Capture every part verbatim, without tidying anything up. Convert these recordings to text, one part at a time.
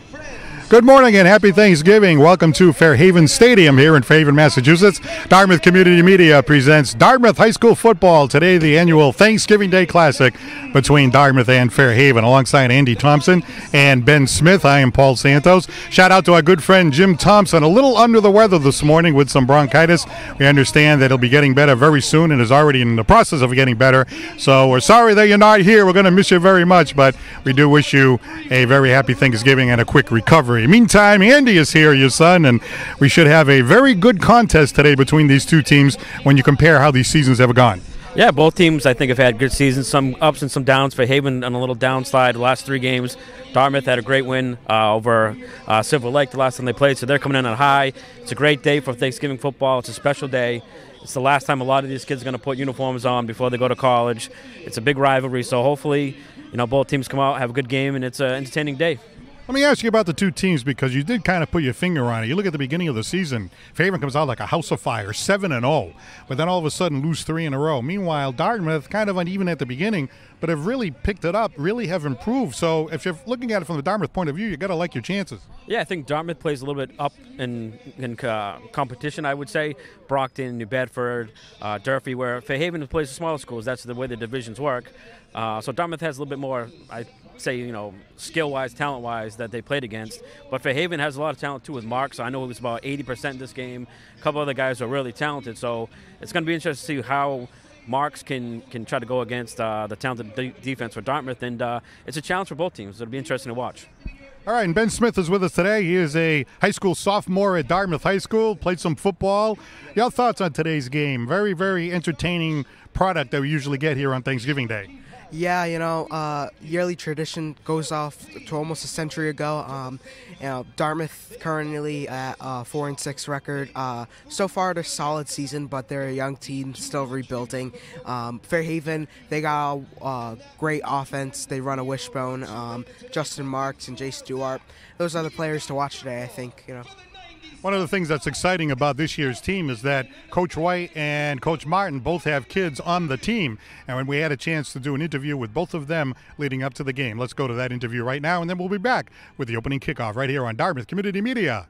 Good morning and happy Thanksgiving. Welcome to Fairhaven Stadium here in Fairhaven, Massachusetts. Dartmouth Community Media presents Dartmouth High School Football. Today, the annual Thanksgiving Day Classic between Dartmouth and Fairhaven. Alongside Andy Thompson and Ben Smith, I am Paul Santos. Shout out to our good friend Jim Thompson. A little under the weather this morning with some bronchitis. We understand that he'll be getting better very soon and is already in the process of getting better. So we're sorry that you're not here. We're going to miss you very much, but we do wish you a very happy Thanksgiving and a quick recovery. Meantime, Andy is here, your son, and we should have a very good contest today between these two teams when you compare how these seasons have gone. Yeah, both teams I think have had good seasons, some ups and some downs. Fairhaven on a little downslide the last three games. Dartmouth had a great win uh, over uh, Silver Lake the last time they played, so they're coming in on high. It's a great day for Thanksgiving football. It's a special day. It's the last time a lot of these kids are going to put uniforms on before they go to college. It's a big rivalry, so hopefully, you know, both teams come out, have a good game, and it's an entertaining day. Let me ask you about the two teams because you did kind of put your finger on it. You look at the beginning of the season, Fairhaven comes out like a house of fire, seven and oh, but then all of a sudden lose three in a row. Meanwhile, Dartmouth, kind of uneven at the beginning, but have really picked it up, really have improved. So if you're looking at it from the Dartmouth point of view, you got to like your chances. Yeah, I think Dartmouth plays a little bit up in, in uh, competition, I would say. Brockton, New Bedford, uh, Durfee, where Fairhaven plays the smaller schools. That's the way the divisions work. Uh, so Dartmouth has a little bit more, I say, you know, skill-wise, talent-wise that they played against. But Fairhaven has a lot of talent, too, with Mark. So I know it was about eighty percent this game. A couple other guys are really talented. So it's going to be interesting to see how Marks can can try to go against uh, the talented de defense for Dartmouth. And uh, it's a challenge for both teams. It'll be interesting to watch. All right, and Ben Smith is with us today. He is a high school sophomore at Dartmouth High School, played some football. Your thoughts on today's game? Very, very entertaining product that we usually get here on Thanksgiving Day. Yeah, you know, uh, yearly tradition goes off to almost a century ago. Um, you know, Dartmouth currently at a four and six record. Uh, so far, they're a solid season, but they're a young team still rebuilding. Um, Fairhaven, they got a uh, great offense. They run a wishbone. Um, Justin Marks and Jay Stewart. Those are the players to watch today, I think. You know. One of the things that's exciting about this year's team is that Coach White and Coach Martin both have kids on the team. And when we had a chance to do an interview with both of them leading up to the game, let's go to that interview right now, and then we'll be back with the opening kickoff right here on Dartmouth Community Media.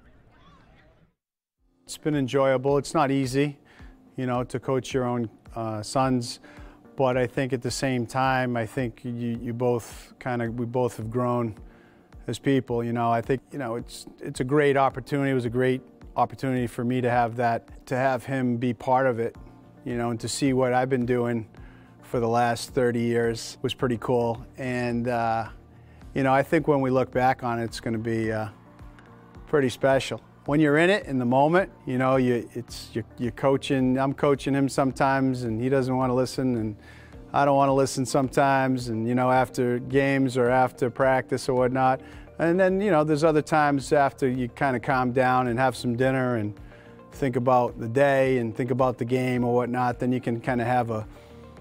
It's been enjoyable. It's not easy, you know, to coach your own uh, sons. But I think at the same time, I think you, you both kind of, we both have grown as people. You know, I think, you know, it's it's a great opportunity. It was a great opportunity for me to have that, to have him be part of it, you know, and to see what I've been doing for the last thirty years was pretty cool. And, uh, you know, I think when we look back on it, it's going to be uh, pretty special. When you're in it, in the moment, you know, you, it's, you're, you're coaching, I'm coaching him sometimes, and he doesn't want to listen, and I don't want to listen sometimes, and, you know, after games or after practice or whatnot. And then, you know, there's other times after you kind of calm down and have some dinner and think about the day and think about the game or whatnot, then you can kind of have a,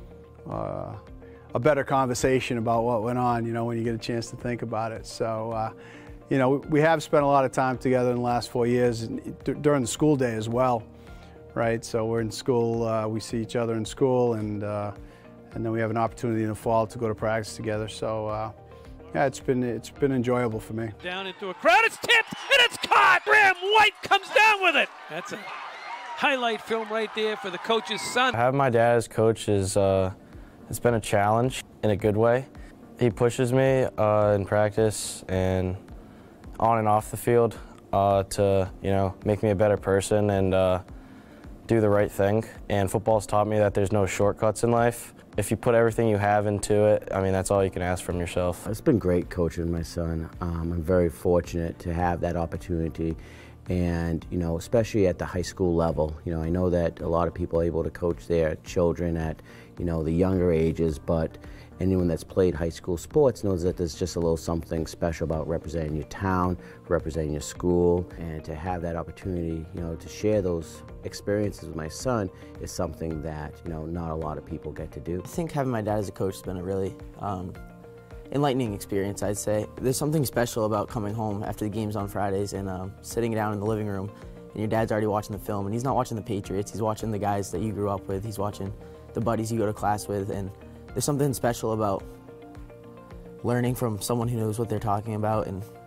uh, a better conversation about what went on, you know, when you get a chance to think about it. So, uh, you know, we have spent a lot of time together in the last four years and during the school day as well, right? So we're in school, uh, we see each other in school, and uh, and then we have an opportunity in the fall to go to practice together. So, uh, yeah, it's been it's been enjoyable for me. Down into a crowd, it's tipped, and it's caught! Graham White comes down with it! That's a highlight film right there for the coach's son. Having my dad as coach is, uh, it's been a challenge in a good way. He pushes me uh, in practice and on and off the field uh, to, you know, make me a better person and uh, do the right thing. And football's taught me that there's no shortcuts in life. If you put everything you have into it, I mean, that's all you can ask from yourself. It's been great coaching my son. Um, I'm very fortunate to have that opportunity, and, you know, especially at the high school level. You know, I know that a lot of people are able to coach their children at, you know, the younger ages, but anyone that's played high school sports knows that there's just a little something special about representing your town, representing your school, and to have that opportunity, you know, to share those experiences with my son is something that, you know, not a lot of people get to do. I think having my dad as a coach has been a really um, enlightening experience, I'd say. There's something special about coming home after the games on Fridays and um, sitting down in the living room, and your dad's already watching the film, and he's not watching the Patriots, he's watching the guys that you grew up with, he's watching the buddies you go to class with, and there's something special about learning from someone who knows what they're talking about and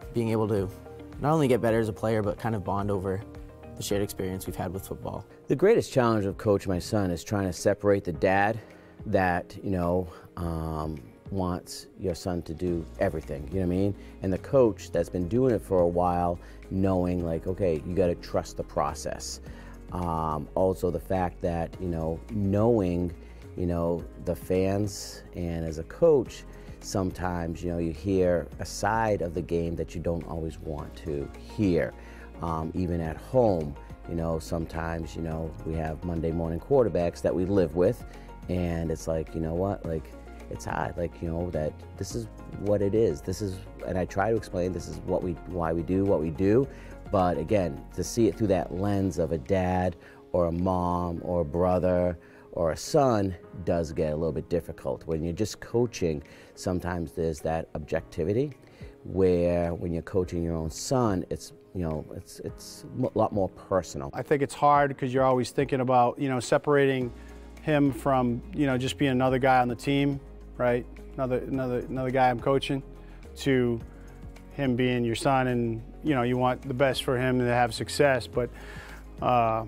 being able to not only get better as a player, but kind of bond over the shared experience we've had with football. The greatest challenge of coaching my son is trying to separate the dad that, you know, um, wants your son to do everything, you know what I mean? And the coach that's been doing it for a while, knowing like, okay, you gotta trust the process. Um, also the fact that, you know, knowing, you know, the fans, and as a coach, sometimes, you know, you hear a side of the game that you don't always want to hear. Um, even at home, you know, sometimes, you know, we have Monday morning quarterbacks that we live with, and it's like, you know what, like, it's hard, like, you know, that this is what it is. This is, and I try to explain this is what we, why we do what we do, but again, to see it through that lens of a dad or a mom or a brother or a son does get a little bit difficult. When you're just coaching, sometimes there's that objectivity, where when you're coaching your own son, it's, you know, it's, it's a lot more personal. I think it's hard because you're always thinking about, you know, separating him from, you know, just being another guy on the team, right? Another, another, another guy I'm coaching, to him being your son, and, you know, you want the best for him to have success. But uh,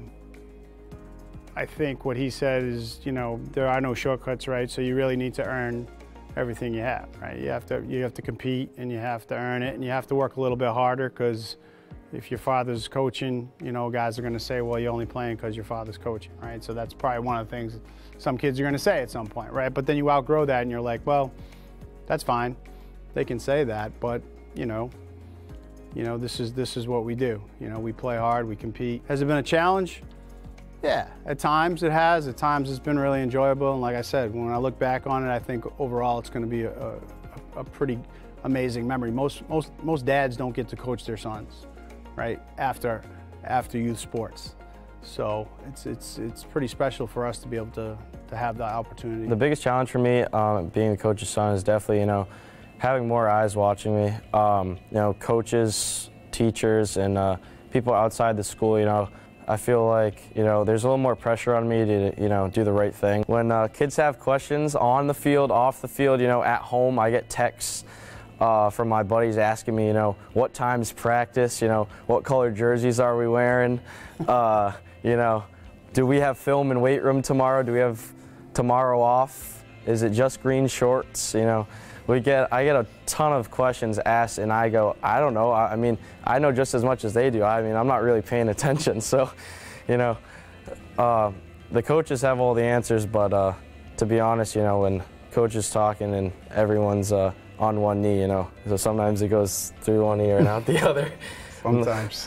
I think what he said is, you know, there are no shortcuts, right? So you really need to earn everything you have, right? You have to, you have to compete, and you have to earn it, and you have to work a little bit harder, because if your father's coaching, you know, guys are going to say, well, you're only playing because your father's coaching, right? So that's probably one of the things some kids are going to say at some point, right? But then you outgrow that, and you're like, well, that's fine. They can say that, but, you know, you know, this is, this is what we do. You know, we play hard, we compete. Has it been a challenge? Yeah, at times it has. At times it's been really enjoyable. And like I said, when I look back on it, I think overall it's going to be a, a, a pretty amazing memory. Most, most, most dads don't get to coach their sons, right, after, after youth sports. So it's, it's, it's pretty special for us to be able to, to have that opportunity. The biggest challenge for me, um, being the coach's son, is definitely, you know, having more eyes watching me. Um, you know, coaches, teachers, and uh, people outside the school, you know, I feel like, you know, there's a little more pressure on me to, you know, do the right thing. When uh, kids have questions on the field, off the field, you know, at home, I get texts uh, from my buddies asking me, you know, what time's practice, you know, what color jerseys are we wearing, uh, you know, do we have film in weight room tomorrow? Do we have tomorrow off? Is it just green shorts? You know, we get, I get a ton of questions asked, and I go, I don't know. I, I mean, I know just as much as they do. I mean, I'm not really paying attention. So, you know, uh, the coaches have all the answers, but uh, to be honest, you know, when coach is talking and everyone's uh, on one knee, you know, so sometimes it goes through one ear and out the other. Sometimes.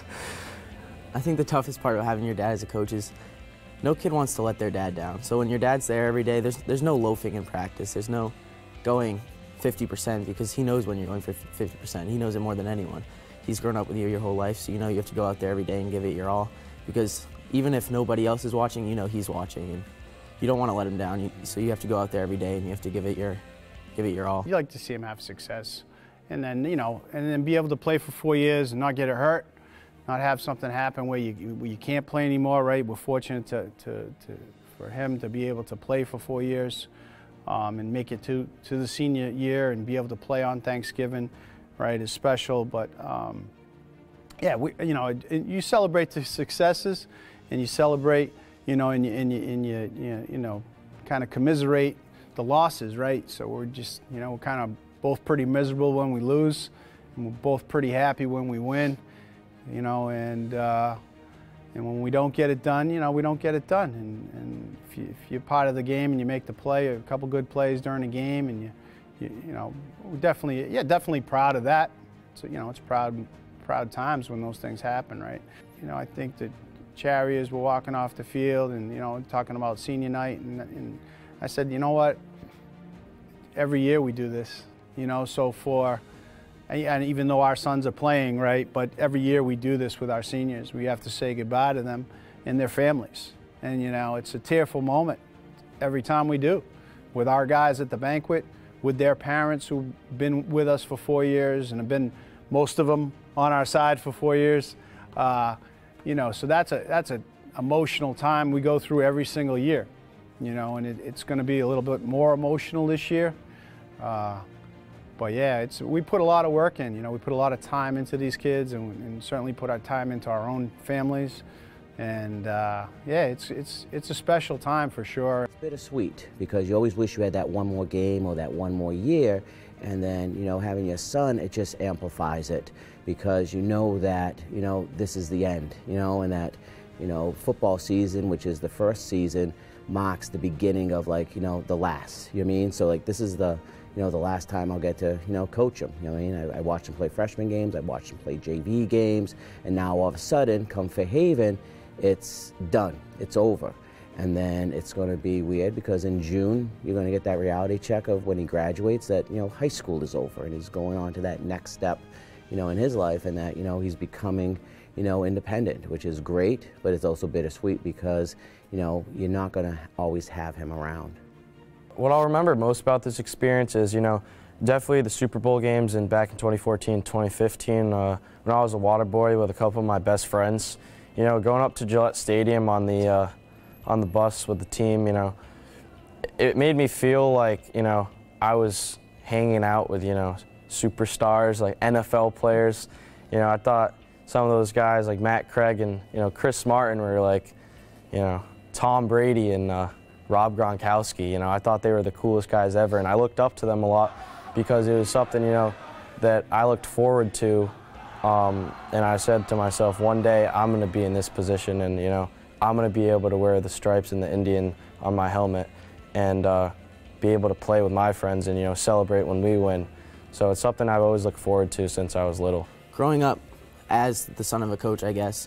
I think the toughest part about having your dad as a coach is no kid wants to let their dad down. So when your dad's there every day, there's, there's no loafing in practice. There's no going fifty percent, because he knows when you're going for fifty percent. He knows it more than anyone. He's grown up with you your whole life, so you know you have to go out there every day and give it your all, because even if nobody else is watching, you know he's watching, and you don't want to let him down. You, so you have to go out there every day, and you have to give it your, give it your all. You like to see him have success, and then, you know, and then be able to play for four years and not get it hurt, not have something happen where you, where you can't play anymore, right? We're fortunate to, to, to, for him to be able to play for four years. Um, and make it to, to the senior year and be able to play on Thanksgiving, right, is special. But um, yeah, we, you know, it, it, you celebrate the successes, and you celebrate, you know, and you, and you, and you, you, you know, kind of commiserate the losses, right? So we're just, you know, we're kind of both pretty miserable when we lose, and we're both pretty happy when we win, you know, and uh, and when we don't get it done, you know, we don't get it done. And, and if, you, if you're part of the game and you make the play, a couple good plays during the game, and you, you, you know, we're definitely, yeah, definitely proud of that. So, you know, it's proud, proud times when those things happen, right? You know, I think that Charriers were walking off the field and, you know, talking about senior night, and, and I said, you know what, every year we do this, you know, so for, and even though our sons are playing, right, but every year we do this with our seniors. We have to say goodbye to them and their families. And, you know, it's a tearful moment every time we do, with our guys at the banquet, with their parents who've been with us for four years and have been, most of them, on our side for four years. Uh, you know, so that's a that's an emotional time we go through every single year, you know, and it, it's going to be a little bit more emotional this year. Uh, But yeah, it's, we put a lot of work in. You know, we put a lot of time into these kids, and, and certainly put our time into our own families. And uh, yeah, it's, it's, it's a special time for sure. It's bittersweet because you always wish you had that one more game or that one more year. And then, you know, having your son, it just amplifies it because you know that, you know, this is the end, you know, and that, you know, football season, which is the first season, marks the beginning of, like, you know, the last. You know what I mean? So, like, this is the, you know, the last time I'll get to, you know, coach him. You know what I mean? I, I watched him play freshman games, I watched him play J V games, and now all of a sudden, come Fairhaven, it's done, it's over. And then it's going to be weird because in June, you're going to get that reality check of when he graduates that, you know, high school is over and he's going on to that next step, you know, in his life, and that, you know, he's becoming, you know, independent, which is great, but it's also bittersweet because, you know, you're not going to always have him around. What I'll remember most about this experience is, you know, definitely the Super Bowl games and back in twenty fourteen, twenty fifteen, uh, when I was a water boy with a couple of my best friends. You know, going up to Gillette Stadium on the uh, on the bus with the team, you know, it made me feel like, you know, I was hanging out with, you know, superstars, like N F L players. You know, I thought some of those guys like Matt Craig and, you know, Chris Martin were like, you know, Tom Brady and uh, Rob Gronkowski. You know, I thought they were the coolest guys ever, and I looked up to them a lot because it was something, you know, that I looked forward to. Um, and I said to myself, one day I'm going to be in this position, and, you know, I'm going to be able to wear the stripes and the Indian on my helmet and uh, be able to play with my friends and, you know, celebrate when we win. So it's something I've always looked forward to since I was little. Growing up as the son of a coach, I guess,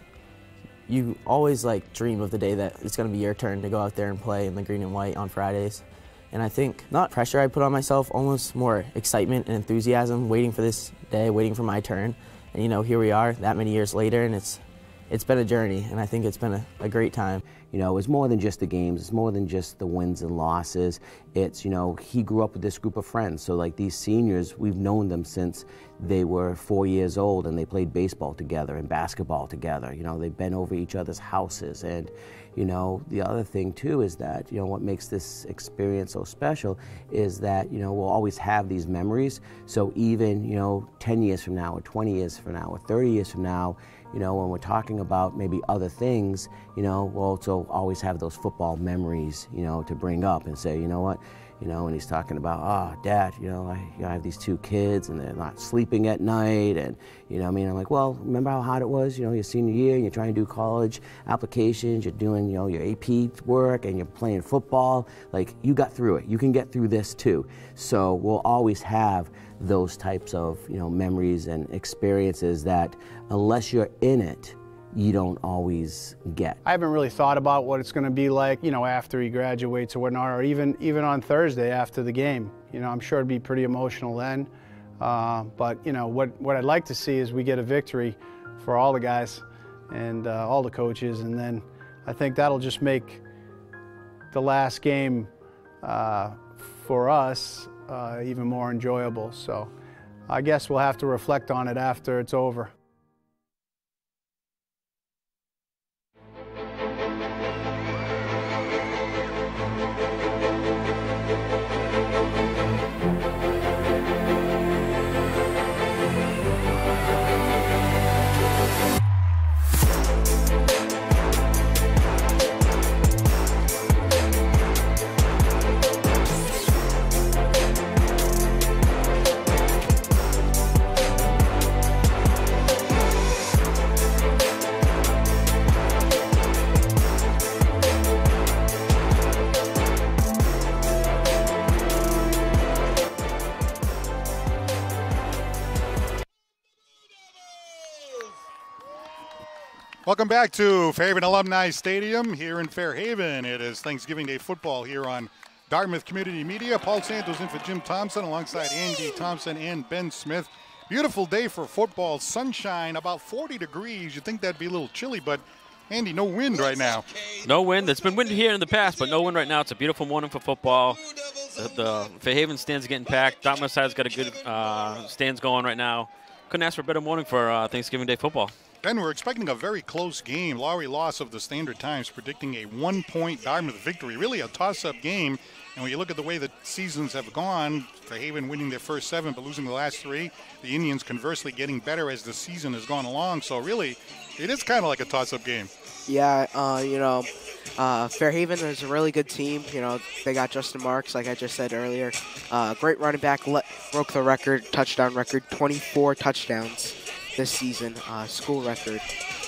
you always like dream of the day that it's going to be your turn to go out there and play in the green and white on Fridays. And I think not pressure I put on myself, almost more excitement and enthusiasm, waiting for this day, waiting for my turn. And, you know, here we are that many years later, and it's it's been a journey, and I think it's been a, a great time. You know, it's more than just the games. It's more than just the wins and losses. It's, you know, he grew up with this group of friends. So, like, these seniors, we've known them since they were four years old, and they played baseball together and basketball together. You know, they've been over each other's houses. And, you know, the other thing, too, is that, you know, what makes this experience so special is that, you know, we'll always have these memories. So even, you know, ten years from now or twenty years from now or thirty years from now, you know, when we're talking about maybe other things, you know, we'll also always have those football memories, you know, to bring up and say, you know what, you know, when he's talking about, oh, Dad, you know, I, you know, I have these two kids and they're not sleeping at night, and, you know what I mean, I'm like, well, remember how hard it was, you know, your senior year, and you're trying to do college applications, you're doing, you know, your A P work, and you're playing football, like, you got through it. You can get through this too. So we'll always have those types of, you know, memories and experiences that unless you're in it, you don't always get. I haven't really thought about what it's going to be like, you know, after he graduates or whatnot, or even even on Thursday after the game. You know, I'm sure it'd be pretty emotional then. Uh, but, you know, what, what I'd like to see is we get a victory for all the guys and uh, all the coaches, and then I think that'll just make the last game uh, for us uh, even more enjoyable. So I guess we'll have to reflect on it after it's over. Welcome back to Fairhaven Alumni Stadium here in Fairhaven. It is Thanksgiving Day football here on Dartmouth Community Media. Paul Santos in for Jim Thompson alongside Andy Thompson and Ben Smith. Beautiful day for football. Sunshine, about forty degrees. You'd think that'd be a little chilly, but Andy, no wind right now. No wind. There's been wind here in the past, but no wind right now. It's a beautiful morning for football. The, the Fairhaven stands are getting packed. Dartmouth side's got a good uh, stands going right now. Couldn't ask for a better morning for uh, Thanksgiving Day football. Ben, we're expecting a very close game. Laurie Loss of the Standard Times predicting a one-point Dartmouth victory. Really a toss-up game. And when you look at the way the seasons have gone, Fairhaven winning their first seven but losing the last three, the Indians conversely getting better as the season has gone along. So really, it is kind of like a toss-up game. Yeah, uh, you know, uh, Fairhaven is a really good team. You know, they got Justin Marks, like I just said earlier. Uh, great running back, le- broke the record, touchdown record, twenty-four touchdowns this season, uh, school record.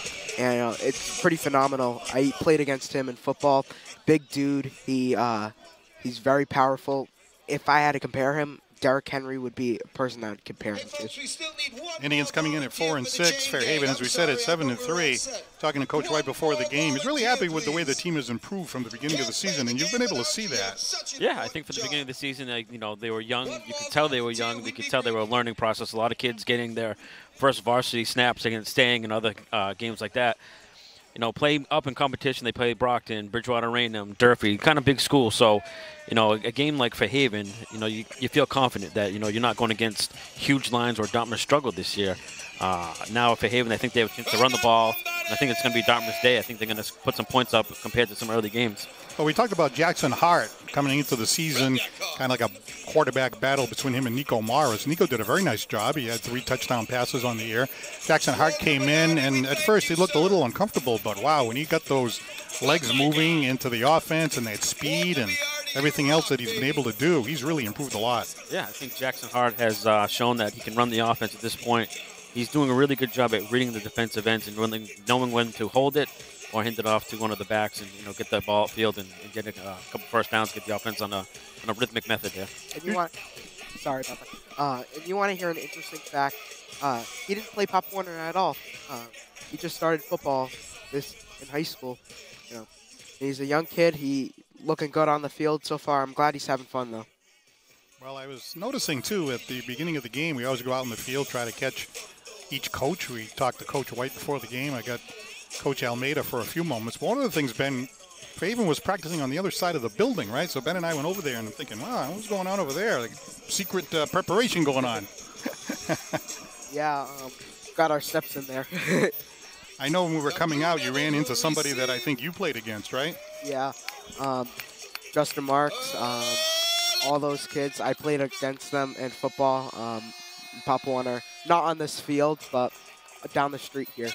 And uh, it's pretty phenomenal. I played against him in football. Big dude. He uh, he's very powerful. If I had to compare him, Derrick Henry would be a person I would compare him to. Indians coming in at four and six. Fairhaven, as we said, at seven and three. Talking to Coach right before the game, he's really happy with the way the team has improved from the beginning of the season, and you've been able to see that. Yeah, I think for the beginning of the season, uh, you know, they were young. You could tell they were young. You could tell they were a learning process. A lot of kids getting their first varsity snaps against Staying and other uh, games like that. You know, play up in competition. They play Brockton, Bridgewater Raynham, Durfee, kind of big school. So, you know, a, a game like Fairhaven, you know, you, you feel confident that, you know, you're not going against huge lines where Dartmouth struggled this year. Uh, now at Fairhaven, I think they have a chance to run the ball. And I think it's going to be Dartmouth's day. I think they're going to put some points up compared to some early games. Well, we talked about Jackson Hart coming into the season, kind of like a quarterback battle between him and Nico Morris. Nico did a very nice job. He had three touchdown passes on the year. Jackson Hart came in, and at first he looked a little uncomfortable, but wow, when he got those legs moving into the offense and that speed and everything else that he's been able to do, he's really improved a lot. Yeah, I think Jackson Hart has uh, shown that he can run the offense at this point. He's doing a really good job at reading the defensive ends and really knowing when to hold it or hand it off to one of the backs and, you know, get the ball upfield and, and get a uh, couple first downs, get the offense on a on a rhythmic method there. If you want, sorry about that. Uh, if you want to hear an interesting fact, uh, he didn't play Pop Warner at all. Uh, he just started football this in high school. You know, he's a young kid. He looking good on the field so far. I'm glad he's having fun though. Well, I was noticing too at the beginning of the game, we always go out in the field, try to catch each coach. We talked to Coach White before the game. I got Coach Almeida for a few moments. But one of the things, Ben, Fairhaven was practicing on the other side of the building, right? So Ben and I went over there, and I'm thinking, wow, what's going on over there? Like secret uh, preparation going on. Yeah, um, got our steps in there. I know when we were coming out, you ran into somebody that I think you played against, right? Yeah, um, Justin Marks, um, all those kids. I played against them in football. Um, Pop Warner, not on this field, but down the street here.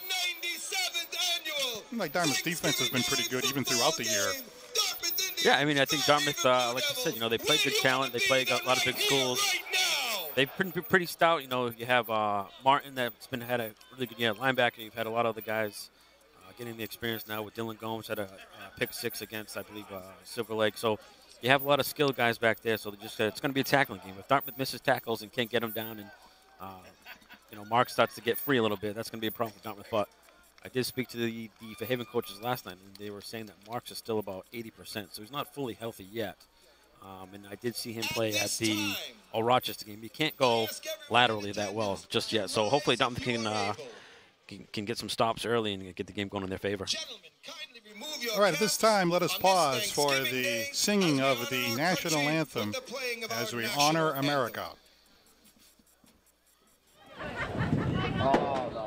Like Dartmouth's defense has been pretty good even throughout the year. Yeah, I mean, I think Dartmouth, uh, like I said, you know, they play good talent. They play a lot of big schools. They've been pretty stout. You know, you have uh, Martin that's been had a really good year linebacker. You've had a lot of other guys uh, getting the experience now with Dylan Gomes had a, a pick six against, I believe, uh, Silver Lake. So you have a lot of skilled guys back there. So just uh, it's going to be a tackling game. If Dartmouth misses tackles and can't get them down, and uh, you know, Mark starts to get free a little bit, that's going to be a problem for Dartmouth. But I did speak to the, the Fairhaven coaches last night, and they were saying that Marks is still about eighty percent, so he's not fully healthy yet. Um, and I did see him play at the Old Rochester game. He can't go laterally that well just yet, so hopefully Dartmouth can, uh, can, can get some stops early and get the game going in their favor. All right, at this time, let us pause for the singing of the national anthem as we honor America. Oh, no.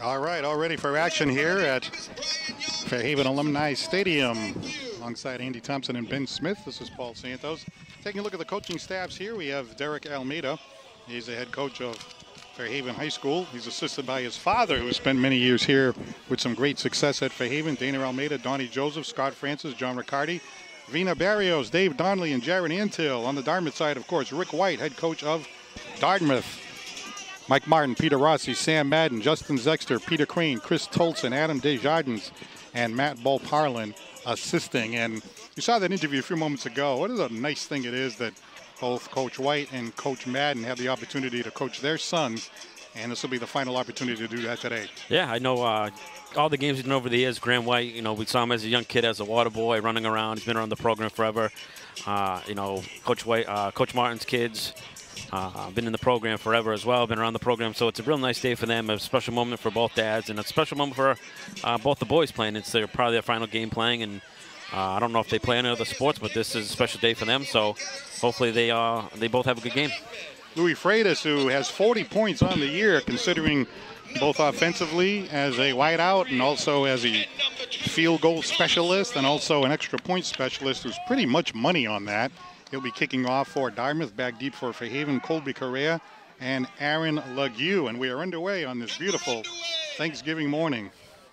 All right, all ready for action here at Fairhaven Alumni Stadium. Alongside Andy Thompson and Ben Smith, this is Paul Santos. Taking a look at the coaching staffs here, we have Derek Almeida. He's the head coach of Fairhaven High School. He's assisted by his father, who has spent many years here with some great success at Fairhaven. Dana Almeida, Donnie Joseph, Scott Francis, John Riccardi, Vina Barrios, Dave Donnelly, and Jared Antill. On the Dartmouth side, of course, Rick White, head coach of Dartmouth. Mike Martin, Peter Rossi, Sam Madden, Justin Zexter, Peter Crane, Chris Tolson, Adam Desjardins, and Matt Bull-Parlin assisting. And you saw that interview a few moments ago. What is a nice thing it is that both Coach White and Coach Madden have the opportunity to coach their sons, and this will be the final opportunity to do that today. Yeah, I know uh, all the games he's done over the years. Graham White, you know, we saw him as a young kid, as a water boy, running around. He's been around the program forever. Uh, you know, Coach White, uh, Coach Martin's kids. Uh, been in the program forever as well, been around the program, so it's a real nice day for them, a special moment for both dads, and a special moment for uh, both the boys playing. It's their, probably their final game playing, and uh, I don't know if they play any other sports, but this is a special day for them, so hopefully they uh, they both have a good game. Louis Freitas, who has forty points on the year, considering both offensively as a wideout and also as a field goal specialist and also an extra point specialist, who's pretty much money on that. He'll be kicking off for Dartmouth, back deep for Fairhaven, Colby Correa and Aaron Legue. And we are underway on this beautiful Thanksgiving morning.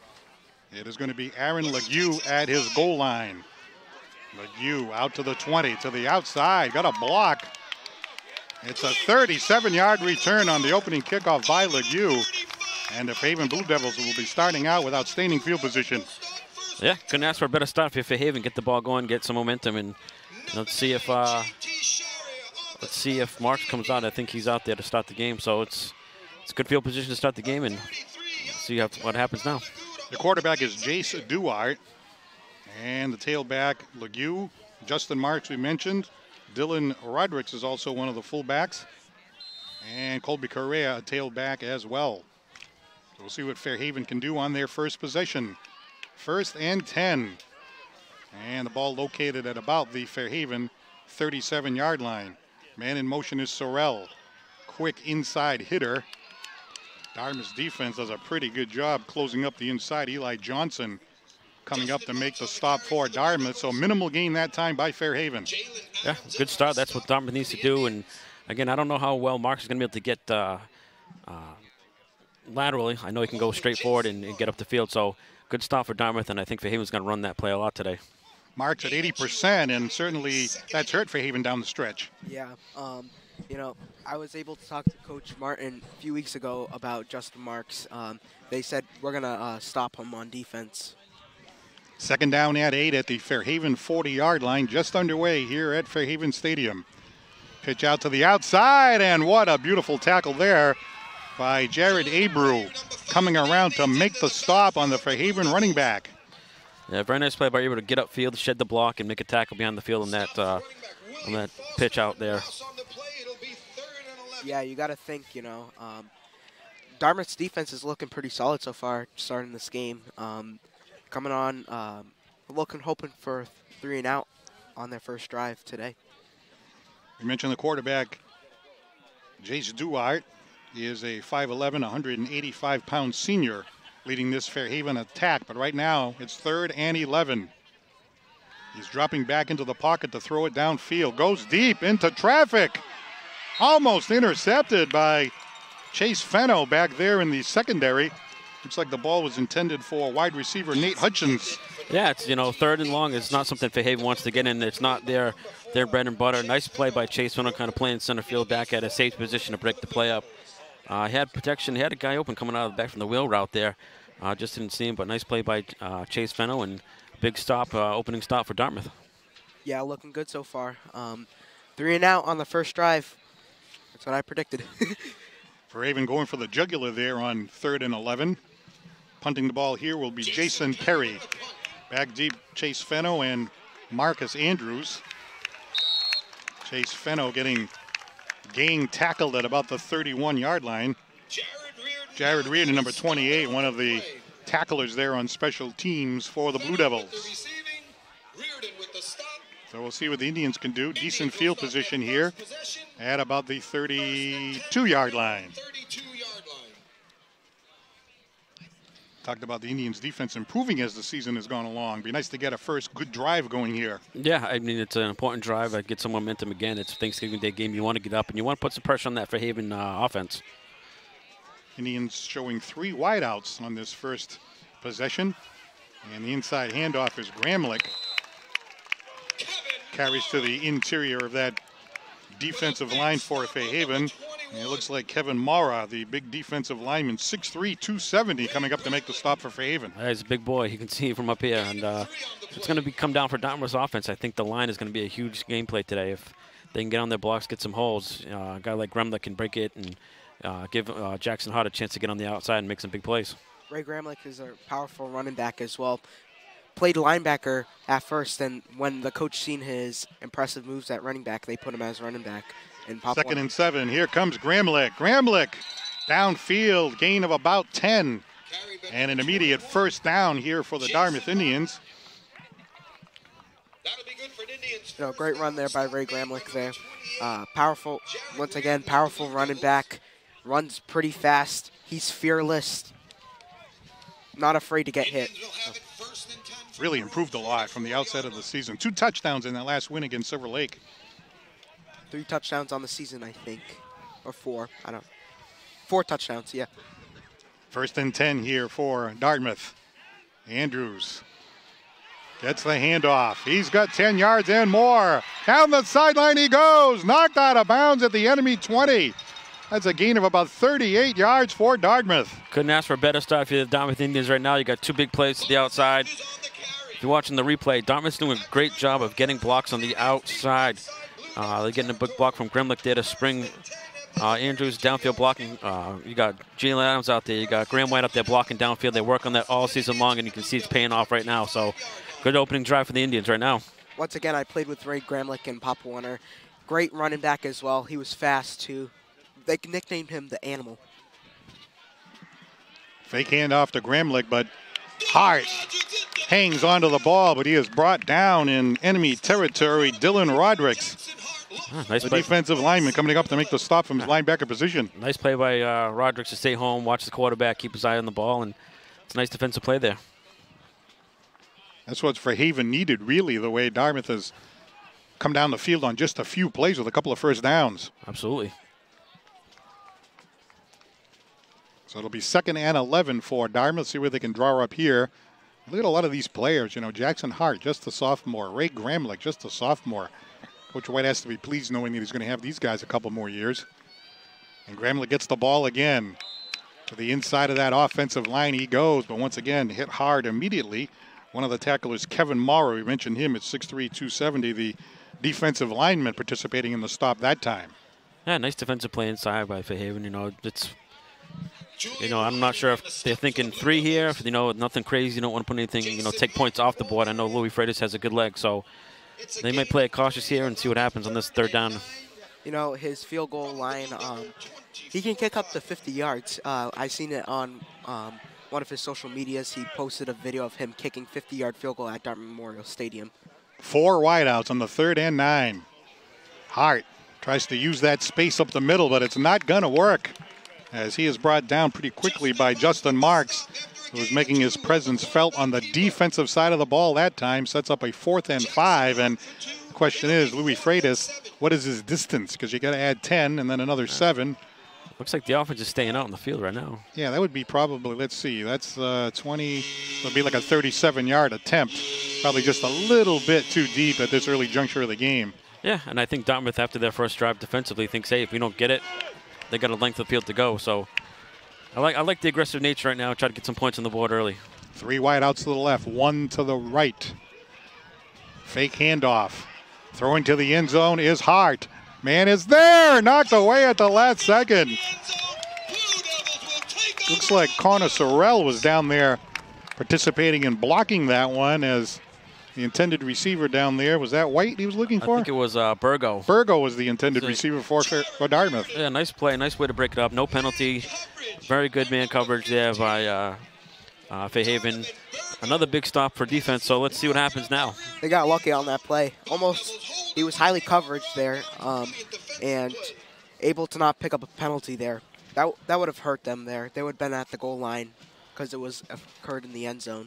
It is going to be Aaron Legue at his goal line. Legue out to the twenty, to the outside, got a block. It's a thirty-seven yard return on the opening kickoff by Legue. And the Fairhaven Blue Devils will be starting out with outstanding field position. Yeah, couldn't ask for a better start for Fairhaven. Get the ball going, get some momentum, and let's see if uh, let's see if Marks comes out. I think he's out there to start the game, so it's it's a good field position to start the game, and see how, what happens now. The quarterback is Jace Duart, and the tailback Legue. Justin Marks, we mentioned. Dylan Rodricks is also one of the fullbacks, and Colby Correa, a tailback as well. So we'll see what Fairhaven can do on their first possession. First and ten. And the ball located at about the Fairhaven thirty-seven yard line. Man in motion is Sorrell. Quick inside hitter. Dartmouth's defense does a pretty good job closing up the inside. Eli Johnson coming up to make the stop for Dartmouth. So minimal gain that time by Fairhaven. Yeah, good start. That's what Dartmouth needs to do. And again, I don't know how well Marks is going to be able to get uh, uh, laterally. I know he can go straight forward and, and get up the field. So good start for Dartmouth, and I think Fairhaven's going to run that play a lot today. Marks at eighty percent, and certainly that's hurt Fairhaven down the stretch. Yeah, um, you know, I was able to talk to Coach Martin a few weeks ago about Justin Marks. Um, they said we're going to uh, stop him on defense. Second down at eight at the Fairhaven forty yard line, just underway here at Fairhaven Stadium. Pitch out to the outside, and what a beautiful tackle there by Jared Abreu, coming around to make the stop on the Fairhaven running back. Yeah, very nice play by able to get upfield, shed the block, and make a tackle behind the field on that uh, on that pitch out there. Yeah, you got to think, you know, um, Dartmouth's defense is looking pretty solid so far starting this game. Um, coming on, um, looking, hoping for three and out on their first drive today. You mentioned the quarterback, Jace Duart. He is a five eleven, one hundred eighty-five pound senior, leading this Fairhaven attack, but right now it's third and eleven. He's dropping back into the pocket to throw it downfield. Goes deep into traffic. Almost intercepted by Chase Fenno back there in the secondary. Looks like the ball was intended for wide receiver Nate Hutchins. Yeah, it's, you know, third and long is not something Fairhaven wants to get in. It's not their, their bread and butter. Nice play by Chase Fenno, kind of playing center field back at a safe position to break the play up. Uh, he had protection. He had a guy open coming out of the back from the wheel route there. Uh, just didn't see him, but nice play by uh, Chase Fenno, and big stop, uh, opening stop for Dartmouth. Yeah, looking good so far. Um, three and out on the first drive. That's what I predicted. Fairhaven going for the jugular there on third and eleven. Punting the ball here will be Jason Perry. Back deep, Chase Fenno and Marcus Andrews. Chase Fenno getting gang tackled at about the thirty-one yard line. Jared Reardon, number twenty-eight, one of the tacklers there on special teams for the Blue Devils. So we'll see what the Indians can do. Decent field position here at about the thirty-two yard line. Talked about the Indians' defense improving as the season has gone along. Be nice to get a first good drive going here. Yeah, I mean, it's an important drive. I get some momentum again. It's a Thanksgiving Day game. You want to get up, and you want to put some pressure on that Fairhaven uh, offense. Indians showing three wideouts on this first possession. And the inside handoff is Gramlich. Carries to the interior of that defensive line for Fairhaven. And it looks like Kevin Mara, the big defensive lineman, six three, two seventy, coming up to make the stop for Fairhaven. He's a big boy. You can see from up here. And uh, it's going to be come down for Dartmouth's offense. I think the line is going to be a huge gameplay today. If they can get on their blocks, get some holes, uh, a guy like Gramlich can break it and uh, give uh, Jackson Hart a chance to get on the outside and make some big plays. Ray Gramlich is a powerful running back as well. Played linebacker at first, and when the coach seen his impressive moves at running back, they put him as running back. And pop Second one. and seven. Here comes Gramlich. Gramlich downfield, gain of about ten. And an immediate first down here for the Dartmouth Indians. You know, great run there by Ray Gramlich there. Uh, powerful, once again, powerful running back. Runs pretty fast. He's fearless. Not afraid to get hit. Really improved a lot from the outset of the season. Two touchdowns in that last win against Silver Lake. Three touchdowns on the season, I think. Or four. I don't know. Four touchdowns, yeah. First and ten here for Dartmouth. Andrews gets the handoff. He's got ten yards and more. Down the sideline he goes. Knocked out of bounds at the enemy twenty. That's a gain of about thirty-eight yards for Dartmouth. Couldn't ask for a better start for the Dartmouth Indians right now. You got two big plays to the outside. If you're watching the replay, Dartmouth's doing a great job of getting blocks on the outside. Uh, they're getting a big block from Gramlich there to spring uh, Andrews downfield blocking. Uh, you got Jalen Adams out there. You got Graham White up there blocking downfield. They work on that all season long, and you can see it's paying off right now. So good opening drive for the Indians right now. Once again, I played with Ray Gramlich and Pop Warner. Great running back as well. He was fast, too. They nicknamed him the Animal. Fake handoff to Gramlich, but Hart hangs onto the ball, but he is brought down in enemy territory. Dylan Rodricks, ah, nice the play. defensive lineman, coming up to make the stop from his linebacker position. Nice play by uh, Rodricks to stay home, watch the quarterback, keep his eye on the ball, and it's a nice defensive play there. That's what's Fairhaven needed, really, the way Dartmouth has come down the field on just a few plays with a couple of first downs. Absolutely. So it'll be second and eleven for Dartmouth. See where they can draw up here. Look at a lot of these players. You know, Jackson Hart, just a sophomore. Ray Gramlich, just a sophomore. Coach White has to be pleased knowing that he's going to have these guys a couple more years. And Gramlich gets the ball again. To the inside of that offensive line he goes, but once again hit hard immediately. One of the tacklers, Kevin Morrow, we mentioned him at six three, two seventy, the defensive lineman participating in the stop that time. Yeah, nice defensive play inside by Fairhaven. You know, it's... You know, I'm not sure if they're thinking three here. If, you know, nothing crazy. You don't want to put anything, you know, take points off the board. I know Louis Freitas has a good leg, so they might play it cautious here and see what happens on this third down. You know, his field goal line, um, he can kick up to fifty yards. Uh, I've seen it on um, one of his social medias. He posted a video of him kicking fifty-yard field goal at Dartmouth Memorial Stadium. Four wideouts on the third and nine. Hart tries to use that space up the middle, but it's not going to work, as he is brought down pretty quickly by Justin Marks, who is making his presence felt on the defensive side of the ball that time. Sets up a fourth and five, and the question is, Louis Freitas, what is his distance? Because you got to add ten and then another seven. Looks like the offense is staying out in the field right now. Yeah, that would be probably, let's see, that's uh, twenty, it would be like a thirty-seven-yard attempt. Probably just a little bit too deep at this early juncture of the game. Yeah, and I think Dartmouth, after their first drive defensively, thinks, hey, if we don't get it, they got a length of field to go. So I like I like the aggressive nature right now. Try to get some points on the board early. Three wideouts to the left, one to the right. Fake handoff. Throwing to the end zone is Hart. Man is there, knocked away at the last second. Looks like Connor Sorrell was down there participating in blocking that one, as the intended receiver down there. Was that White he was looking for? I think it was uh, Burgo. Burgo was the intended receiver for, for Dartmouth. Yeah, nice play. Nice way to break it up. No penalty. Very good man coverage there by uh, uh, Fairhaven. Another big stop for defense, so let's see what happens now. They got lucky on that play. Almost, he was highly coverage there um, and able to not pick up a penalty there. That, that would have hurt them there. They would have been at the goal line because it was occurred in the end zone.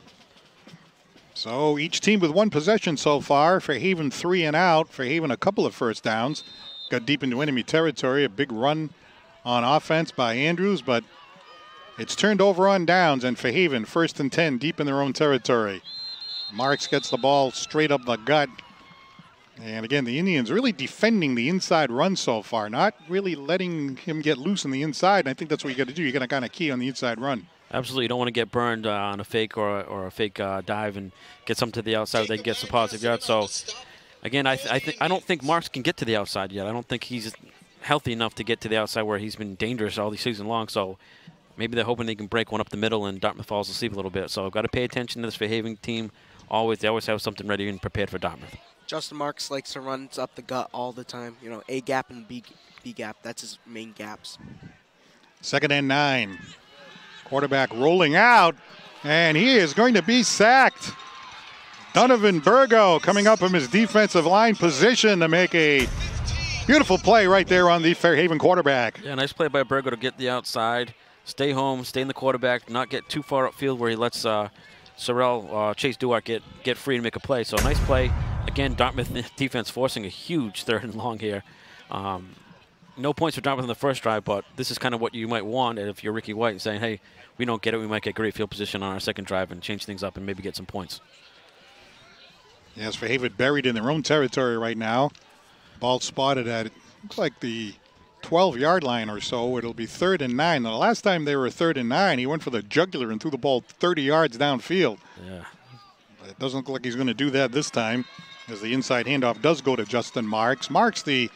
So each team with one possession so far. Fairhaven three and out. Fairhaven a couple of first downs. Got deep into enemy territory. A big run on offense by Andrews, but it's turned over on downs, and Fairhaven first and ten deep in their own territory. Marks gets the ball straight up the gut. And again, the Indians really defending the inside run so far, not really letting him get loose on the inside. And I think that's what you got to do. You got to kind of key on the inside run. Absolutely, you don't want to get burned uh, on a fake or, or a fake uh, dive and get some to the outside where they can get some positive yards. So, again, I th I think I don't think Marks can get to the outside yet. I don't think he's healthy enough to get to the outside where he's been dangerous all the season long. So, maybe they're hoping they can break one up the middle and Dartmouth falls asleep a little bit. So, I've got to pay attention to this Fairhaven team. Always, they always have something ready and prepared for Dartmouth. Justin Marks likes to run up the gut all the time. You know, A gap and B, B gap. That's his main gaps. Second and nine. Quarterback rolling out, and he is going to be sacked. Donovan Burgo coming up from his defensive line position to make a beautiful play right there on the Fairhaven quarterback. Yeah, nice play by Burgo to get the outside, stay home, stay in the quarterback, not get too far upfield where he lets uh, Sorrell, uh, Chase Duart get, get free and make a play. So nice play. Again, Dartmouth defense forcing a huge third and long here. Um, no points for Dartmouth in the first drive, but this is kind of what you might want if you're Ricky White, saying, hey, we don't get it, we might get great field position on our second drive and change things up and maybe get some points. Yes, Fairhaven buried in their own territory right now. Ball spotted at, looks like the twelve-yard line or so. It'll be third and nine. Now, the last time they were third and nine, he went for the jugular and threw the ball thirty yards downfield. Yeah. But it doesn't look like he's going to do that this time, as the inside handoff does go to Justin Marks. Marks, the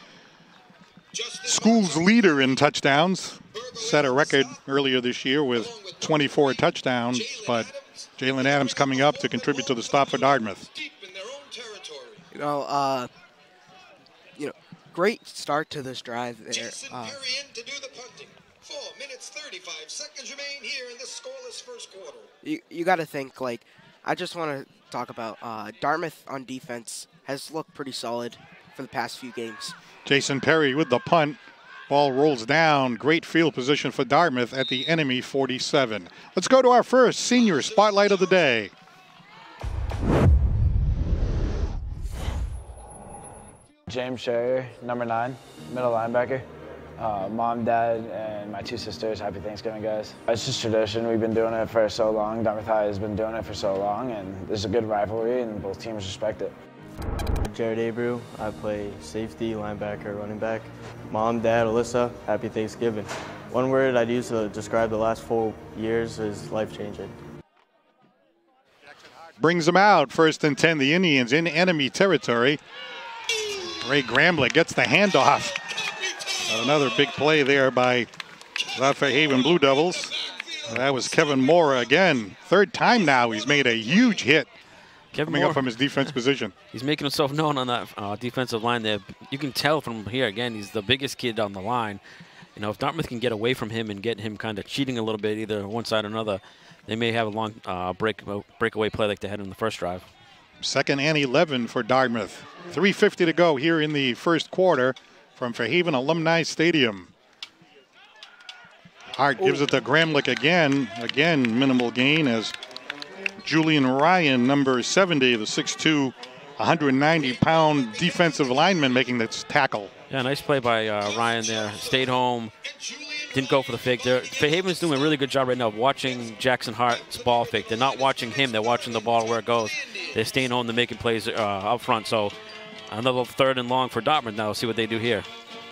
school's leader in touchdowns, set a record earlier this year with twenty-four touchdowns, but Jalen Adams coming up to contribute to the stop for Dartmouth. You know, uh, you know, great start to this drive there. Uh, Four minutes, thirty-five seconds remain here in the scoreless first quarter. You, you got to think, like, I just want to talk about uh, Dartmouth on defense has looked pretty solid for the past few games. Jason Perry with the punt. Ball rolls down. Great field position for Dartmouth at the enemy forty-seven. Let's go to our first senior spotlight of the day. James Sherrier, number nine, middle linebacker. Uh, mom, dad, and my two sisters, happy Thanksgiving, guys. It's just tradition. We've been doing it for so long. Dartmouth High has been doing it for so long, and there's a good rivalry, and both teams respect it. Jared Abreu, I play safety, linebacker, running back. Mom, dad, Alyssa, happy Thanksgiving. One word I'd use to describe the last four years is life-changing. Brings them out. First and ten, the Indians in enemy territory. Ray Gramblett gets the handoff. Another big play there by the Fairhaven Blue Devils. That was Kevin Moore again. Third time now he's made a huge hit. Kevin coming Moore, up from his defense position. He's making himself known on that uh, defensive line there. You can tell from here, again, he's the biggest kid on the line. You know, if Dartmouth can get away from him and get him kind of cheating a little bit, either one side or another, they may have a long uh, break breakaway play like they had in the first drive. Second and eleven for Dartmouth. three fifty to go here in the first quarter from Fairhaven Alumni Stadium. Hart gives it to Gramlich again. Again, minimal gain as Julian Ryan, number seventy, the six two, one hundred ninety pound defensive lineman, making this tackle. Yeah, nice play by uh, Ryan there. Stayed home, didn't go for the fake. They're, Fairhaven's doing a really good job right now of watching Jackson Hart's ball fake. They're not watching him. They're watching the ball where it goes. They're staying home. They're making plays uh, up front. So another third and long for Dartmouth now. We'll see what they do here.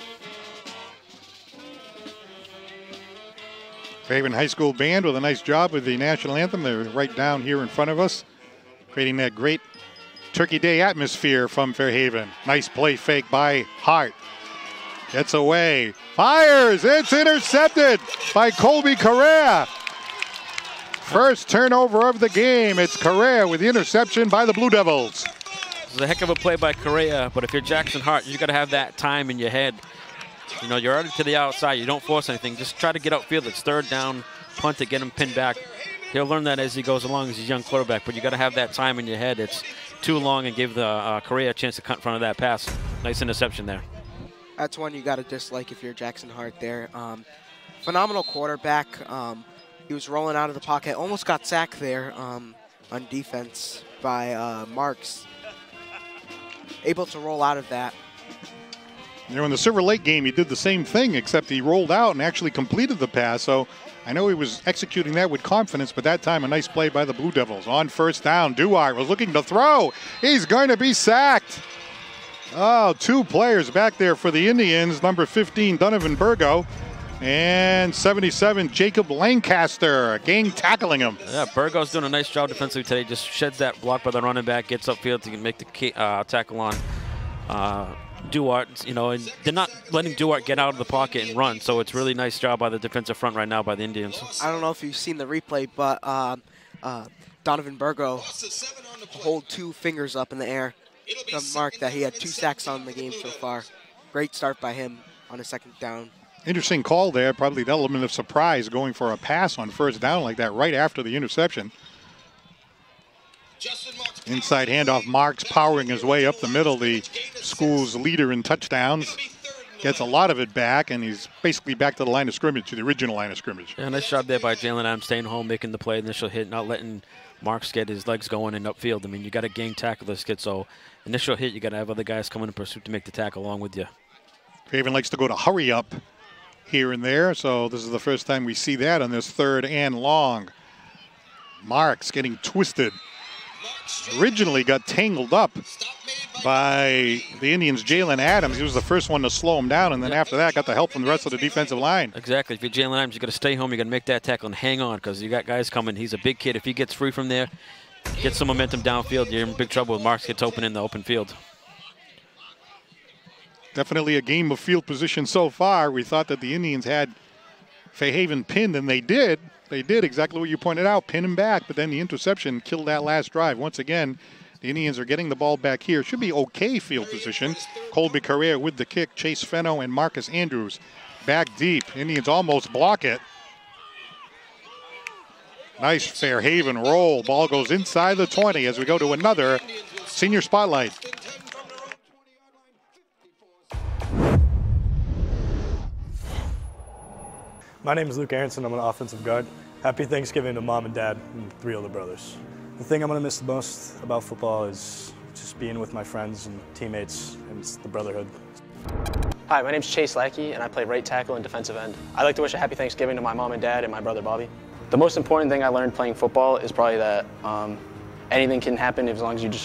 Fairhaven High School band with a nice job with the national anthem. They're right down here in front of us, creating that great Turkey Day atmosphere from Fairhaven. Nice play fake by Hart. Gets away, fires, it's intercepted by Colby Correa. First turnover of the game. It's Correa with the interception by the Blue Devils. This is a heck of a play by Correa, but if you're Jackson Hart, you got to have that time in your head. You know, you're already to the outside. You don't force anything. Just try to get upfield. It's third down, punt it, get him pinned back. He'll learn that as he goes along as he's a young quarterback, but you got to have that time in your head. It's too long and give the uh, Correa a chance to cut in front of that pass. Nice interception there. That's one you got to dislike if you're Jackson Hart there. Um, phenomenal quarterback, um, He was rolling out of the pocket, almost got sacked there um, on defense by uh, Marks. Able to roll out of that. You know, in the Silver Lake game, he did the same thing, except he rolled out and actually completed the pass. So I know he was executing that with confidence, but that time a nice play by the Blue Devils. On first down, Duarte was looking to throw. He's going to be sacked. Oh, two players back there for the Indians. Number fifteen, Donovan Burgo. And seventy-seven, Jacob Lancaster, gang tackling him. Yeah, Burgo's doing a nice job defensively today. Just sheds that block by the running back, gets upfield to make the uh, tackle on uh, Duarte. You know, and they're not letting Duarte get out of the pocket and run. So it's really nice job by the defensive front right now by the Indians. I don't know if you've seen the replay, but uh, uh, Donovan Burgo hold two fingers up in the air to mark that he had two sacks on the game so far. Great start by him on a second down. Interesting call there, probably the element of surprise going for a pass on first down like that right after the interception. Inside handoff, Marks powering his way up the middle, the school's leader in touchdowns. Gets a lot of it back, and he's basically back to the line of scrimmage, to the original line of scrimmage. Yeah, nice job there by Jalen Adams, staying home, making the play, initial hit, not letting Marks get his legs going and upfield. I mean, you got to gang tackle this kid, so initial hit, you got to have other guys coming in pursuit to make the tackle along with you. Fairhaven likes to go to hurry up here and there, so this is the first time we see that on this third and long. Marks getting twisted. Originally got tangled up by the Indians' Jalen Adams. He was the first one to slow him down, and then after that got the help from the rest of the defensive line. Exactly. If you're Jalen Adams, you got to stay home. You got to make that tackle and hang on because you got guys coming. He's a big kid. If he gets free from there, gets some momentum downfield, you're in big trouble when Marks gets open in the open field. Definitely a game of field position so far. We thought that the Indians had Fairhaven pinned, and they did. They did exactly what you pointed out, pin him back, but then the interception killed that last drive. Once again, the Indians are getting the ball back here. Should be okay field position. Colby Correa with the kick, Chase Fenno and Marcus Andrews back deep. Indians almost block it. Nice Fairhaven roll. Ball goes inside the twenty as we go to another senior spotlight. My name is Luke Aronson. I'm an offensive guard. Happy Thanksgiving to Mom and Dad and three older brothers. The thing I'm going to miss the most about football is just being with my friends and teammates, and it's the brotherhood. Hi, my name's Chase Lackey, and I play right tackle and defensive end. I'd like to wish a happy Thanksgiving to my mom and dad and my brother Bobby. The most important thing I learned playing football is probably that um, anything can happen as long as you just...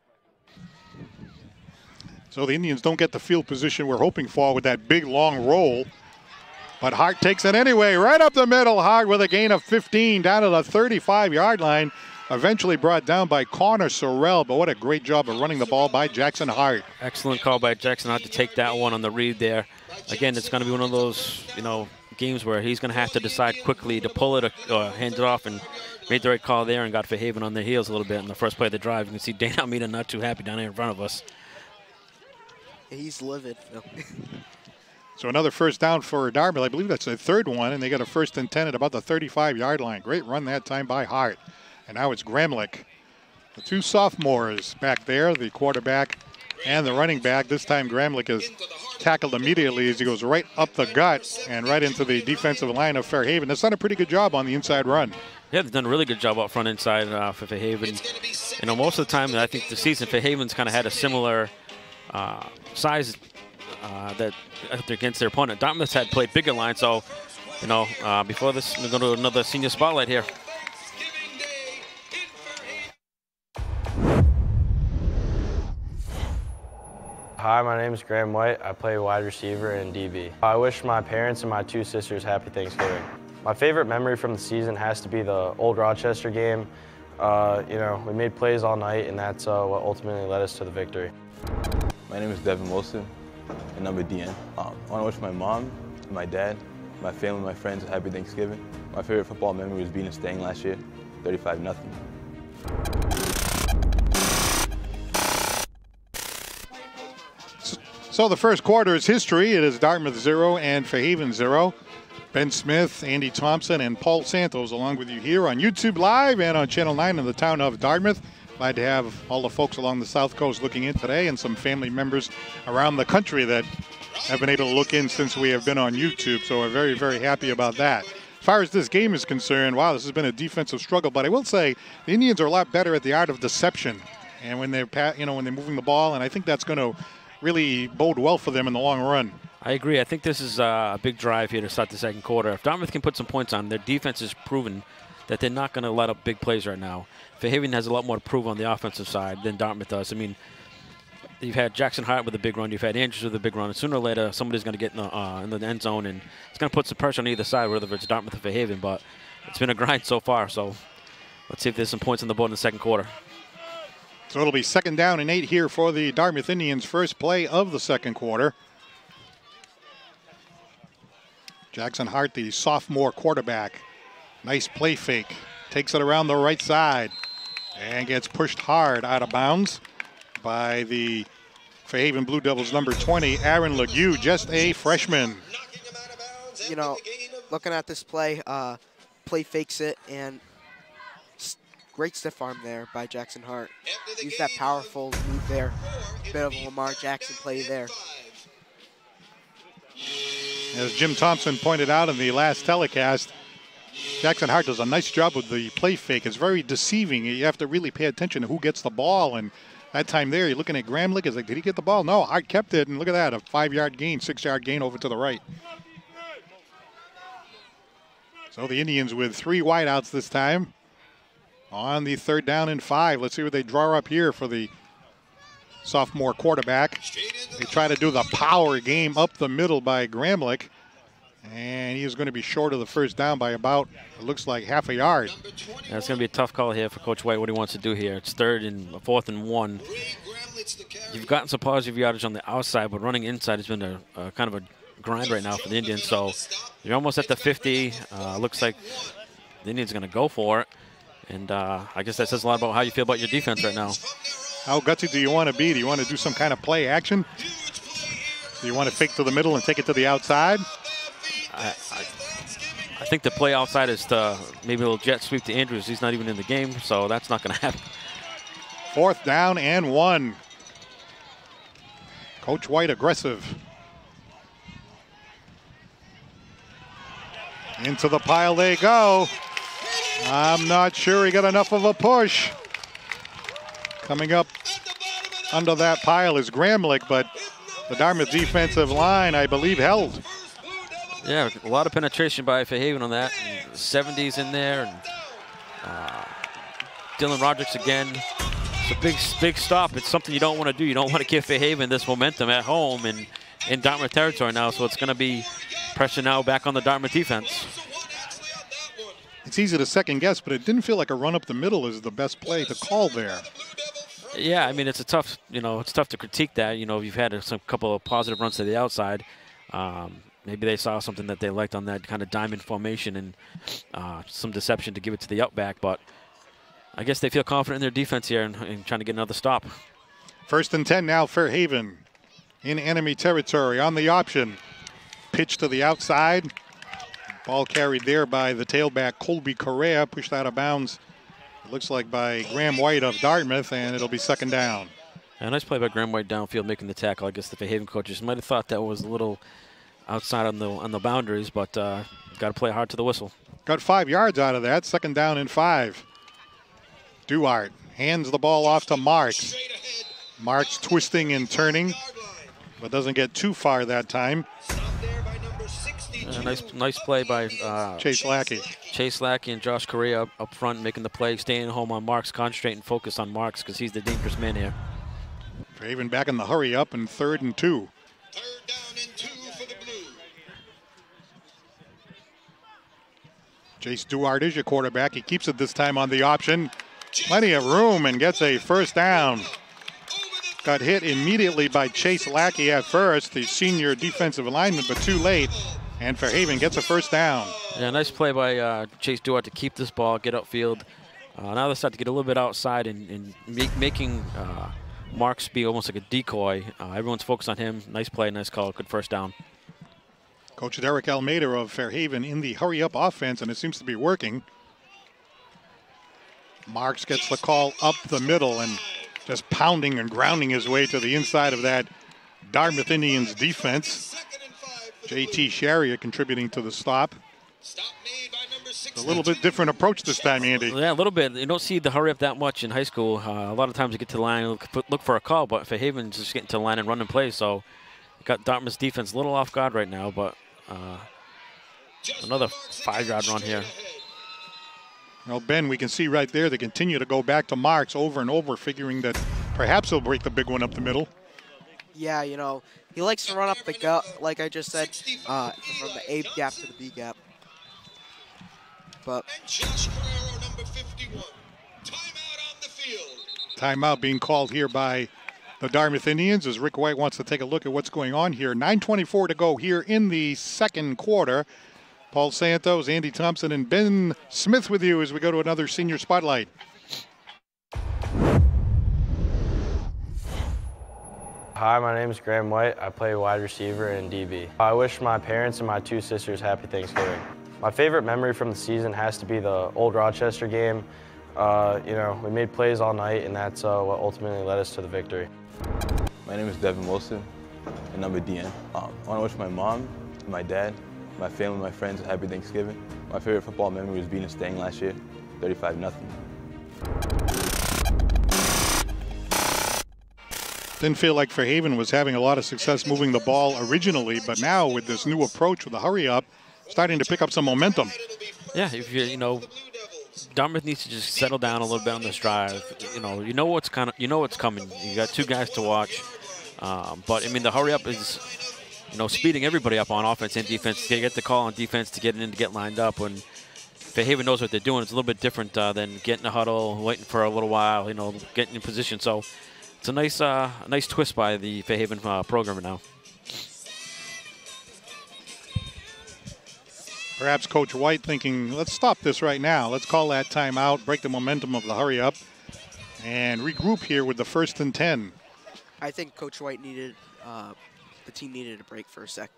So the Indians don't get the field position we're hoping for with that big long roll. But Hart takes it anyway, right up the middle. Hart with a gain of fifteen down to the thirty-five yard line. Eventually brought down by Connor Sorrell, but what a great job of running the ball by Jackson Hart. Excellent call by Jackson Hart to take that one on the read there. Again, it's going to be one of those, you know, games where he's going to have to decide quickly to pull it or uh, hand it off, and made the right call there and got Fairhaven on their heels a little bit in the first play of the drive. You can see Dana Almeida not too happy down here in front of us. He's livid. So another first down for Dartmouth. I believe that's the third one, and they got a first and ten at about the thirty-five yard line. Great run that time by Hart. And now it's Gramlich. The two sophomores back there, the quarterback and the running back. This time Gramlich is tackled immediately as he goes right up the gut and right into the defensive line of Fairhaven. That's done a pretty good job on the inside run. Yeah, they've done a really good job up front inside uh, for Fairhaven. You know, most of the time, I think the season, Fairhaven's kind of had a similar uh, size uh, that against their opponent. Dartmouth's had played bigger line, so, you know, uh, before this, we're going to do another senior spotlight here. Hi, my name is Graham White. I play wide receiver and D B. I wish my parents and my two sisters happy Thanksgiving. My favorite memory from the season has to be the Old Rochester game. Uh, you know, we made plays all night, and that's uh, what ultimately led us to the victory. My name is Devin Wilson, and I'm a D N. Um, I want to wish my mom, my dad, my family, my friends a happy Thanksgiving. My favorite football memory was being a Stang last year, thirty-five nothing. So the first quarter is history. It is Dartmouth zero and Fairhaven zero. Ben Smith, Andy Thompson, and Paul Santos along with you here on YouTube Live and on Channel nine in the town of Dartmouth. Glad to have all the folks along the South Coast looking in today and some family members around the country that have been able to look in since we have been on YouTube. So we're very, very happy about that. far as this game is concerned, wow, this has been a defensive struggle. But I will say the Indians are a lot better at the art of deception, and when they're you know when they're moving the ball, and I think that's going to really bode well for them in the long run. I agree. I think this is a big drive here to start the second quarter. If Dartmouth can put some points on, their defense has proven that they're not going to let up big plays right now. Fairhaven has a lot more to prove on the offensive side than Dartmouth does. I mean, you've had Jackson Hart with a big run. You've had Andrews with a big run. And sooner or later, somebody's going to get in the, uh, in the end zone, and it's going to put some pressure on either side, whether it's Dartmouth or Fairhaven. But it's been a grind so far. So let's see if there's some points on the board in the second quarter. So it'll be second down and eight here for the Dartmouth Indians. First play of the second quarter. Jackson Hart, the sophomore quarterback. Nice play fake. Takes it around the right side and gets pushed hard out of bounds by the Fairhaven Blue Devils number twenty, Aaron Legue, just a freshman. You know, looking at this play, uh, play fakes it, and great stiff arm there by Jackson Hart. Use that powerful move there. Bit of a Lamar Jackson play there. As Jim Thompson pointed out in the last telecast, Jackson Hart does a nice job with the play fake. It's very deceiving. You have to really pay attention to who gets the ball. And that time there, you're looking at Gramlich. It's like, did he get the ball? No, Hart kept it. And look at that, a five-yard gain, six-yard gain over to the right. So the Indians with three wideouts this time on the third down and five. Let's see what they draw up here for the sophomore quarterback. They try to do the power game up the middle by Gramlich. And he is going to be short of the first down by about, it looks like, half a yard. Yeah, it's going to be a tough call here for Coach White, what he wants to do here. It's third and fourth and one. You've gotten some positive yardage on the outside, but running inside has been a, a kind of a grind right now for the Indians. So you're almost at the fifty. Uh, looks like the Indians are going to go for it. And uh, I guess that says a lot about how you feel about your defense right now. How gutsy do you want to be? Do you want to do some kind of play action? Do you want to fake to the middle and take it to the outside? I, I, I think the play outside is to maybe a little jet sweep to Andrews. He's not even in the game, so that's not going to happen. Fourth down and one. Coach White aggressive. Into the pile they go. I'm not sure he got enough of a push. Coming up under that pile is Gramlich, but the Dartmouth defensive line, I believe, held. Yeah, a lot of penetration by Fairhaven on that. And the seventies in there. And uh, Dylan Roderick's again. It's a big, big stop. It's something you don't want to do. You don't want to give Fairhaven this momentum at home and in Dartmouth territory now. So it's going to be pressure now back on the Dartmouth defense. It's easy to second guess, but it didn't feel like a run up the middle is the best play to call there. Yeah, I mean, it's a tough, you know, it's tough to critique that. You know, you've had a some couple of positive runs to the outside. Um, maybe they saw something that they liked on that kind of diamond formation and uh, some deception to give it to the outback. But I guess they feel confident in their defense here and, and trying to get another stop. First and ten now, Fairhaven in enemy territory on the option. Pitch to the outside. Ball carried there by the tailback Colby Correa, pushed out of bounds. It looks like by Graham White of Dartmouth, and it'll be second down. Yeah, nice play by Graham White downfield making the tackle. I guess the Fairhaven coaches might have thought that was a little outside on the on the boundaries, but uh, got to play hard to the whistle. Got five yards out of that. Second down and five. Duarte hands the ball off to Marks. Marks twisting and turning, but doesn't get too far that time. Uh, nice, nice play by uh, Chase Lackey. Chase Lackey and Josh Correa up, up front making the play, staying home on Marks, concentrating, focus on Marks because he's the dangerous man here. Fairhaven back in the hurry up in third and two. Third down and two for the Blue. Jace Duarte is your quarterback. He keeps it this time on the option. Plenty of room and gets a first down. Got hit immediately by Chase Lackey at first, the senior defensive lineman, but too late. And Fairhaven gets a first down. Yeah, nice play by uh, Chase Duarte to keep this ball, get upfield. Uh, now they start to get a little bit outside and, and make, making uh, Marks be almost like a decoy. Uh, everyone's focused on him. Nice play, nice call, good first down. Coach Derek Almeida of Fairhaven in the hurry-up offense, and it seems to be working. Marks gets the call up the middle and just pounding and grounding his way to the inside of that Dartmouth Indians defense. J T Sharrier contributing to the stop. A little bit different approach this time, Andy. Yeah, a little bit. You don't see the hurry up that much in high school. Uh, a lot of times you get to the line and look, look for a call, but Fairhaven's just getting to the line and running plays. So got Dartmouth's defense a little off guard right now, but uh, another five-yard run here. Well, Ben, we can see right there they continue to go back to Marks over and over, figuring that perhaps he'll break the big one up the middle. Yeah, you know, he likes to run up the gut, like I just said, uh, from the A gap to the B gap. But timeout being called here by the Dartmouth Indians as Rick White wants to take a look at what's going on here. nine twenty-four to go here in the second quarter. Paul Santos, Andy Thompson, and Ben Smith with you as we go to another senior spotlight. Hi, my name is Graham White. I play wide receiver and D B. I wish my parents and my two sisters happy Thanksgiving. My favorite memory from the season has to be the Old Rochester game. Uh, you know, we made plays all night, and that's uh, what ultimately led us to the victory. My name is Devin Wilson, and I'm a D N. Um, I want to wish my mom, my dad, my family, my friends a happy Thanksgiving. My favorite football memory was being a Stang last year, thirty-five nothing. Didn't feel like Fairhaven was having a lot of success moving the ball originally, but now with this new approach with the hurry up, starting to pick up some momentum. Yeah, if you you know, Dartmouth needs to just settle down a little bit on this drive. You know, you know what's kind of you know what's coming. You got two guys to watch, um, but I mean the hurry up is, you know, speeding everybody up on offense and defense to get the call on defense to get in to get lined up. When Fairhaven knows what they're doing, it's a little bit different uh, than getting a huddle, waiting for a little while. You know, getting in position. So it's a nice uh, nice twist by the Fairhaven uh, program now. Perhaps Coach White thinking, let's stop this right now. Let's call that timeout, break the momentum of the hurry up, and regroup here with the first and ten. I think Coach White needed, uh, the team needed a break for a sec.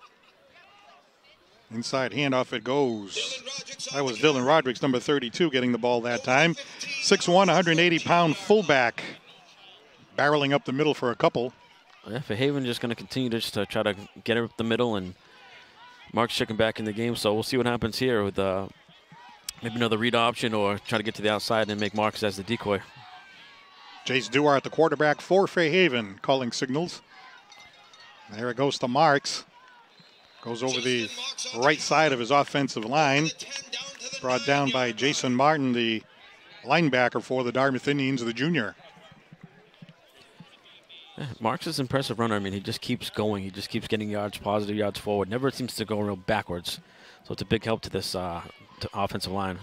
Inside handoff it goes. That was Dylan Rodrigues, number thirty-two, getting the ball that time. six one, one hundred eighty pound fullback, barreling up the middle for a couple. Yeah, Fairhaven just going to continue to just uh, try to get her up the middle, and Mark's checking back in the game, so we'll see what happens here with uh, maybe another read option or try to get to the outside and make Marks as the decoy. Jace Duarte, the quarterback for Fairhaven, calling signals. There it goes to Marks. Goes over the right side of his offensive line. Brought down by Jason Martin, the linebacker for the Dartmouth Indians, the junior. Yeah, Marks is an impressive runner. I mean, he just keeps going. He just keeps getting yards, positive yards forward. Never seems to go real backwards. So it's a big help to this uh, to offensive line.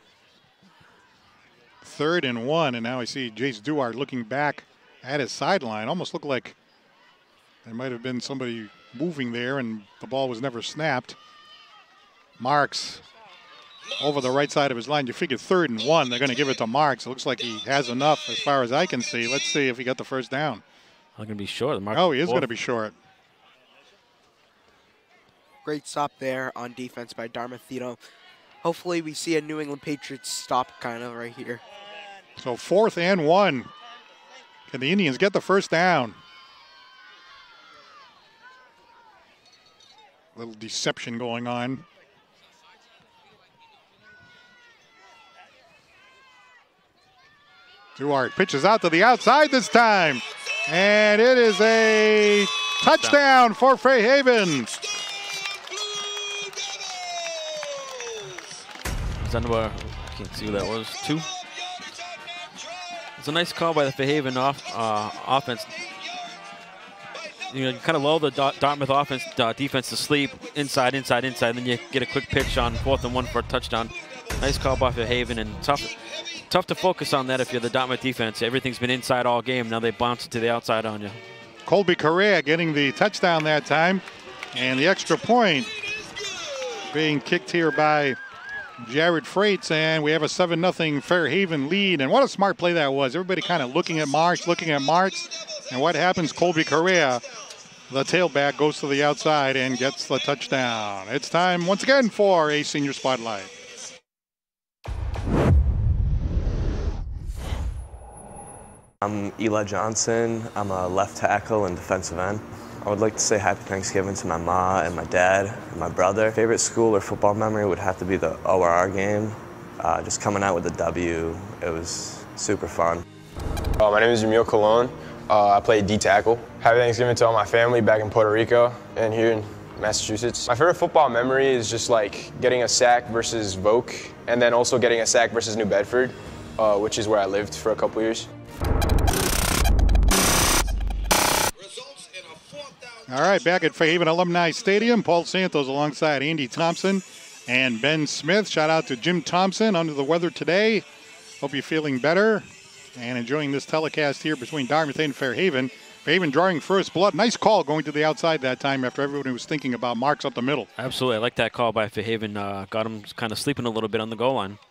Third and one, and now I see Jace Duarte looking back at his sideline. Almost looked like there might have been somebody moving there, and the ball was never snapped. Marks over the right side of his line. You figure third and one, they're going to give it to Marks. It looks like he has enough as far as I can see. Let's see if he got the first down. I'm going to be short. Mark oh, he is going to be short. Great stop there on defense by Dartmouth. You know, hopefully we see a New England Patriots stop kind of right here. So fourth and one. Can the Indians get the first down? A little deception going on. Duarte pitches out to the outside this time. And it is a touchdown for Fairhaven. Is that number, I can't see who that was, two? It's a nice call by the Fairhaven off, uh, offense. You know, you kind of lull the Dartmouth offense uh, defense to sleep, inside, inside, inside, then you get a quick pitch on fourth and one for a touchdown. Nice call by Fairhaven, and tough, tough to focus on that if you're the Dartmouth defense. Everything's been inside all game. Now they bounce it to the outside on you. Colby Correa getting the touchdown that time, and the extra point being kicked here by Jared Freites, and we have a seven nothing Fairhaven lead. And what a smart play that was. Everybody kind of looking at Marks, looking at Marks, and what happens? Colby Correa, the tailback, goes to the outside and gets the touchdown. It's time once again for a senior spotlight. I'm Eli Johnson. I'm a left tackle and defensive end. I would like to say happy Thanksgiving to my mom and my dad and my brother. Favorite school or football memory would have to be the O R R game. Uh, just coming out with a W, it was super fun. Uh, my name is Jamil Colon. Uh, I play D-tackle. Happy Thanksgiving to all my family back in Puerto Rico and here in Massachusetts. My favorite football memory is just like getting a sack versus Voke, and then also getting a sack versus New Bedford, uh, which is where I lived for a couple years. All right, back at Fairhaven Alumni Stadium, Paul Santos alongside Andy Thompson and Ben Smith. Shout out to Jim Thompson, under the weather today. Hope you're feeling better and enjoying this telecast here between Dartmouth and Fairhaven. Fairhaven drawing first blood. Nice call going to the outside that time after everyone was thinking about marks up the middle. Absolutely. I like that call by Fairhaven. Uh, got him kind of sleeping a little bit on the goal line.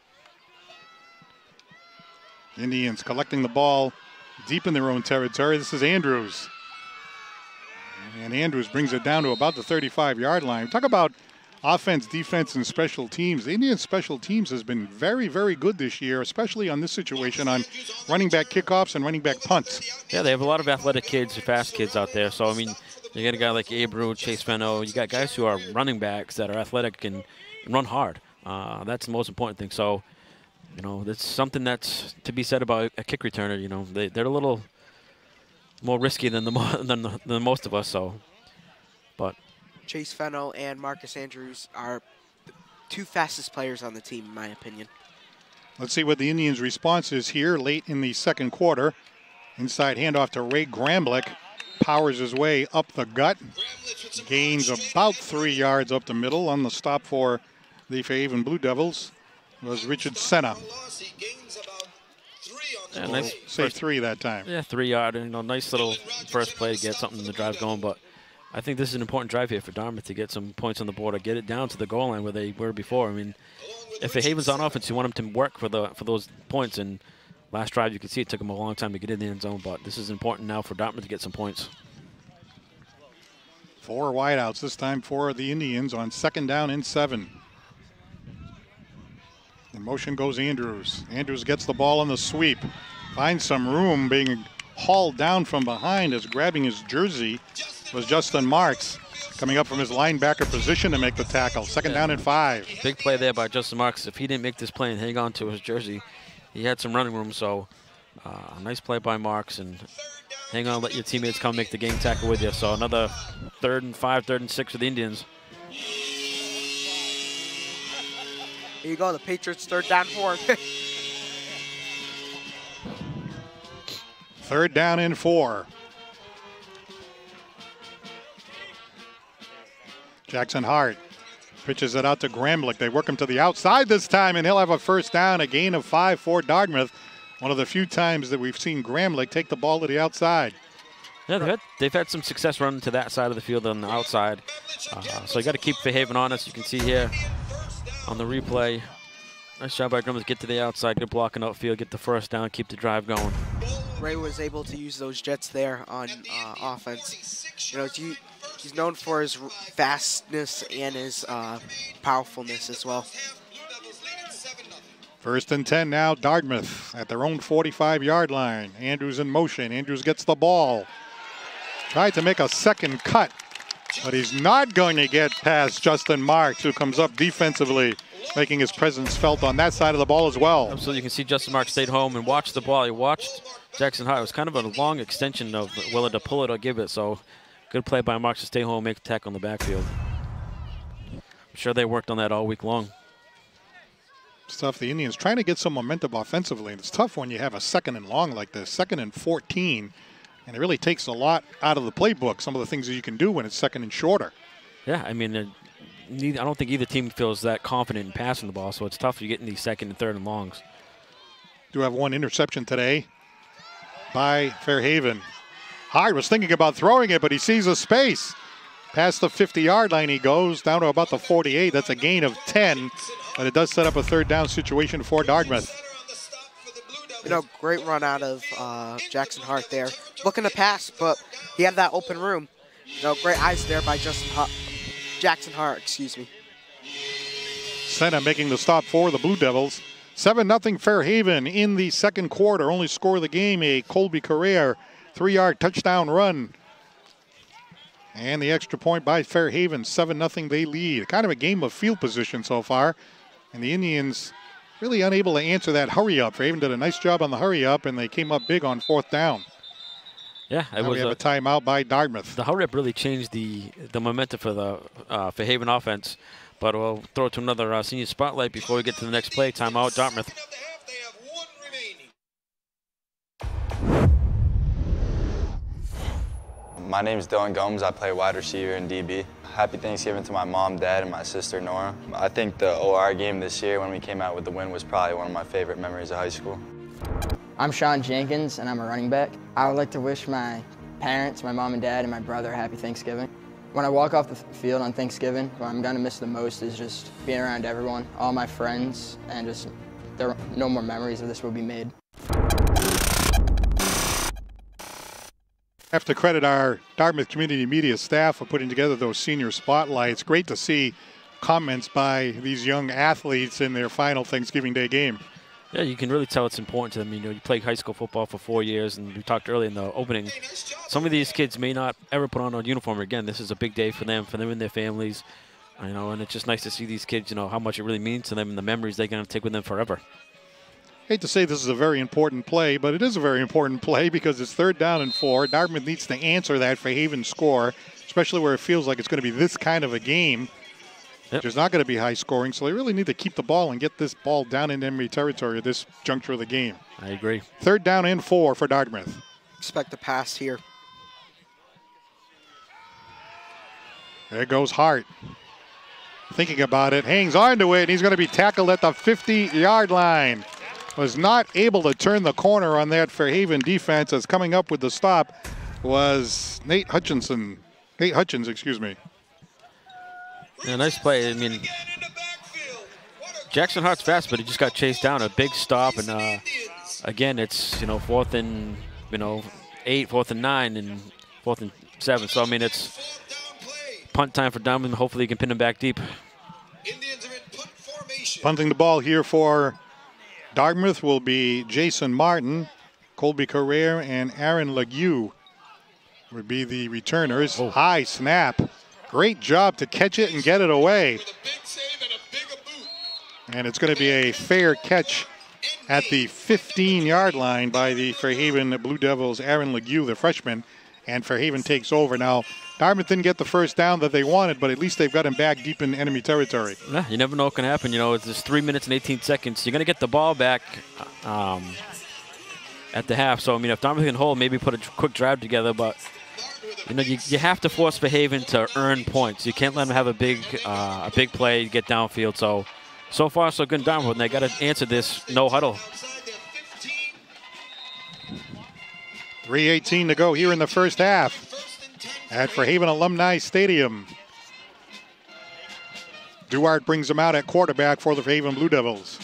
Indians collecting the ball deep in their own territory. This is Andrews. And Andrews brings it down to about the thirty-five-yard line. Talk about offense, defense, and special teams. The Indian special teams has been very, very good this year, especially on this situation on running back kickoffs and running back punts. Yeah, they have a lot of athletic kids, fast kids out there. So, I mean, you got a guy like Abreu, Chase Fenno. You got guys who are running backs that are athletic and, and run hard. Uh, that's the most important thing. So, you know, that's something that's to be said about a kick returner. You know, they, they're a little more risky than the mo than, the, than most of us. So, but Chase Fenno and Marcus Andrews are the two fastest players on the team, in my opinion. Let's see what the Indians' response is here late in the second quarter. Inside handoff to Ray Gramblick. Powers his way up the gut. Gains about three yards up the middle. On the stop for the Fairhaven Blue Devils was Richard Senna. Yeah, nice say first, three that time. Yeah, three yard. You know, nice little first play to get something in the drive going. But I think this is an important drive here for Dartmouth to get some points on the board or get it down to the goal line where they were before. I mean, if Fairhaven's on offense, you want them to work for the for those points. And last drive, you can see it took them a long time to get in the end zone. But this is important now for Dartmouth to get some points. Four wideouts this time for the Indians on second down and seven. In motion goes Andrews. Andrews gets the ball on the sweep. Finds some room, being hauled down from behind as grabbing his jersey was Justin Marks, coming up from his linebacker position to make the tackle. Second Yeah. down and five. Big play there by Justin Marks. If he didn't make this play and hang on to his jersey, he had some running room. So uh, nice play by Marks. And hang on, let your teammates come make the game tackle with you. So another third and five, third and six for the Indians. Here you go, the Patriots third down four. Third down and four. Jackson Hart pitches it out to Gramblick. They work him to the outside this time, and he'll have a first down, a gain of five for Dartmouth. One of the few times that we've seen Gramblick take the ball to the outside. Yeah, they've had, they've had some success running to that side of the field on the outside. Uh, so you got to keep Fairhaven honest. You can see here on the replay. Nice job by Gramblick to get to the outside. Good blocking outfield. Get the first down. Keep the drive going. Ray was able to use those jets there on uh, offense. You know, he, he's known for his fastness and his uh, powerfulness as well. First and ten now, Dartmouth at their own forty-five-yard line. Andrews in motion. Andrews gets the ball. Tried to make a second cut, but he's not going to get past Justin Marks, who comes up defensively, making his presence felt on that side of the ball as well. Absolutely. You can see Justin Marks stayed home and watched the ball. He watched Jackson Hart. It was kind of a long extension of whether to pull it or give it. So good play by Marks to stay home, make a tackle on the backfield. I'm sure they worked on that all week long. It's tough. The Indians trying to get some momentum offensively. And it's tough when you have a second and long like this, second and fourteen. And it really takes a lot out of the playbook, some of the things that you can do when it's second and shorter. Yeah, I mean, uh, neither, I don't think either team feels that confident in passing the ball, so it's tough you get in these second and third and longs. Do have one interception today by Fairhaven. Hart was thinking about throwing it, but he sees a space. Past the fifty-yard line he goes, down to about the forty-eight. That's a gain of ten, but it does set up a third down situation for Dartmouth. You know, great run out of uh, Jackson Hart there. Looking to pass, but he had that open room. You know, great eyes there by Justin Hart, Jackson Hart, excuse me. Senna making the stop for the Blue Devils. seven nothing Fairhaven in the second quarter. Only score of the game, a Colby Carrere three-yard touchdown run. And the extra point by Fairhaven, seven nothing they lead. Kind of a game of field position so far. And the Indians really unable to answer that hurry up. Fairhaven did a nice job on the hurry up, and they came up big on fourth down. Yeah, it now was we have a, a timeout by Dartmouth. The hurry up really changed the the momentum for the uh, Fairhaven offense. But we'll throw it to another uh, senior spotlight before we get to the next play. Timeout, Dartmouth. My name is Dylan Gomes. I play wide receiver in D B. Happy Thanksgiving to my mom, dad, and my sister, Nora. I think the O R game this year when we came out with the win was probably one of my favorite memories of high school. I'm Sean Jenkins, and I'm a running back. I would like to wish my parents, my mom and dad, and my brother a happy Thanksgiving. When I walk off the field on Thanksgiving, what I'm going to miss the most is just being around everyone, all my friends, and just there no more memories of this will be made. I have to credit our Dartmouth community media staff for putting together those senior spotlights. Great to see comments by these young athletes in their final Thanksgiving Day game. Yeah, you can really tell it's important to them. You know, you play high school football for four years, and we talked earlier in the opening. Some of these kids may not ever put on a uniform again. This is a big day for them, for them and their families. You know, and it's just nice to see these kids, you know, how much it really means to them and the memories they're going to take with them forever. Hate to say this is a very important play, but it is a very important play because it's third down and four. Dartmouth needs to answer that Fairhaven score, especially where it feels like it's going to be this kind of a game. Yep. There's not going to be high scoring, so they really need to keep the ball and get this ball down in enemy territory at this juncture of the game. I agree. Third down and four for Dartmouth. Expect a pass here. There goes Hart. Thinking about it, hangs on to it, and he's going to be tackled at the fifty-yard line. Was not able to turn the corner on that Fairhaven defense, as coming up with the stop was Nate Hutchinson. Nate Hutchins, excuse me. Yeah, nice play. I mean, Jackson Hart's fast, but he just got chased down. A big stop, and uh, again, it's, you know, fourth and, you know, eight, fourth and nine, and fourth and seven. So, I mean, it's punt time for Dartmouth. Hopefully he can pin him back deep. Punting the ball here for Dartmouth will be Jason Martin, Colby Carrere, and Aaron Legue would be the returners. Oh. High snap. Great job to catch it and get it away. And it's going to be a fair catch at the fifteen-yard line by the Fairhaven Blue Devils, Aaron Legue, the freshman, and Fairhaven takes over. Now, Dartmouth didn't get the first down that they wanted, but at least they've got him back deep in enemy territory. Yeah, you never know what can happen. You know, it's just three minutes and eighteen seconds. You're going to get the ball back um, at the half. So, I mean, if Dartmouth can hold, maybe put a quick drive together, but you know, you, you have to force Fairhaven to earn points. You can't let them have a big uh, a big play, get downfield. So, so far, so good in Dartmouth, and they got to answer this no huddle. three eighteen to go here in the first half at Fairhaven Alumni Stadium. Duarte brings them out at quarterback for the Fairhaven Blue Devils.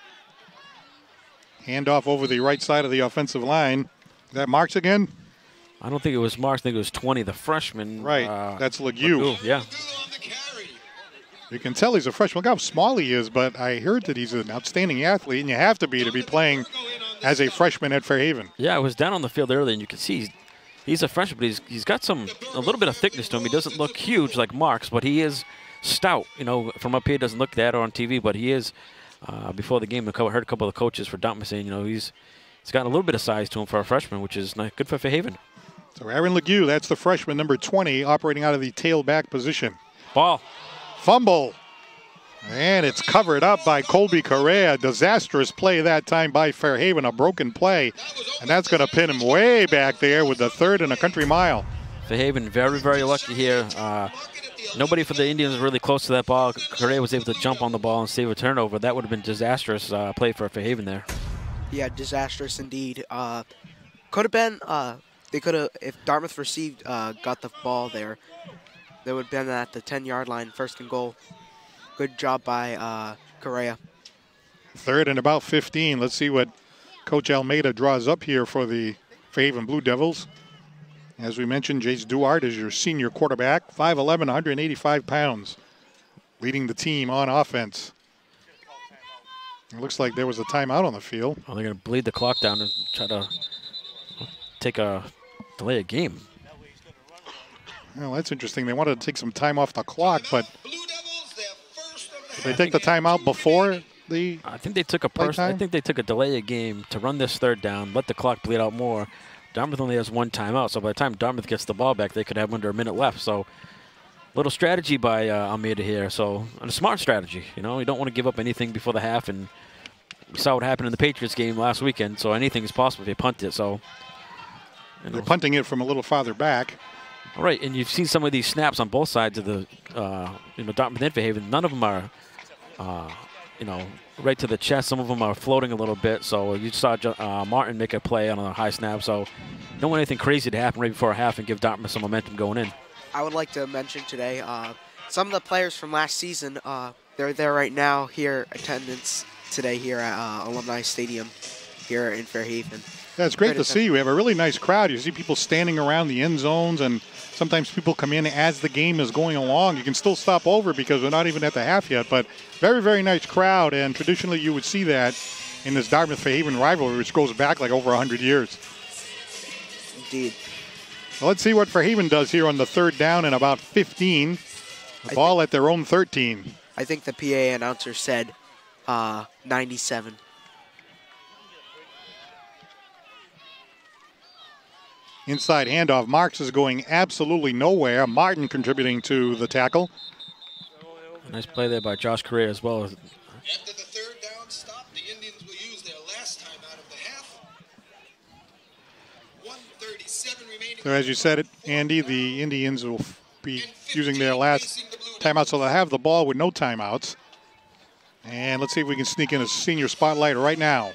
Handoff over the right side of the offensive line. Is that Marks again? I don't think it was Marks. I think it was twenty, the freshman. Right, uh, that's Legue. Legue, yeah. You can tell he's a freshman. Look how small he is, but I heard that he's an outstanding athlete, and you have to be to be playing as a freshman at Fairhaven. Yeah, I was down on the field earlier, and you can see he's, he's a freshman, but he's, he's got some a little bit of thickness to him. He doesn't look huge like Marks, but he is stout. You know, from up here, doesn't look that or on T V, but he is. Uh, before the game, I heard a couple of the coaches for Dartmouth saying, you know, he's he's got a little bit of size to him for a freshman, which is good for Fairhaven. So Aaron Legue, that's the freshman, number twenty, operating out of the tailback position. Ball. Fumble. And it's covered up by Colby Correa. Disastrous play that time by Fairhaven, a broken play. And that's going to pin him way back there with the third and a country mile. Fairhaven very, very lucky here. Uh, nobody for the Indians was really close to that ball. Correa was able to jump on the ball and save a turnover. That would have been disastrous uh, play for Fairhaven there. Yeah, disastrous indeed. Uh, could have been, uh, they could have, if Dartmouth received, uh, got the ball there, they would have been at the ten-yard line, first and goal. Good job by uh, Correa. Third and about fifteen. Let's see what Coach Almeida draws up here for the Fairhaven Blue Devils. As we mentioned, Jace Duarte is your senior quarterback, five eleven, one hundred eighty-five pounds, leading the team on offense. It looks like there was a timeout on the field. Oh, they're going to bleed the clock down and try to take a delay a game. Well, that's interesting. They wanted to take some time off the clock, but did they take the time out before the I think they took a person. I think they took a delay of game to run this third down, let the clock bleed out more. Dartmouth only has one timeout, so by the time Dartmouth gets the ball back, they could have under a minute left. So, little strategy by uh, Almeida here. So, and a smart strategy. You know, you don't want to give up anything before the half, and we saw what happened in the Patriots game last weekend. So anything is possible if you punt it. So, you know. They're punting it from a little farther back. All right, and you've seen some of these snaps on both sides of the, uh, you know, Dartmouth and Fairhaven. None of them are, uh, you know, right to the chest. Some of them are floating a little bit. So you saw uh, Martin make a play on a high snap. So you don't want anything crazy to happen right before a half and give Dartmouth some momentum going in. I would like to mention today uh, some of the players from last season. Uh, they're there right now here, attendance today here at uh, Alumni Stadium here in Fairhaven. Yeah, it's great to see. We have a really nice crowd. You see people standing around the end zones, and sometimes people come in as the game is going along. You can still stop over because we're not even at the half yet, but very, very nice crowd, and traditionally you would see that in this Dartmouth-Fairhaven rivalry, which goes back like over one hundred years. Indeed. Well, let's see what Fairhaven does here on the third down and about fifteen. The ball at their own thirteen. I think the P A announcer said uh, ninety-seven. Inside handoff. Marks is going absolutely nowhere. Martin contributing to the tackle. Nice play there by Josh Correa as well. After the third down stop, the Indians will use their last time out of the half. one thirty-seven remaining. So as you said it, Andy, the Indians will be using their last timeout, so they'll have the ball with no timeouts. And let's see if we can sneak in a senior spotlight right now.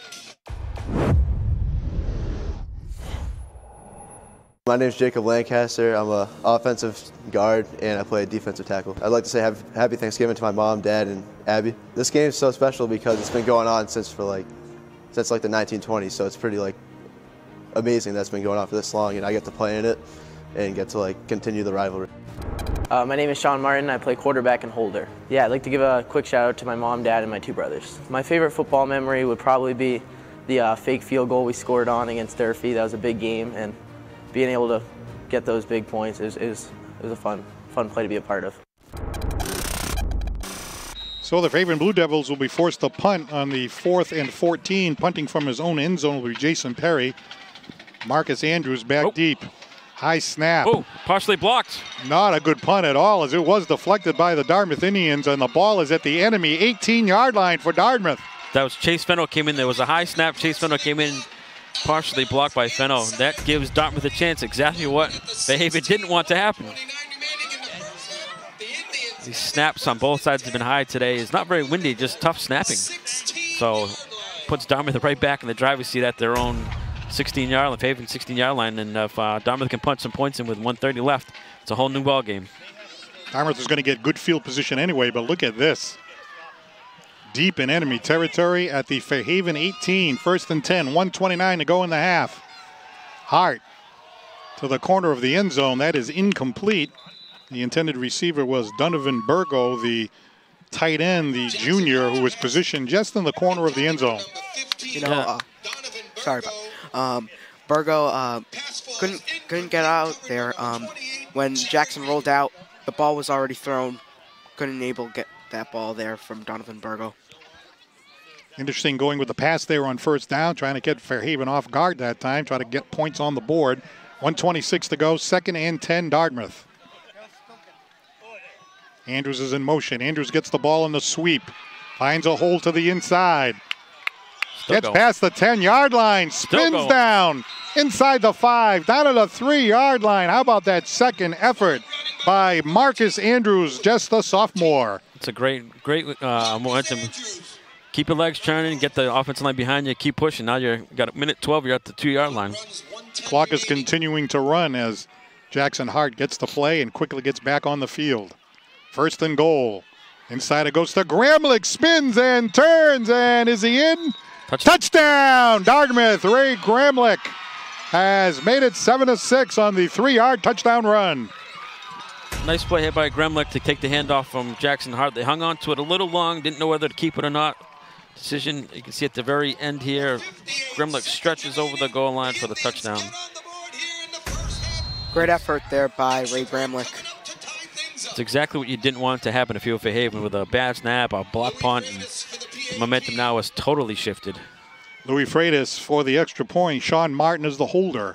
My name is Jacob Lancaster. I'm an offensive guard, and I play defensive tackle. I'd like to say happy Thanksgiving to my mom, dad, and Abby. This game is so special because it's been going on since for like, since like the nineteen twenties. So it's pretty like amazing that's been going on for this long, and I get to play in it and get to like continue the rivalry. Uh, my name is Sean Martin. I play quarterback and holder. Yeah, I'd like to give a quick shout out to my mom, dad, and my two brothers. My favorite football memory would probably be the uh, fake field goal we scored on against Durfee. That was a big game, and being able to get those big points is, is, is a fun, fun play to be a part of. So the Fairhaven Blue Devils will be forced to punt on the fourth and fourteen. Punting from his own end zone will be Jason Perry. Marcus Andrews back oh. deep. High snap. Oh, partially blocked. Not a good punt at all, as it was deflected by the Dartmouth Indians, and the ball is at the enemy eighteen-yard line for Dartmouth. That was Chase Fenno came in. There was a high snap. Chase Fenno came in, partially blocked by Fenno. That gives Dartmouth a chance, exactly what Fairhaven didn't want to happen. These snaps on both sides have been high today. It's not very windy, just tough snapping. So puts Dartmouth right back in the driver's seat at their own sixteen-yard line, Fairhaven sixteen-yard line. And if uh, Dartmouth can punch some points in with one thirty left, it's a whole new ball game. Dartmouth is going to get good field position anyway, but look at this. Deep in enemy territory at the Fairhaven eighteen, first and ten, one twenty-nine to go in the half. Hart to the corner of the end zone. That is incomplete. The intended receiver was Donovan Burgo, the tight end, the junior, who was positioned just in the corner of the end zone. You know, uh, sorry about um, Burgo uh, couldn't couldn't get out there. Um, when Jackson rolled out, the ball was already thrown. Couldn't able to get that ball there from Donovan Burgo. Interesting going with the pass there on first down, trying to get Fairhaven off guard that time, try to get points on the board. one twenty-six to go, second and ten, Dartmouth. Andrews is in motion. Andrews gets the ball in the sweep. Finds a hole to the inside. Still gets going. Past the ten-yard line. Spins down inside the five. Down at the three-yard line. How about that second effort by Marcus Andrews, just a sophomore. It's a great, great uh, momentum. Keep your legs turning. Get the offensive line behind you. Keep pushing. Now you're got a minute twelve. You're at the two-yard line. Clock is continuing to run as Jackson Hart gets the play and quickly gets back on the field. First and goal. Inside it goes to Gramlich, spins and turns, and is he in? Touchdown! Touchdown! Dartmouth, Ray Gramlich has made it seven to six on the three-yard touchdown run. Nice play here by Gramlich to take the handoff from Jackson Hart. They hung on to it a little long, didn't know whether to keep it or not. Decision, you can see at the very end here, Gramlich stretches over the goal line for the touchdown. Great effort there by Ray Bramlich. It's exactly what you didn't want to happen if you were Fairhaven, with a bad snap, a block punt, and the momentum now has totally shifted. Louis Freitas for the extra point. Sean Martin is the holder.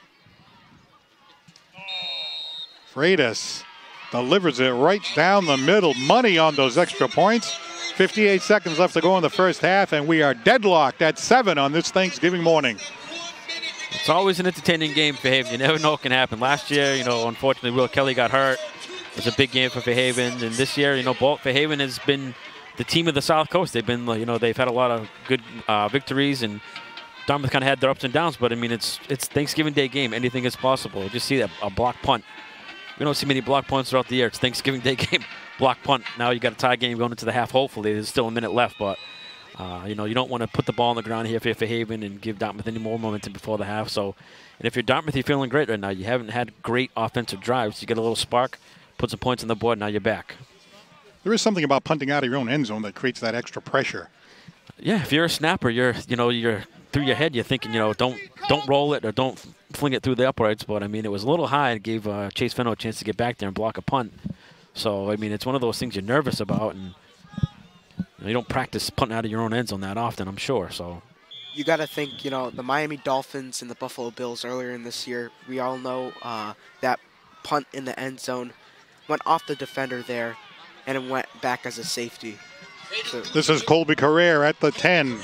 Freitas delivers it right down the middle. Money on those extra points. fifty-eight seconds left to go in the first half, and we are deadlocked at seven on this Thanksgiving morning. It's always an entertaining game for Fairhaven. You never know what can happen. Last year, you know, unfortunately, Will Kelly got hurt. It was a big game for Fairhaven, and this year, you know, Fairhaven has been the team of the South Coast. They've been, you know, they've had a lot of good uh, victories, and Dartmouth kind of had their ups and downs. But I mean, it's it's Thanksgiving Day game. Anything is possible. Just see that a block punt. We don't see many block punts throughout the year. It's Thanksgiving Day game, block punt. Now you got a tie game going into the half. Hopefully, there's still a minute left, but uh, you know, you don't want to put the ball on the ground here for Fairhaven and give Dartmouth any more momentum before the half. So, and if you're Dartmouth, you're feeling great right now. You haven't had great offensive drives. You get a little spark. Put some points on the board, now you're back. There is something about punting out of your own end zone that creates that extra pressure. Yeah, if you're a snapper, you're, you know, you're through your head, you're thinking, you know, don't don't roll it or don't fling it through the uprights. But, I mean, it was a little high. It gave uh, Chase Fenno a chance to get back there and block a punt. So, I mean, it's one of those things you're nervous about. And you know, you don't practice punting out of your own end zone that often, I'm sure. So you got to think, you know, the Miami Dolphins and the Buffalo Bills earlier in this year, we all know uh, that punt in the end zone went off the defender there, and it went back as a safety. So this is Colby Carrere at the ten.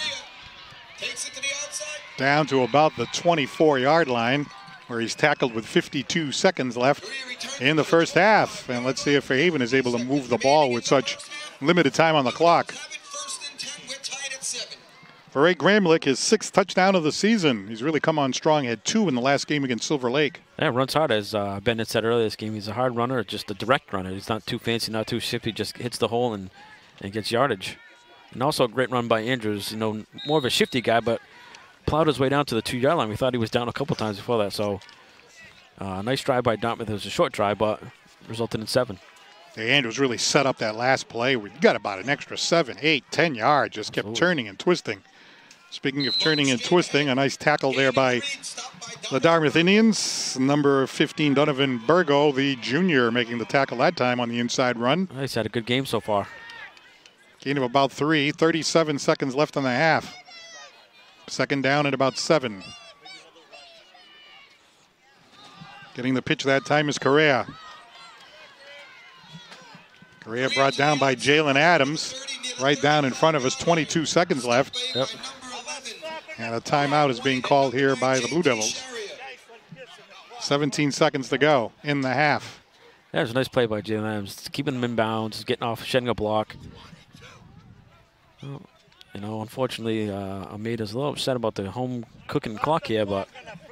Down to about the twenty-four yard line, where he's tackled with fifty-two seconds left in the first half. And let's see if Fairhaven is able to move the ball with such limited time on the clock. For Ray Gramlich, his sixth touchdown of the season. He's really come on strong. He had two in the last game against Silver Lake. Yeah, runs hard, as uh, Bennett said earlier this game. He's a hard runner, just a direct runner. He's not too fancy, not too shifty, just hits the hole and, and gets yardage. And also a great run by Andrews. You know, more of a shifty guy, but plowed his way down to the two-yard line. We thought he was down a couple times before that. So, uh, nice drive by Dartmouth. It was a short drive, but resulted in seven. Yeah, Andrews really set up that last play. We got about an extra seven, eight, ten yards. Just kept Absolutely. turning and twisting. Speaking of turning and twisting, a nice tackle there by the Dartmouth Indians. Number fifteen, Donovan Burgo, the junior, making the tackle that time on the inside run. He's had a good game so far. Gain of about three, thirty-seven seconds left in the half. Second down at about seven. Getting the pitch that time is Correa. Correa brought down by Jalen Adams. Right down in front of us, twenty-two seconds left. Yep. And a timeout is being called here by the Blue Devils. seventeen seconds to go in the half. That was a nice play by Jalen Adams. Keeping them in bounds, getting off, shedding a block. Well, you know, unfortunately, uh, Almeida's a little upset about the home cooking clock here, but.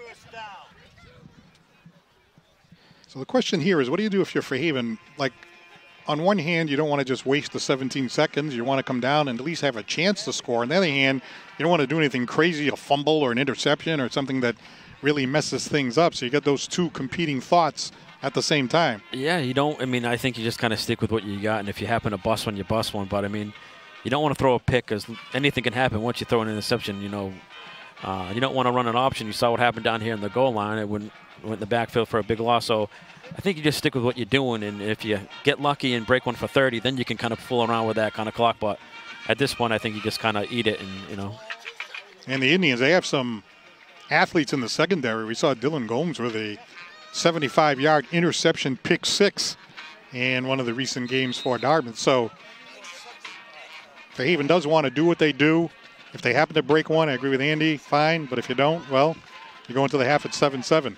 So the question here is, what do you do if you're Fairhaven? Like, on one hand, you don't want to just waste the seventeen seconds. You want to come down and at least have a chance to score. On the other hand, you don't want to do anything crazy, a fumble or an interception or something that really messes things up. So you get those two competing thoughts at the same time. Yeah, you don't. I mean, I think you just kind of stick with what you got. And if you happen to bust one, you bust one. But, I mean, you don't want to throw a pick because anything can happen once you throw an interception. You know, uh, you don't want to run an option. You saw what happened down here in the goal line. It went, went in the backfield for a big loss. So I think you just stick with what you're doing, and if you get lucky and break one for thirty, then you can kind of fool around with that kind of clock. But at this point, I think you just kind of eat it, and you know. And the Indians, they have some athletes in the secondary. We saw Dylan Gomes with a seventy-five yard interception pick six in one of the recent games for Dartmouth. So Fairhaven does want to do what they do. If they happen to break one, I agree with Andy, fine. But if you don't, well, you go into the half at seven seven.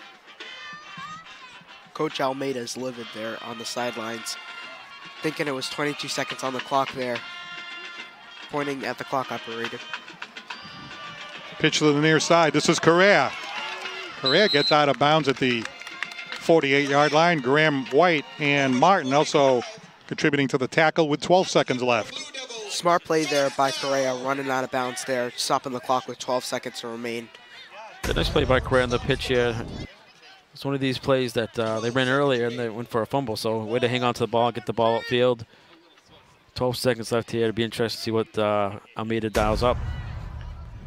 Coach Almeida's livid there on the sidelines, thinking it was twenty-two seconds on the clock there, pointing at the clock operator. Pitch to the near side. This is Correa. Correa gets out of bounds at the forty-eight yard line. Graham White and Martin also contributing to the tackle with twelve seconds left. Smart play there by Correa, running out of bounds there, stopping the clock with twelve seconds to remain. The nice play by Correa on the pitch here. It's one of these plays that uh, they ran earlier and they went for a fumble. So way to hang on to the ball, get the ball upfield. twelve seconds left here. It'll be interesting to see what uh, Almeida dials up.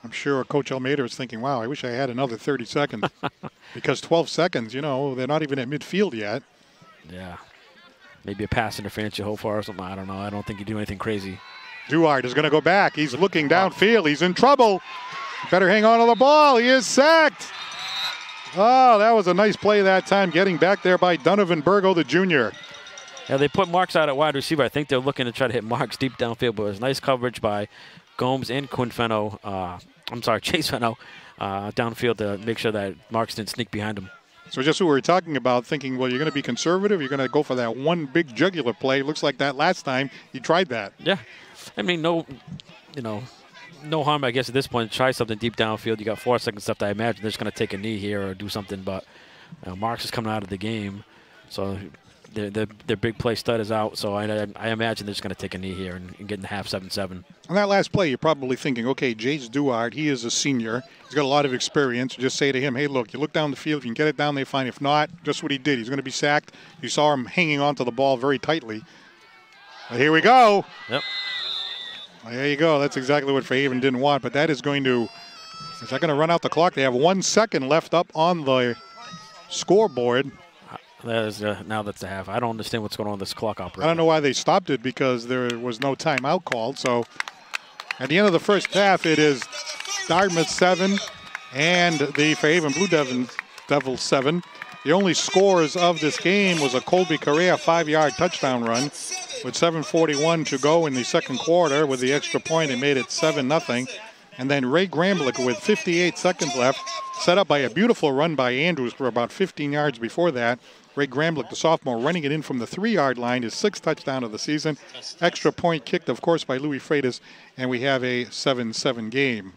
I'm sure Coach Almeida is thinking, wow, I wish I had another thirty seconds. Because twelve seconds, you know, they're not even at midfield yet. Yeah. Maybe a pass interference you hope for or something. I don't know. I don't think you do anything crazy. Duhart is going to go back. He's looking downfield. He's in trouble. Better hang on to the ball. He is sacked. Oh, that was a nice play that time, getting back there by Donovan Burgo, the junior. Yeah, they put Marks out at wide receiver. I think they're looking to try to hit Marks deep downfield, but it was nice coverage by Gomes and Quinn Fenno. Uh, I'm sorry, Chase Fenno uh, downfield to make sure that Marks didn't sneak behind him. So just what we were talking about, thinking, well, you're going to be conservative. You're going to go for that one big jugular play. Looks like that last time you tried that. Yeah. I mean, no, you know, no harm, I guess, at this point. Try something deep downfield. You got four seconds left. I imagine they're just going to take a knee here or do something. But you know, Marks is coming out of the game. So their, their, their big play stud is out. So I, I imagine they're just going to take a knee here and, and get in the half seven seven. On that last play, you're probably thinking, okay, Jace Duhart, he is a senior. He's got a lot of experience. Just say to him, hey, look, you look down the field. If you can get it down there, fine. If not, just what he did. He's going to be sacked. You saw him hanging onto the ball very tightly. But here we go. Yep. There you go. That's exactly what Fairhaven didn't want. But that is going to, is that going to run out the clock? They have one second left up on the scoreboard. That is, uh, now that's the half. I don't understand what's going on with this clock operator. I don't know why they stopped it because there was no timeout called. So at the end of the first half, it is Dartmouth seven and the Fairhaven Blue Devils, Devils seven. The only scores of this game was a Colby Correa five-yard touchdown run with seven forty-one to go in the second quarter. With the extra point, it made it seven nothing. And then Ray Gramblick with fifty-eight seconds left, set up by a beautiful run by Andrews for about fifteen yards before that. Ray Gramblick, the sophomore, running it in from the three-yard line, his sixth touchdown of the season. Extra point kicked, of course, by Louis Freitas, and we have a seven seven game.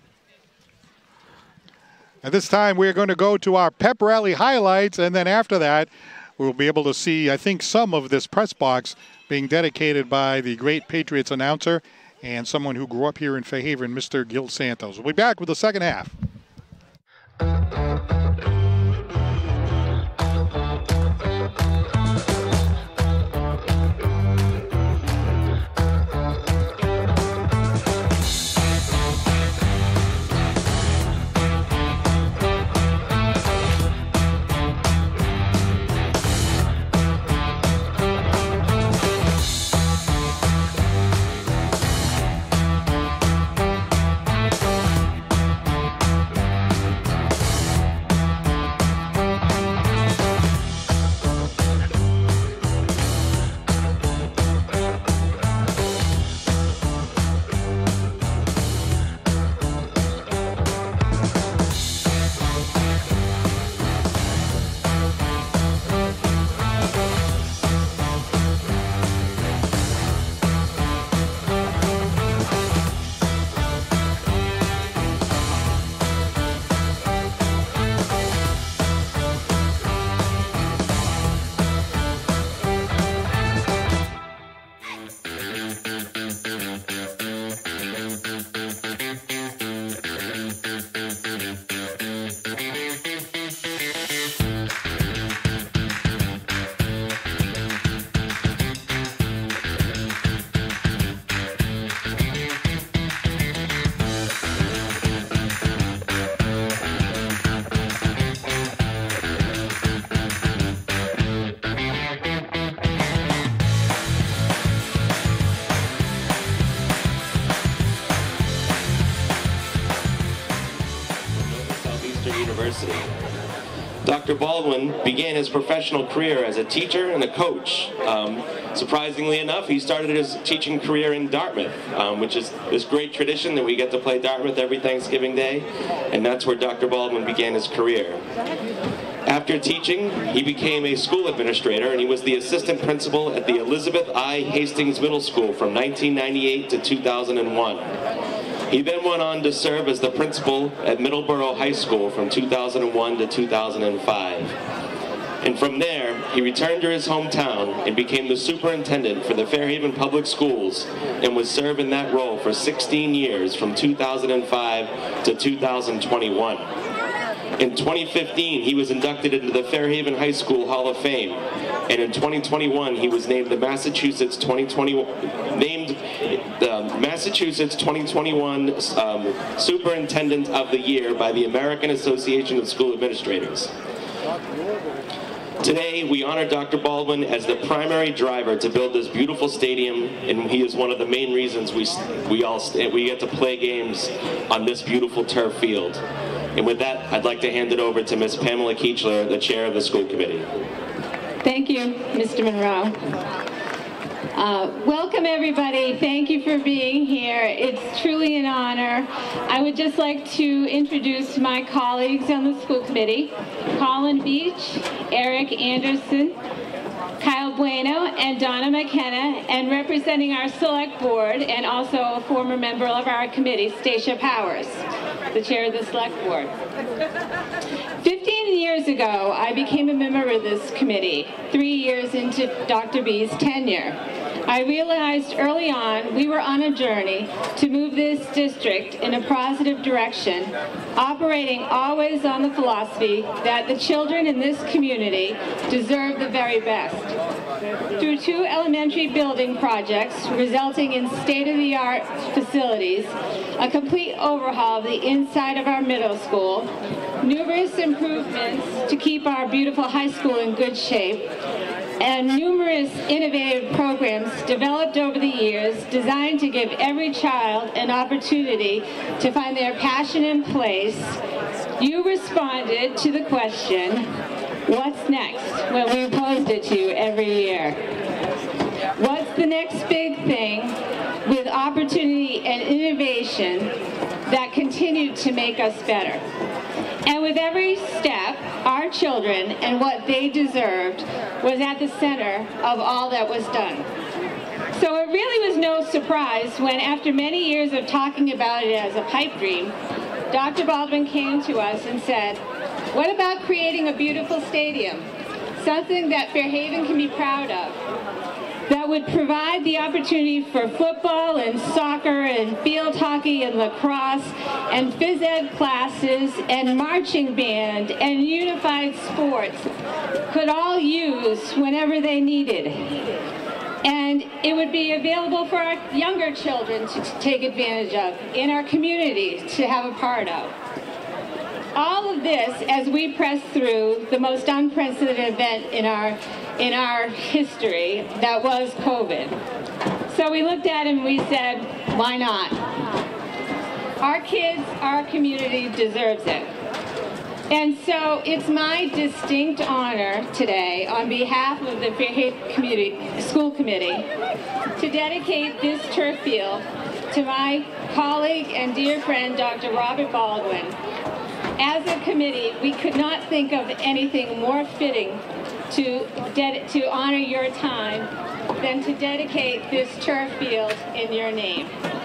At this time, we're going to go to our pep rally highlights, and then after that, we'll be able to see, I think, some of this press box being dedicated by the great Patriots announcer and someone who grew up here in Fairhaven, Mister Gil Santos. We'll be back with the second half. Doctor Baldwin began his professional career as a teacher and a coach. Um, surprisingly enough, he started his teaching career in Dartmouth, um, which is this great tradition that we get to play Dartmouth every Thanksgiving Day, and that's where Doctor Baldwin began his career. After teaching, he became a school administrator, and he was the assistant principal at the Elizabeth I. Hastings Middle School from nineteen ninety-eight to two thousand one. He then went on to serve as the principal at Middleborough High School from two thousand one to two thousand five. And from there, he returned to his hometown and became the superintendent for the Fairhaven Public Schools and was served in that role for sixteen years from two thousand five to two thousand twenty-one. In twenty fifteen, he was inducted into the Fairhaven High School Hall of Fame, and in twenty twenty-one, he was named the Massachusetts twenty twenty named the Massachusetts twenty twenty-one um, Superintendent of the Year by the American Association of School Administrators. Today, we honor Doctor Baldwin as the primary driver to build this beautiful stadium, and he is one of the main reasons we we all we get to play games on this beautiful turf field. And with that, I'd like to hand it over to Miz Pamela Keechler, the chair of the school committee. Thank you, Mister Monroe. Uh, welcome, everybody. Thank you for being here. It's truly an honor. I would just like to introduce my colleagues on the school committee: Colin Beach, Eric Anderson, Kyle Bueno, and Donna McKenna, and representing our select board and also a former member of our committee, Stacia Powers, the chair of the select board. Fifteen years ago, I became a member of this committee, three years into Doctor B's tenure. I realized early on we were on a journey to move this district in a positive direction, operating always on the philosophy that the children in this community deserve the very best. Through two elementary building projects resulting in state-of-the-art facilities, a complete overhaul of the inside of our middle school, numerous improvements to keep our beautiful high school in good shape, and numerous innovative programs developed over the years designed to give every child an opportunity to find their passion and place, you responded to the question, what's next, when we posed it to you every year. What's the next big thing with opportunity and innovation that continued to make us better? And with every step, our children and what they deserved was at the center of all that was done. So it really was no surprise when, after many years of talking about it as a pipe dream, Doctor Baldwin came to us and said, what about creating a beautiful stadium, something that Fairhaven can be proud of, that would provide the opportunity for football and soccer and field hockey and lacrosse and phys ed classes and marching band and unified sports could all use whenever they needed. And it would be available for our younger children to take advantage of, in our community to have a part of. All of this as we press through the most unprecedented event in our in our history, that was COVID. So we looked at it and we said, why not? Our kids, our community deserves it. And so it's my distinct honor today, on behalf of the Fairhaven Community School Committee, to dedicate this turf field to my colleague and dear friend, Doctor Robert Baldwin. As a committee, we could not think of anything more fitting to, to honor your time than to dedicate this turf field in your name.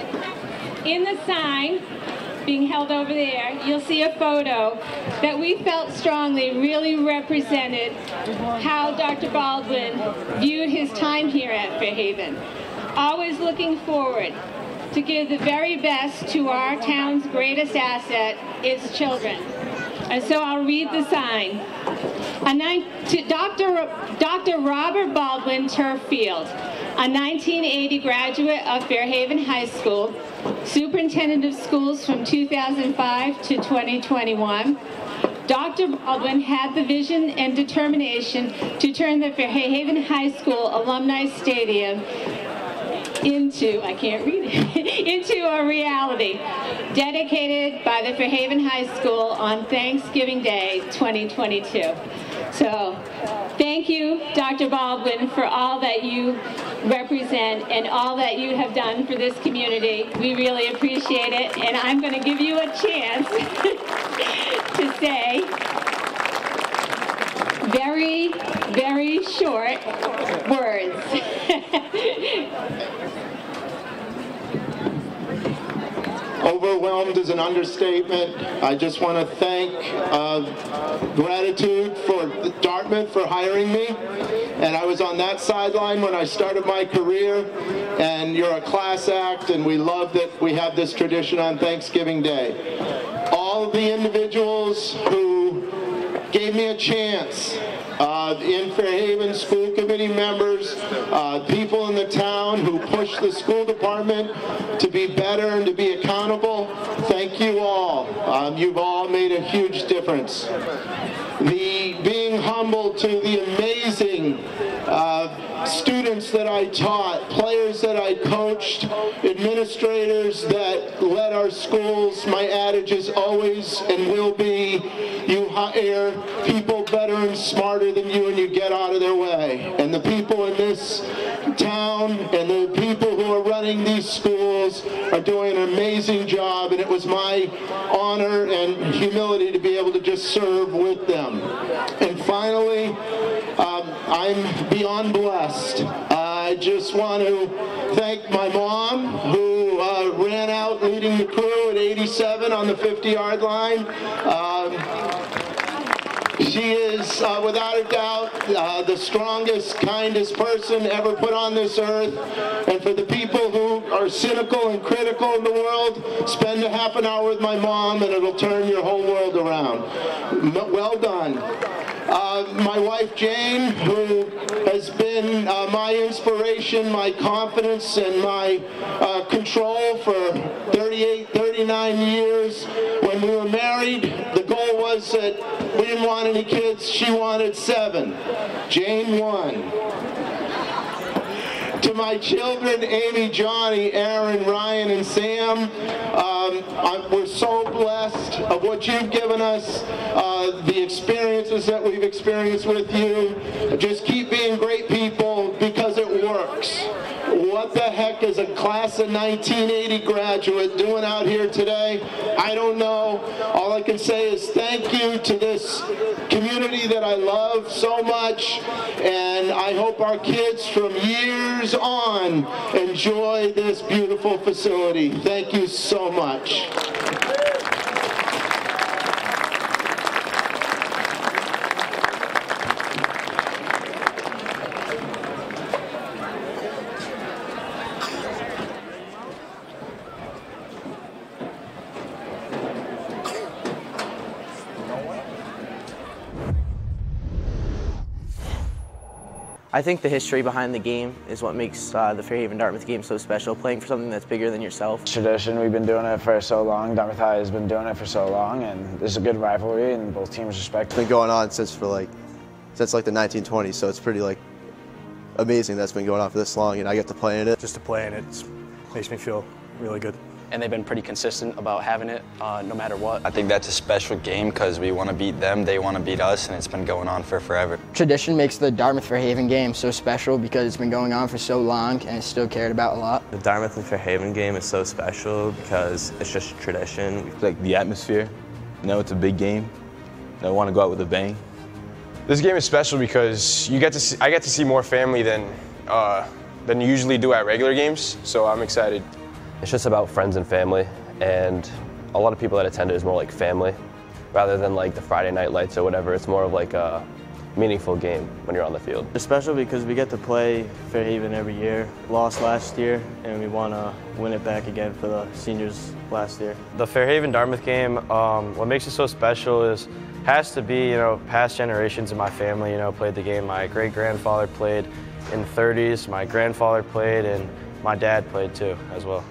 In the sign being held over there, you'll see a photo that we felt strongly really represented how Doctor Baldwin viewed his time here at Fairhaven, always looking forward to give the very best to our town's greatest asset, its children. And so I'll read the sign. A nine, to Doctor Doctor Robert Baldwin Turf Field, a nineteen eighty graduate of Fairhaven High School, superintendent of schools from two thousand five to twenty twenty-one. Doctor Baldwin had the vision and determination to turn the Fairhaven High School Alumni Stadium into, I can't read it, into a reality, dedicated by the Fairhaven High School on Thanksgiving Day twenty twenty-two. So, thank you, Doctor Baldwin, for all that you represent and all that you have done for this community. We really appreciate it, and I'm going to give you a chance to say very, very short words. Overwhelmed is an understatement. I just want to thank uh, gratitude for Dartmouth for hiring me. And I was on that sideline when I started my career. And you're a class act, and we love that we have this tradition on Thanksgiving Day. All of the individuals who gave me a chance, uh, in Fairhaven, school committee members, uh, people in the town who push the school department to be better and to be accountable. Thank you all. Um, you've all made a huge difference. The being humble to the amazing uh, students that I taught, players that I coached, administrators that led our schools. My adage is always and will be, you hire people better and smarter than you and you get out of their way. And the people in this town and the people who are running these schools are doing an amazing job, and it was my honor and humility to be able to just serve with them. And finally, um, I'm beyond blessed. I just want to thank my mom, who uh, ran out leading the crew at eighty-seven on the fifty-yard line. Um, She is, uh, without a doubt, uh, the strongest, kindest person ever put on this earth. And for the people who are cynical and critical in the world, spend a half an hour with my mom and it'll turn your whole world around. Well done. Uh, my wife Jane, who has been uh, my inspiration, my confidence, and my uh, control for thirty-eight, thirty-nine years. When we were married, the goal was that we didn't want any kids. She wanted seven. Jane won. To my children, Amy, Johnny, Aaron, Ryan, and Sam, um, I, we're so blessed of what you've given us, uh, the experiences that we've experienced with you. Just keep being great people because it works. What the heck is a class of nineteen eighty graduate doing out here today? I don't know. All I can say is thank you to this community that I love so much, and I hope our kids from years on enjoy this beautiful facility. Thank you so much. I think the history behind the game is what makes uh, the Fairhaven Dartmouth game so special, playing for something that's bigger than yourself. Tradition, we've been doing it for so long. Dartmouth High has been doing it for so long, and there's a good rivalry and both teams respect. It's been going on since for like, since like the nineteen twenties, so it's pretty like amazing that's been going on for this long, and I get to play in it. Just to play in it makes me feel really good. And they've been pretty consistent about having it uh, no matter what. I think that's a special game because we want to beat them, they want to beat us, and it's been going on for forever. Tradition makes the Dartmouth Fairhaven game so special because it's been going on for so long and it's still cared about a lot. The Dartmouth and Fairhaven game is so special because it's just tradition. It's like the atmosphere. You know, it's a big game. I want to go out with a bang. This game is special because you get to see, I get to see more family than uh, than you usually do at regular games, so I'm excited. It's just about friends and family, and a lot of people that attend it is more like family rather than like the Friday night lights or whatever. It's more of like a meaningful game when you're on the field. It's special because we get to play Fairhaven every year. Lost last year, and we want to win it back again for the seniors last year. The Fairhaven Dartmouth game, um, what makes it so special is has to be, you know, past generations of my family, you know, played the game. My great-grandfather played in the thirties, my grandfather played, and my dad played too as well.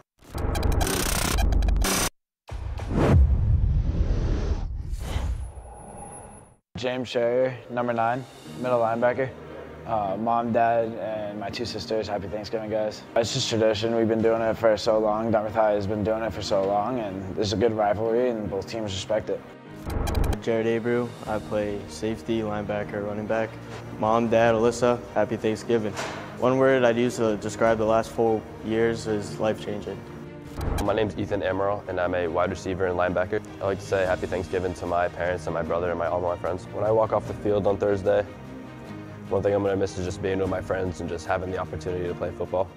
James Sherrier, number nine, middle linebacker. Uh, mom, dad, and my two sisters, happy Thanksgiving, guys. It's just tradition. We've been doing it for so long. Dartmouth High has been doing it for so long, and there's a good rivalry, and both teams respect it. Jared Abreu, I play safety, linebacker, running back. Mom, dad, Alyssa, happy Thanksgiving. One word I'd use to describe the last four years is life-changing. My name's Ethan Amaral, and I'm a wide receiver and linebacker. I like to say happy Thanksgiving to my parents and my brother and my, all my friends. When I walk off the field on Thursday, one thing I'm going to miss is just being with my friends and just having the opportunity to play football.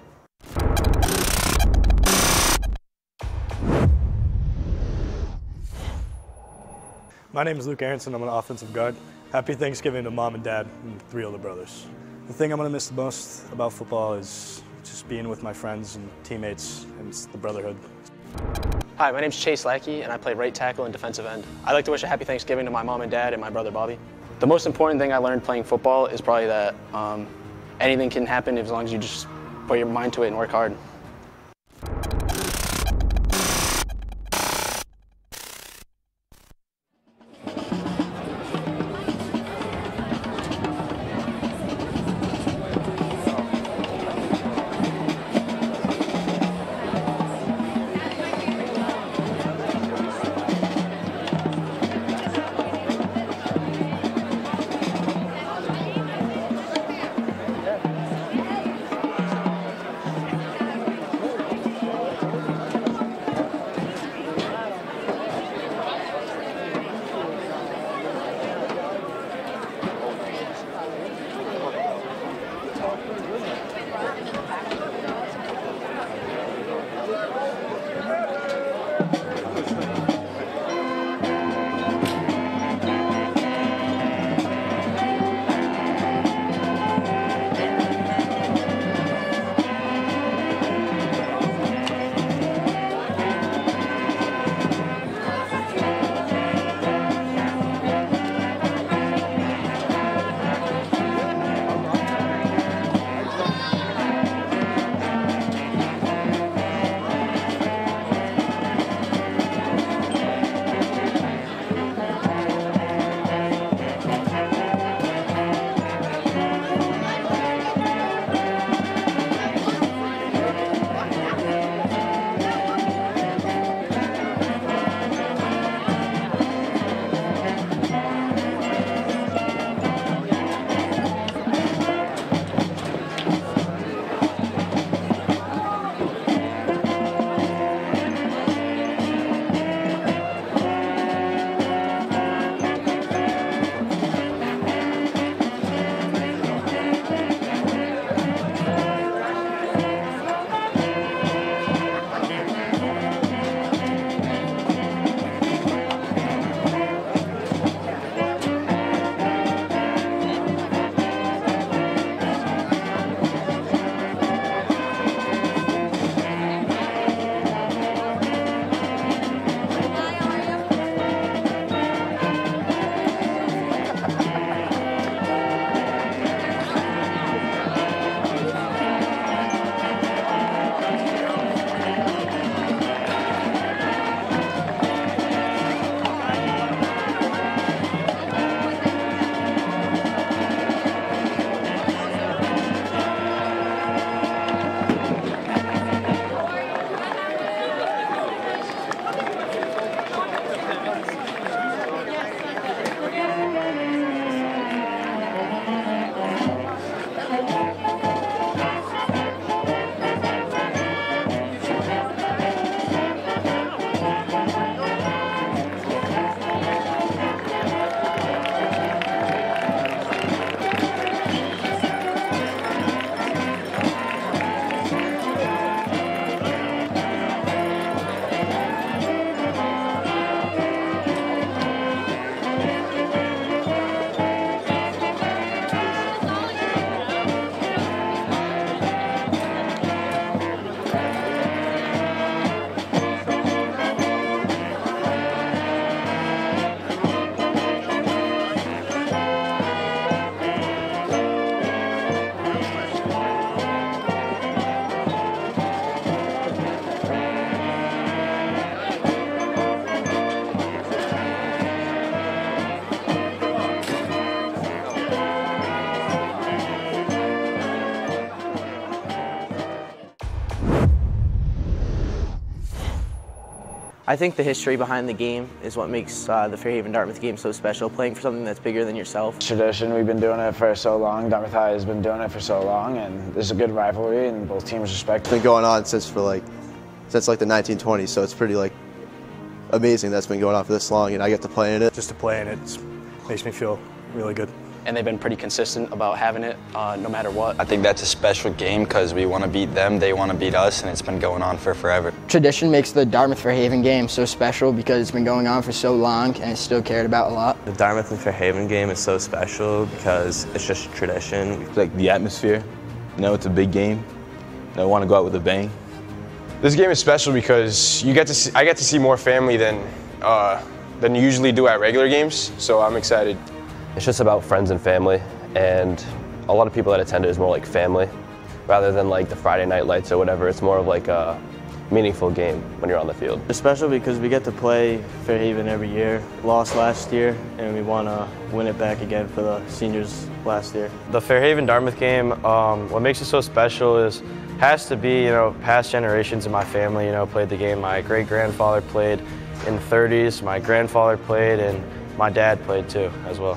My name is Luke Aronson. I'm an offensive guard. Happy Thanksgiving to mom and dad and three older brothers. The thing I'm going to miss the most about football is just being with my friends and teammates, and it's the brotherhood. Hi, my name's Chase Lackey, and I play right tackle and defensive end. I'd like to wish a happy Thanksgiving to my mom and dad and my brother Bobby. The most important thing I learned playing football is probably that um, anything can happen as long as you just put your mind to it and work hard. I think the history behind the game is what makes uh, the Fairhaven Dartmouth game so special, playing for something that's bigger than yourself. Tradition, we've been doing it for so long. Dartmouth High has been doing it for so long, and there's a good rivalry and both teams respect. It's been going on since for like, since like the nineteen twenties, so it's pretty like amazing that's been going on for this long, and I get to play in it. Just to play in it it's, makes me feel really good. And they've been pretty consistent about having it uh, no matter what. I think that's a special game because we want to beat them, they want to beat us, and it's been going on for forever. Tradition makes the Dartmouth Fairhaven game so special because it's been going on for so long and it's still cared about a lot. The Dartmouth and Fairhaven game is so special because it's just tradition. It's like the atmosphere. You know, it's a big game. I want to go out with a bang. This game is special because you get to see, I get to see more family than uh, than you usually do at regular games, so I'm excited. It's just about friends and family, and a lot of people that attend it is more like family rather than like the Friday night lights or whatever. It's more of like a meaningful game when you're on the field. It's special because we get to play Fairhaven every year. Lost last year, and we want to win it back again for the seniors last year. The Fairhaven-Dartmouth game, um, what makes it so special is has to be, you know, past generations of my family, you know, played the game. My great-grandfather played in the thirties, my grandfather played, and my dad played too, as well.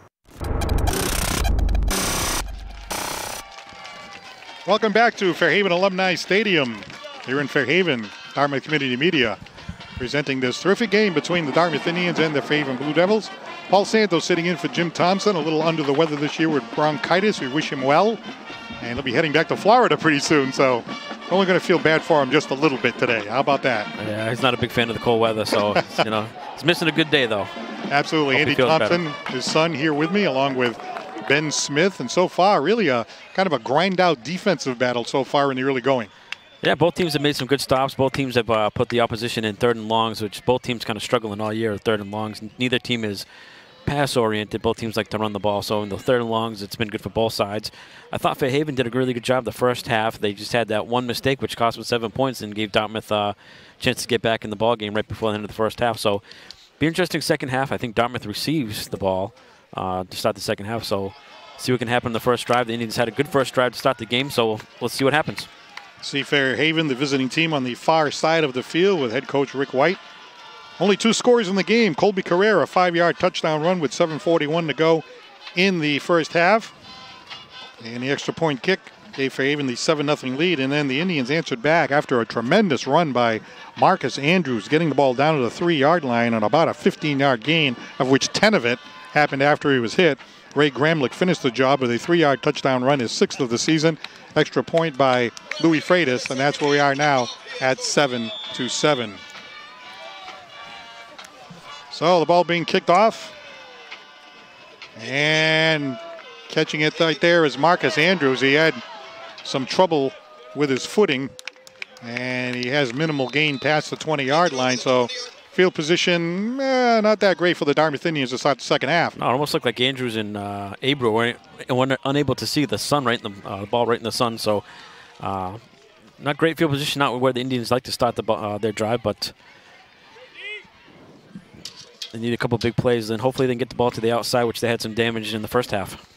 Welcome back to Fairhaven Alumni Stadium here in Fairhaven. Dartmouth Community Media presenting this terrific game between the Dartmouth Indians and the Fairhaven Blue Devils. Paul Santos sitting in for Jim Thompson, a little under the weather this year with bronchitis. We wish him well. And he'll be heading back to Florida pretty soon, so only going to feel bad for him just a little bit today. How about that? Yeah, he's not a big fan of the cold weather, so, you know, he's missing a good day, though. Absolutely. Hope Andy he feels Thompson, better. his son, here with me, along with Ben Smith. And so far, really a kind of a grind-out defensive battle so far in the early going. Yeah, both teams have made some good stops. Both teams have uh, put the opposition in third and longs, which both teams kind of struggling all year with third and longs. Neither team is pass-oriented. Both teams like to run the ball. So in the third and longs, it's been good for both sides. I thought Fairhaven did a really good job the first half. They just had that one mistake, which cost them seven points and gave Dartmouth uh, a chance to get back in the ball game right before the end of the first half. So be interesting second half. I think Dartmouth receives the ball uh, to start the second half. So see what can happen in the first drive. The Indians had a good first drive to start the game, so let's see what happens. See Fairhaven, the visiting team, on the far side of the field with head coach Rick White. Only two scores in the game. Colby Carrera, a five-yard touchdown run with seven forty-one to go in the first half. And the extra point kick gave Fairhaven the seven nothing lead. And then the Indians answered back after a tremendous run by Marcus Andrews, getting the ball down to the three-yard line on about a fifteen-yard gain, of which ten of it happened after he was hit. Ray Gramlich finished the job with a three-yard touchdown run, his sixth of the season. Extra point by Louis Freitas, and that's where we are now at seven to seven. So the ball being kicked off. And catching it right there is Marcus Andrews. He had some trouble with his footing, and he has minimal gain past the twenty-yard line. So field position, eh, not that great for the Dartmouth Indians to start the second half. No, it almost looked like Andrews and uh, Abreu were, were unable to see the sun right in the, uh, the ball right in the sun. So uh, not great field position, not where the Indians like to start the, uh, their drive, but they need a couple big plays. Then hopefully they can get the ball to the outside, which they had some damage in the first half.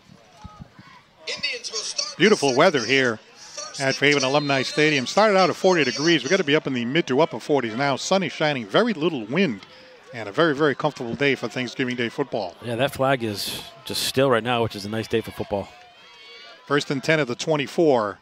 Beautiful weather here at Fairhaven Alumni Stadium. Started out at forty degrees. We've got to be up in the mid to upper forties now. Sun is shining, very little wind, and a very, very comfortable day for Thanksgiving Day football. Yeah, that flag is just still right now, which is a nice day for football. First and ten at the twenty-four.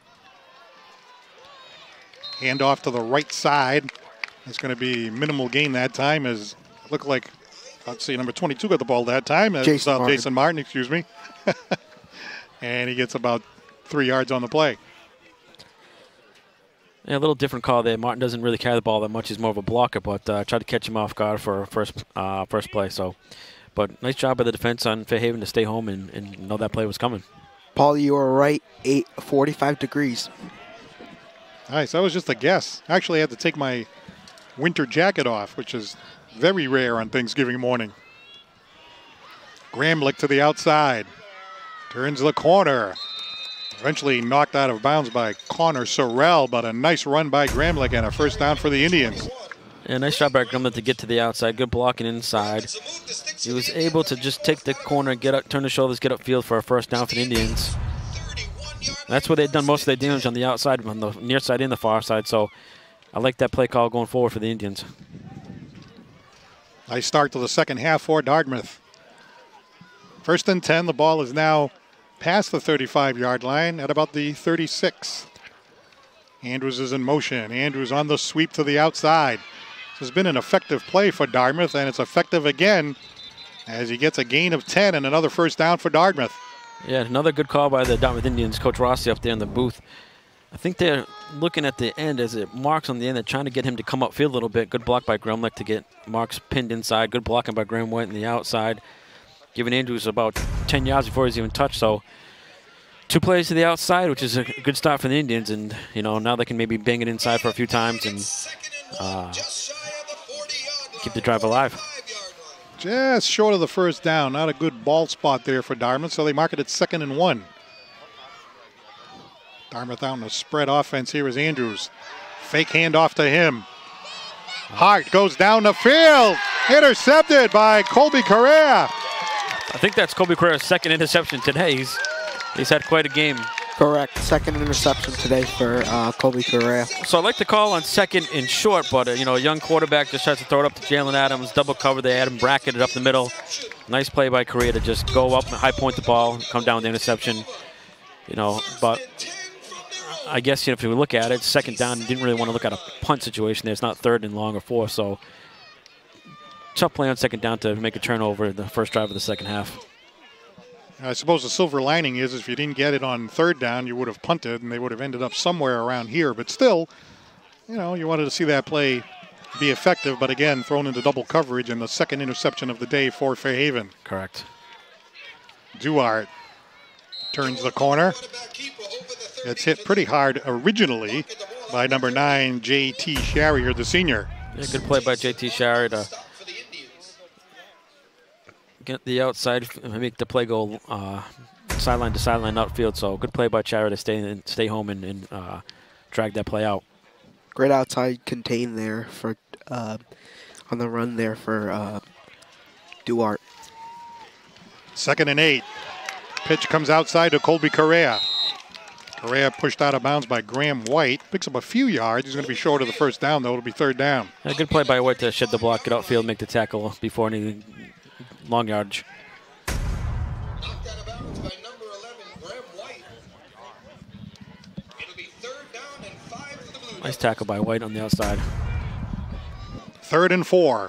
Hand off to the right side. It's going to be minimal gain that time, as it looked like, let's see, number twenty-two got the ball that time. That's, Jason uh, Martin. Jason Martin, excuse me. And he gets about three yards on the play. Yeah, a little different call there. Martin doesn't really carry the ball that much. He's more of a blocker, but uh, tried to catch him off guard for first uh, first play. So, but nice job by the defense on Fairhaven to stay home and, and know that play was coming. Paul, you were right. Eight forty-five degrees. Nice. That was just a guess. Actually, I had to take my winter jacket off, which is very rare on Thanksgiving morning. Gramlich to the outside. Turns the corner. Eventually knocked out of bounds by Connor Sorrell, but a nice run by Gramlich and a first down for the Indians. Yeah, nice job by Gramlich to get to the outside. Good blocking inside. He was able to just take the corner, get up, turn the shoulders, get upfield for a first down for the Indians. That's where they've done most of their damage, on the outside, on the near side and the far side. So I like that play call going forward for the Indians. Nice start to the second half for Dartmouth. First and ten, the ball is now past the thirty-five-yard line at about the thirty-six. Andrews is in motion. Andrews on the sweep to the outside. This has been an effective play for Dartmouth, and it's effective again as he gets a gain of ten and another first down for Dartmouth. Yeah, another good call by the Dartmouth Indians. Coach Rossi up there in the booth. I think they're looking at the end as it marks on the end. They're trying to get him to come upfield a little bit. Good block by Gramlich to get Marks pinned inside. Good blocking by Graham White on the outside, giving Andrews about ten yards before he's even touched. So two plays to the outside, which is a good start for the Indians. And, you know, now they can maybe bang it inside for a few times and uh, keep the drive alive. just short of the first down. Not a good ball spot there for Dartmouth, so they mark it at second and one. Dartmouth out in a spread offense here is Andrews. Fake handoff to him. Hart goes down the field. Intercepted by Colby Correa. I think that's Colby Correa's second interception today. He's, he's had quite a game. Correct. Second interception today for uh, Colby Correa. So I like to call on second and short, but, uh, you know, a young quarterback just tries to throw it up to Jalen Adams. Double cover. They had him bracketed up the middle. Nice play by Correa to just go up and high point the ball, come down with the interception. You know, but I guess, you know, if you look at it, second down, you didn't really want to look at a punt situation there. It's not third and long or four, so tough play on second down to make a turnover in the first drive of the second half. I suppose the silver lining is if you didn't get it on third down, you would have punted, and they would have ended up somewhere around here. But still, you know, you wanted to see that play be effective, but again, thrown into double coverage and the second interception of the day for Fairhaven. Correct. Duart turns the corner. It's hit pretty hard originally by number nine, J T Sharrier, the senior. Yeah, good play by J T Sharrier to get the outside, make the play go uh, sideline to sideline outfield. So good play by Sharrier to stay in, stay home and, and uh, drag that play out. Great outside contain there for uh, on the run there for uh, Duart. Second and eight. Pitch comes outside to Colby Correa. Correa pushed out of bounds by Graham White. Picks up a few yards. He's going to be short of the first down, though. It'll be third down. A good play by White to shed the block, get outfield, make the tackle before any long yardage. Nice tackle by White on the outside. Third and four.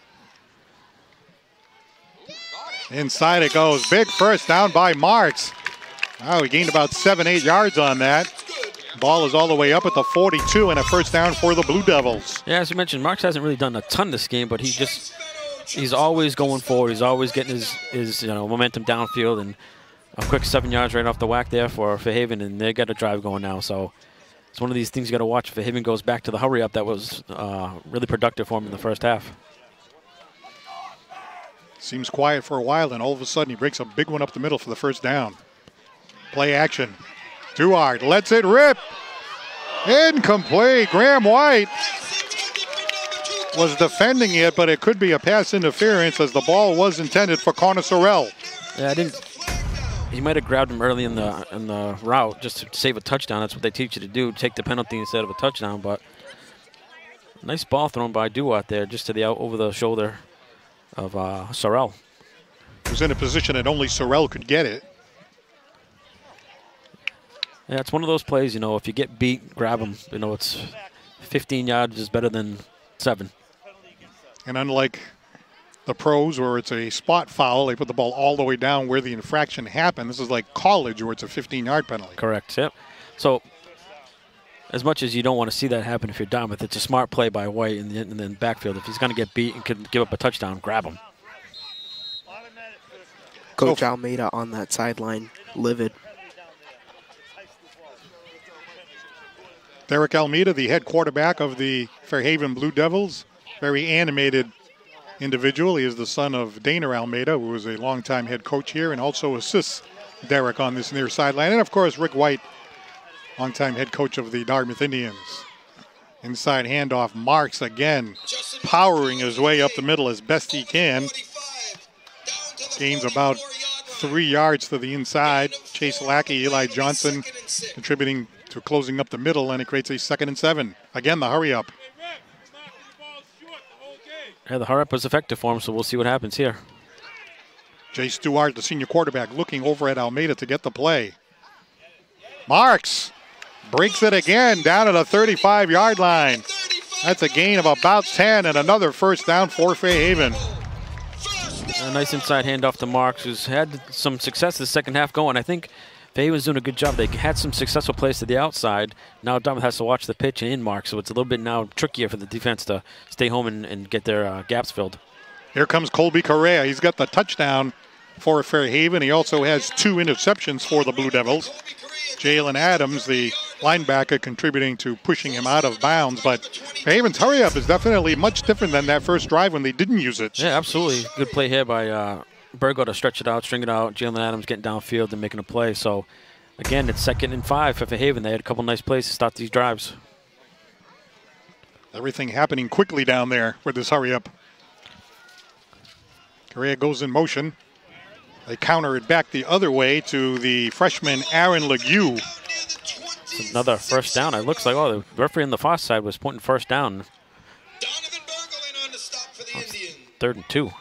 Inside it goes. Big first down by Marks. Oh, he gained about seven, eight yards on that. Ball is all the way up at the forty-two and a first down for the Blue Devils. Yeah, as you mentioned, Marks hasn't really done a ton this game, but he just, he's always going forward. He's always getting his, his you know, momentum downfield, and a quick seven yards right off the whack there for Fairhaven, and they got a drive going now. So it's one of these things you got to watch. Fairhaven goes back to the hurry up that was uh, really productive for him in the first half. Seems quiet for a while, and all of a sudden he breaks a big one up the middle for the first down. Play action. Duart lets it rip. Incomplete. Graham White was defending it, but it could be a pass interference as the ball was intended for Connor Sorrell. Yeah, I didn't. He might have grabbed him early in the in the route just to save a touchdown. That's what they teach you to do, take the penalty instead of a touchdown. But nice ball thrown by Duart there, just to the out over the shoulder of uh, Sorrell. He was in a position that only Sorrell could get it. Yeah, it's one of those plays, you know, if you get beat, grab them. You know, it's fifteen yards is better than seven. And unlike the pros where it's a spot foul, they put the ball all the way down where the infraction happened. This is like college where it's a fifteen-yard penalty. Correct, yep. So as much as you don't want to see that happen if you're Dartmouth, it's a smart play by White in the, in the backfield. If he's going to get beat and could give up a touchdown, grab him. Coach oh. Almeida on that sideline, livid. Derek Almeida, the head quarterback of the Fairhaven Blue Devils, very animated individual. He is the son of Dana Almeida, who was a longtime head coach here and also assists Derek on this near sideline. And, of course, Rick White, longtime head coach of the Dartmouth Indians. Inside handoff, Marks again, powering his way up the middle as best he can. Gains about three yards to the inside. Chase Lackey, Eli Johnson contributing to closing up the middle, and it creates a second and seven. Again, the hurry up. Yeah, the hurry up was effective for him, so we'll see what happens here. Jay Stewart, the senior quarterback, looking over at Almeida to get the play. Marks breaks it again down at the thirty-five-yard line. That's a gain of about ten and another first down for Fairhaven. A nice inside handoff to Marks, who's had some success the second half going. I think Fairhaven's doing a good job. They had some successful plays to the outside. Now Dartmouth has to watch the pitch and in Marks, so it's a little bit now trickier for the defense to stay home and, and get their uh, gaps filled. Here comes Colby Correa. He's got the touchdown for Fairhaven. He also has two interceptions for the Blue Devils. Jalen Adams, the linebacker contributing to pushing him out of bounds. But Fairhaven's hurry up is definitely much different than that first drive when they didn't use it. Yeah, absolutely. Good play here by uh, Burgo to stretch it out, string it out. Jalen Adams getting downfield and making a play. So, again, it's second and five for Fairhaven. They had a couple nice plays to start these drives. Everything happening quickly down there with this hurry up. Correa goes in motion. They counter it back the other way to the freshman Aaron Legue. It's another first down. It looks like, oh, the referee on the far side was pointing first down. Third and two.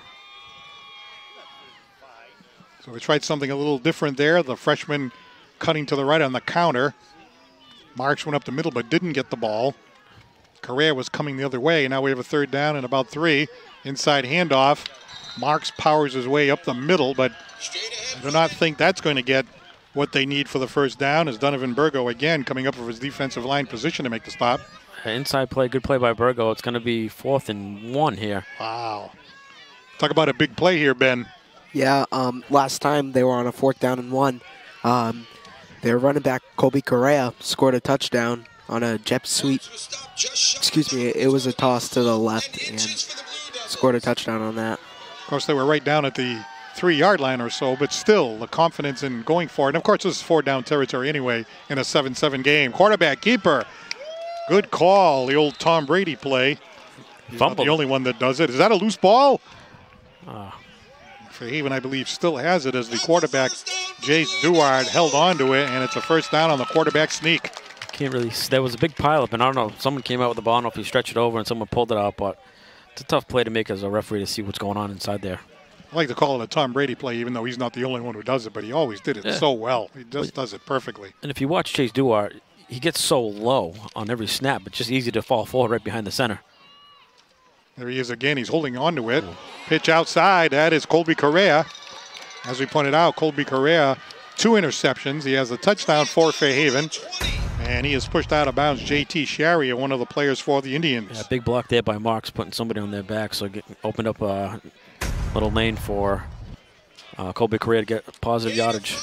So we tried something a little different there. The freshman cutting to the right on the counter. Marks went up the middle but didn't get the ball. Correa was coming the other way. Now we have a third down and about three. Inside handoff. Marks powers his way up the middle, but I do not think that's going to get what they need for the first down, as Donovan Burgo again coming up for his defensive line position to make the stop. Inside play, good play by Burgo. It's going to be fourth and one here. Wow. Talk about a big play here, Ben. Yeah, um, last time they were on a fourth down and one. Um, their running back, Colby Correa, scored a touchdown on a jet sweep. Excuse me, it was a toss to the left and scored a touchdown on that. Of course, they were right down at the three-yard line or so, but still the confidence in going for it. And, of course, this is four-down territory anyway in a seven seven game. Quarterback keeper. Good call, the old Tom Brady play. He's not the only one that does it. Is that a loose ball? Uh. Fairhaven, I believe, still has it as the quarterback, Jace Duard, held on to it, and it's a first down on the quarterback sneak. Can't really, there was a big pileup, and I don't know, someone came out with the ball, I don't know if he stretched it over and someone pulled it out, but it's a tough play to make as a referee to see what's going on inside there. I like to call it a Tom Brady play, even though he's not the only one who does it, but he always did it Yeah. so well. He just does it perfectly. And if you watch Chase Duard, he gets so low on every snap, it's just easy to fall forward right behind the center. There he is again. He's holding on to it. Pitch outside. That is Colby Correa. As we pointed out, Colby Correa, two interceptions. He has a touchdown for Fairhaven. And he has pushed out of bounds J T Sharia, one of the players for the Indians. Yeah, big block there by Marks, putting somebody on their back, so get, opened up a little lane for uh, Colby Correa to get positive yardage.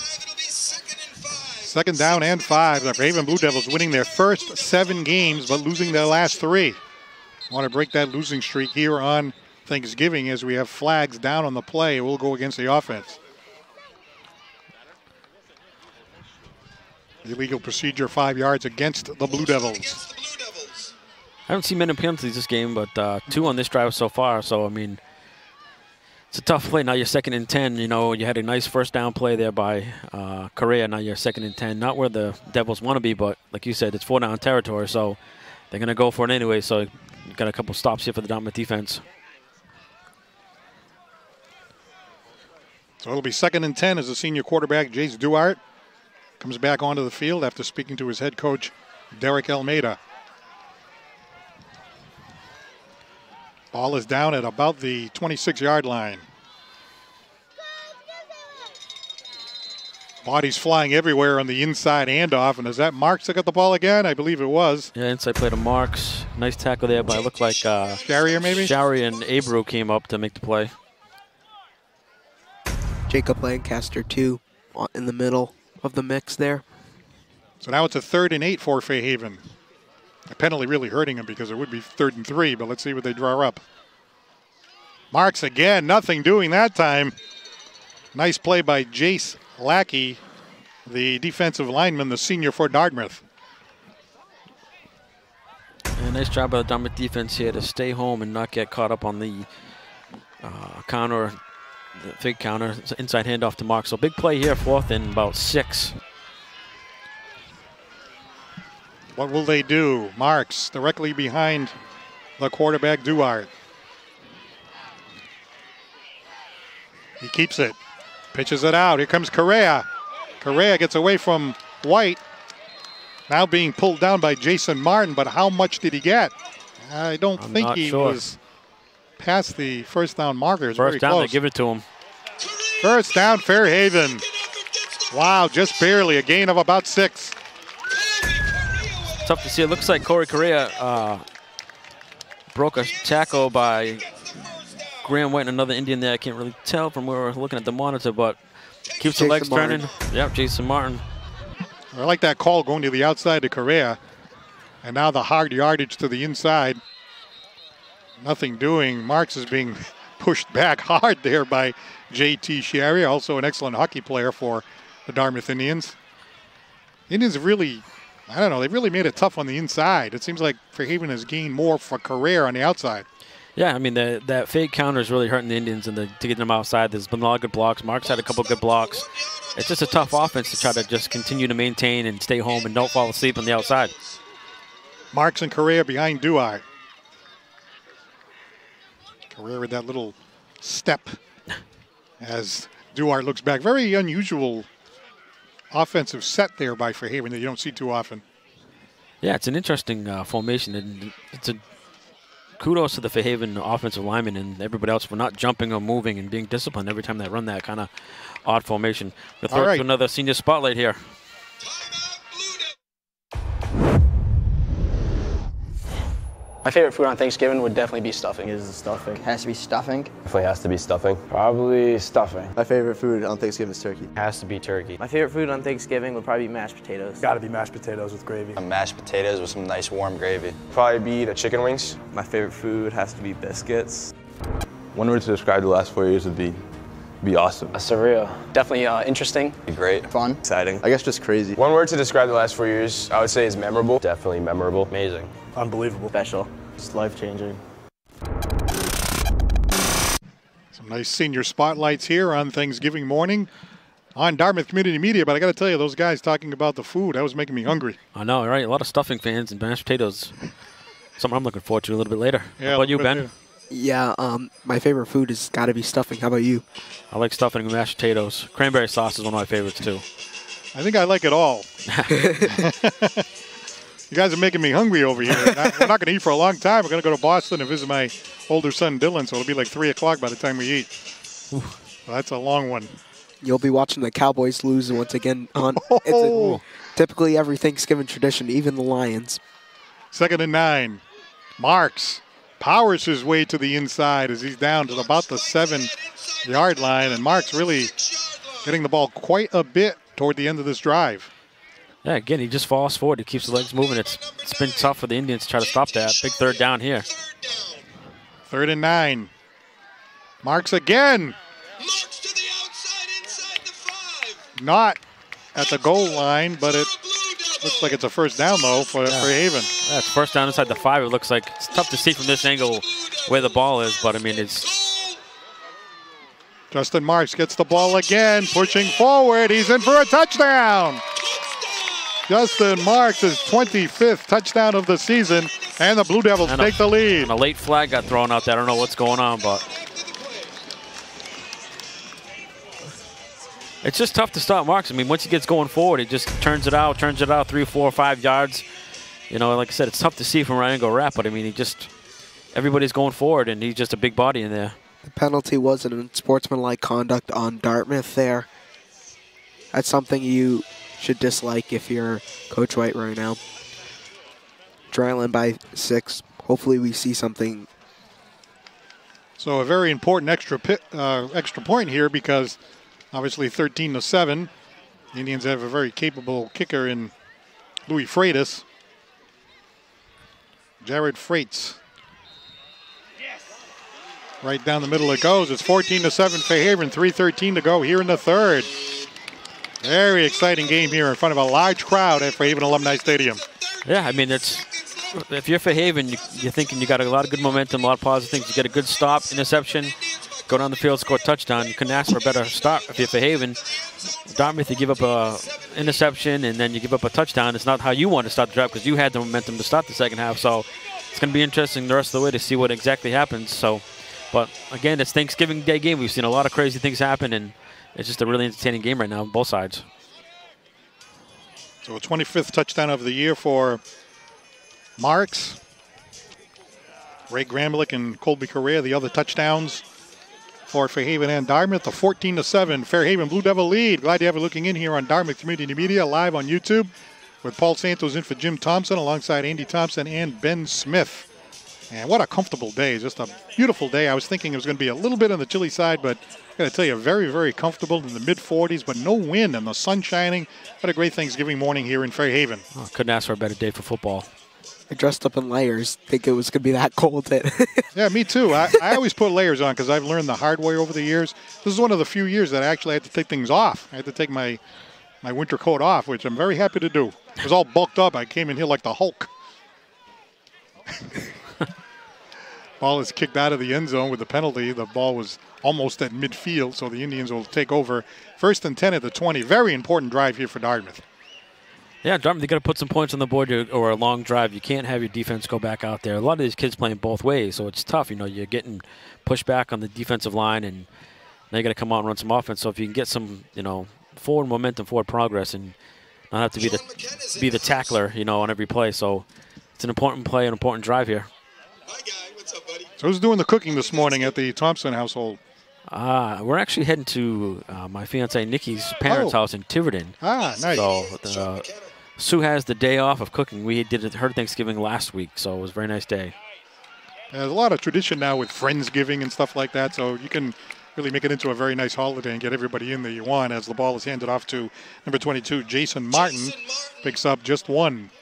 Second down and five. The Fairhaven Blue Devils winning their first seven games, but losing their last three. Want to break that losing streak here on Thanksgiving as we have flags down on the play. We'll go against the offense. Illegal procedure, five yards against the Blue Devils. I haven't seen many penalties this game, but uh, two on this drive so far. So, I mean, it's a tough play. Now you're second and ten. You know, you had a nice first down play there by uh, Correa. Now you're second and ten. Not where the Devils want to be, but like you said, it's four down territory. So they're going to go for it anyway. So you got a couple stops here for the Dartmouth defense. So it'll be second and ten as the senior quarterback, Jace Duart, comes back onto the field after speaking to his head coach, Derek Almeida. Ball is down at about the twenty-six-yard line. Bodies flying everywhere on the inside handoff. And is that Marks that got the ball again? I believe it was. Yeah, inside play to Marks. Nice tackle there, but it looked like uh, Sharier maybe? Sharier and Abreu came up to make the play. Jacob Lancaster, too, in the middle of the mix there. So now it's a third and eight for Fairhaven. A penalty really hurting him because it would be third and three, but let's see what they draw up. Marks again, nothing doing that time. Nice play by Jace Lackey, the defensive lineman, the senior for Dartmouth. And nice job by the Dartmouth defense here to stay home and not get caught up on the uh, counter, the fake counter, inside handoff to Marks. So big play here, fourth and about six. What will they do? Marks directly behind the quarterback, Duart. He keeps it. Pitches it out. Here comes Correa. Correa gets away from White. Now being pulled down by Jason Martin, but how much did he get? I don't I'm think not he sure. was past the first down markers. First Very down, close. they give it to him. First down, Fairhaven. Wow, just barely. A gain of about six. Tough to see. It looks like Corey Correa uh, broke a tackle by Graham White and another Indian there. I can't really tell from where we're looking at the monitor, but keeps the Jason legs Martin. turning. Yep, Jason Martin. I like that call going to the outside to Correa. And now the hard yardage to the inside. Nothing doing. Marks is being pushed back hard there by J T Sherry, also an excellent hockey player for the Dartmouth Indians. Indians have really, I don't know, they've really made it tough on the inside. It seems like Fairhaven has gained more for Correa on the outside. Yeah, I mean, the, that fake counter is really hurting the Indians and the, to get them outside. There's been a lot of good blocks. Mark's had a couple good blocks. It's just a tough offense to try to just continue to maintain and stay home and don't fall asleep on the outside. Marks and Correa behind Duarte. Correa with that little step as Duarte looks back. Very unusual offensive set there by Fairhaven that you don't see too often. Yeah, it's an interesting uh, formation, and it's a kudos to the Fairhaven offensive linemen and everybody else for not jumping or moving and being disciplined every time they run that kind of odd formation. We'll throw All right. to another senior spotlight here. My favorite food on Thanksgiving would definitely be stuffing. Is the stuffing. Has to be stuffing. Definitely has to be stuffing. Probably stuffing. My favorite food on Thanksgiving is turkey. Has to be turkey. My favorite food on Thanksgiving would probably be mashed potatoes. Gotta be mashed potatoes with gravy. Mashed potatoes with some nice warm gravy. Probably be the chicken wings. My favorite food has to be biscuits. One word to describe the last four years would be be awesome. Uh, surreal. Definitely uh, interesting. Be great. Fun. Exciting. I guess just crazy. One word to describe the last four years, I would say is memorable. Definitely memorable. Amazing. Unbelievable. Special. It's life-changing. Some nice senior spotlights here on Thanksgiving morning on Dartmouth Community Media, but I got to tell you, those guys talking about the food, that was making me hungry. I know, right? A lot of stuffing fans and mashed potatoes. Something I'm looking forward to a little bit later. Yeah, How about you, Ben? later. Yeah, um, my favorite food has got to be stuffing. How about you? I like stuffing and mashed potatoes. Cranberry sauce is one of my favorites, too. I think I like it all. You guys are making me hungry over here. I- We're not going to eat for a long time. We're going to go to Boston and visit my older son, Dylan, so it'll be like three o'clock by the time we eat. So that's a long one. You'll be watching the Cowboys lose once again. On it's a, typically every Thanksgiving tradition, even the Lions. Second and nine. Marks powers his way to the inside as he's down to about the seven-yard line, and Marks really getting the ball quite a bit toward the end of this drive. Yeah, again, he just falls forward. He keeps the legs moving. It's It's been tough for the Indians to try to stop that. Big third down here. Third and nine. Marks again. Not at the goal line, but it looks like it's a first down, though, for, Yeah. for Haven. Yeah, it's first down inside the five. It looks like it's tough to see from this angle where the ball is, but, I mean, it's... Justin Marks gets the ball again, pushing forward. He's in for a touchdown. Justin Marks' his twenty-fifth touchdown of the season, and the Blue Devils And a- take the lead. And a late flag got thrown out there. I don't know what's going on, but... It's just tough to stop Marks. I mean, once he gets going forward, he just turns it out, turns it out three, four, five yards. You know, like I said, it's tough to see from right angle wrap, but I mean, he just, everybody's going forward, and he's just a big body in there. The penalty was an unsportsmanlike conduct on Dartmouth there. That's something you should dislike if you're Coach White right now. Trailing by six. Hopefully we see something. So a very important extra pit, uh, extra point here because obviously thirteen to seven. The Indians have a very capable kicker in Louis Freitas. Jared Freitas. Right down the middle it goes. It's fourteen to seven Fairhaven, three thirteen to go here in the third. Very exciting game here in front of a large crowd at Fairhaven Alumni Stadium. Yeah, I mean, it's, if you're Fairhaven, you, you're thinking you got a lot of good momentum, a lot of positive things. You get a good stop, interception, go down the field, score a touchdown. You couldn't ask for a better start if you're Fairhaven. Dartmouth, you give up a interception and then you give up a touchdown. It's not how you want to start the drive because you had the momentum to start the second half. So it's going to be interesting the rest of the way to see what exactly happens. So, but again, it's Thanksgiving Day game. We've seen a lot of crazy things happen, and it's just a really entertaining game right now on both sides. So a twenty-fifth touchdown of the year for Marks. Ray Gramlich and Colby Correa, the other touchdowns for Fairhaven and Dartmouth. The fourteen to seven Fairhaven Blue Devil lead. Glad to have you looking in here on Dartmouth Community Media live on YouTube with Paul Santos in for Jim Thompson alongside Andy Thompson and Ben Smith. And what a comfortable day. Just a beautiful day. I was thinking it was going to be a little bit on the chilly side, but I got to tell you, very, very comfortable in the mid forties, but no wind and the sun shining. What a great Thanksgiving morning here in Fairhaven. Oh, couldn't ask for a better day for football. I dressed up in layers, think it was going to be that cold. Yeah, me too. I, I always put layers on because I've learned the hard way over the years. This is one of the few years that I actually had to take things off. I had to take my, my winter coat off, which I'm very happy to do. It was all bulked up. I came in here like the Hulk. Ball is kicked out of the end zone with the penalty. The ball was almost at midfield, so the Indians will take over. First and ten at the twenty. Very important drive here for Dartmouth. Yeah, Dartmouth, you got to put some points on the board or a long drive. You can't have your defense go back out there. A lot of these kids playing both ways, so it's tough. You know, you're getting pushed back on the defensive line, and now you got to come out and run some offense. So if you can get some, you know, forward momentum, forward progress, and not have to be the be the tackler, you know, on every play. So it's an important play, an important drive here. So who's doing the cooking this morning at the Thompson household? Uh, we're actually heading to uh, my fiancée Nikki's parents' Oh. house in Tiverton. Ah, nice. So uh, Sue has the day off of cooking. We did it, her Thanksgiving last week, so it was a very nice day. There's a lot of tradition now with Friendsgiving and stuff like that, so you can really make it into a very nice holiday and get everybody in that you want as the ball is handed off to number twenty-two, Jason Martin. Picks up just one.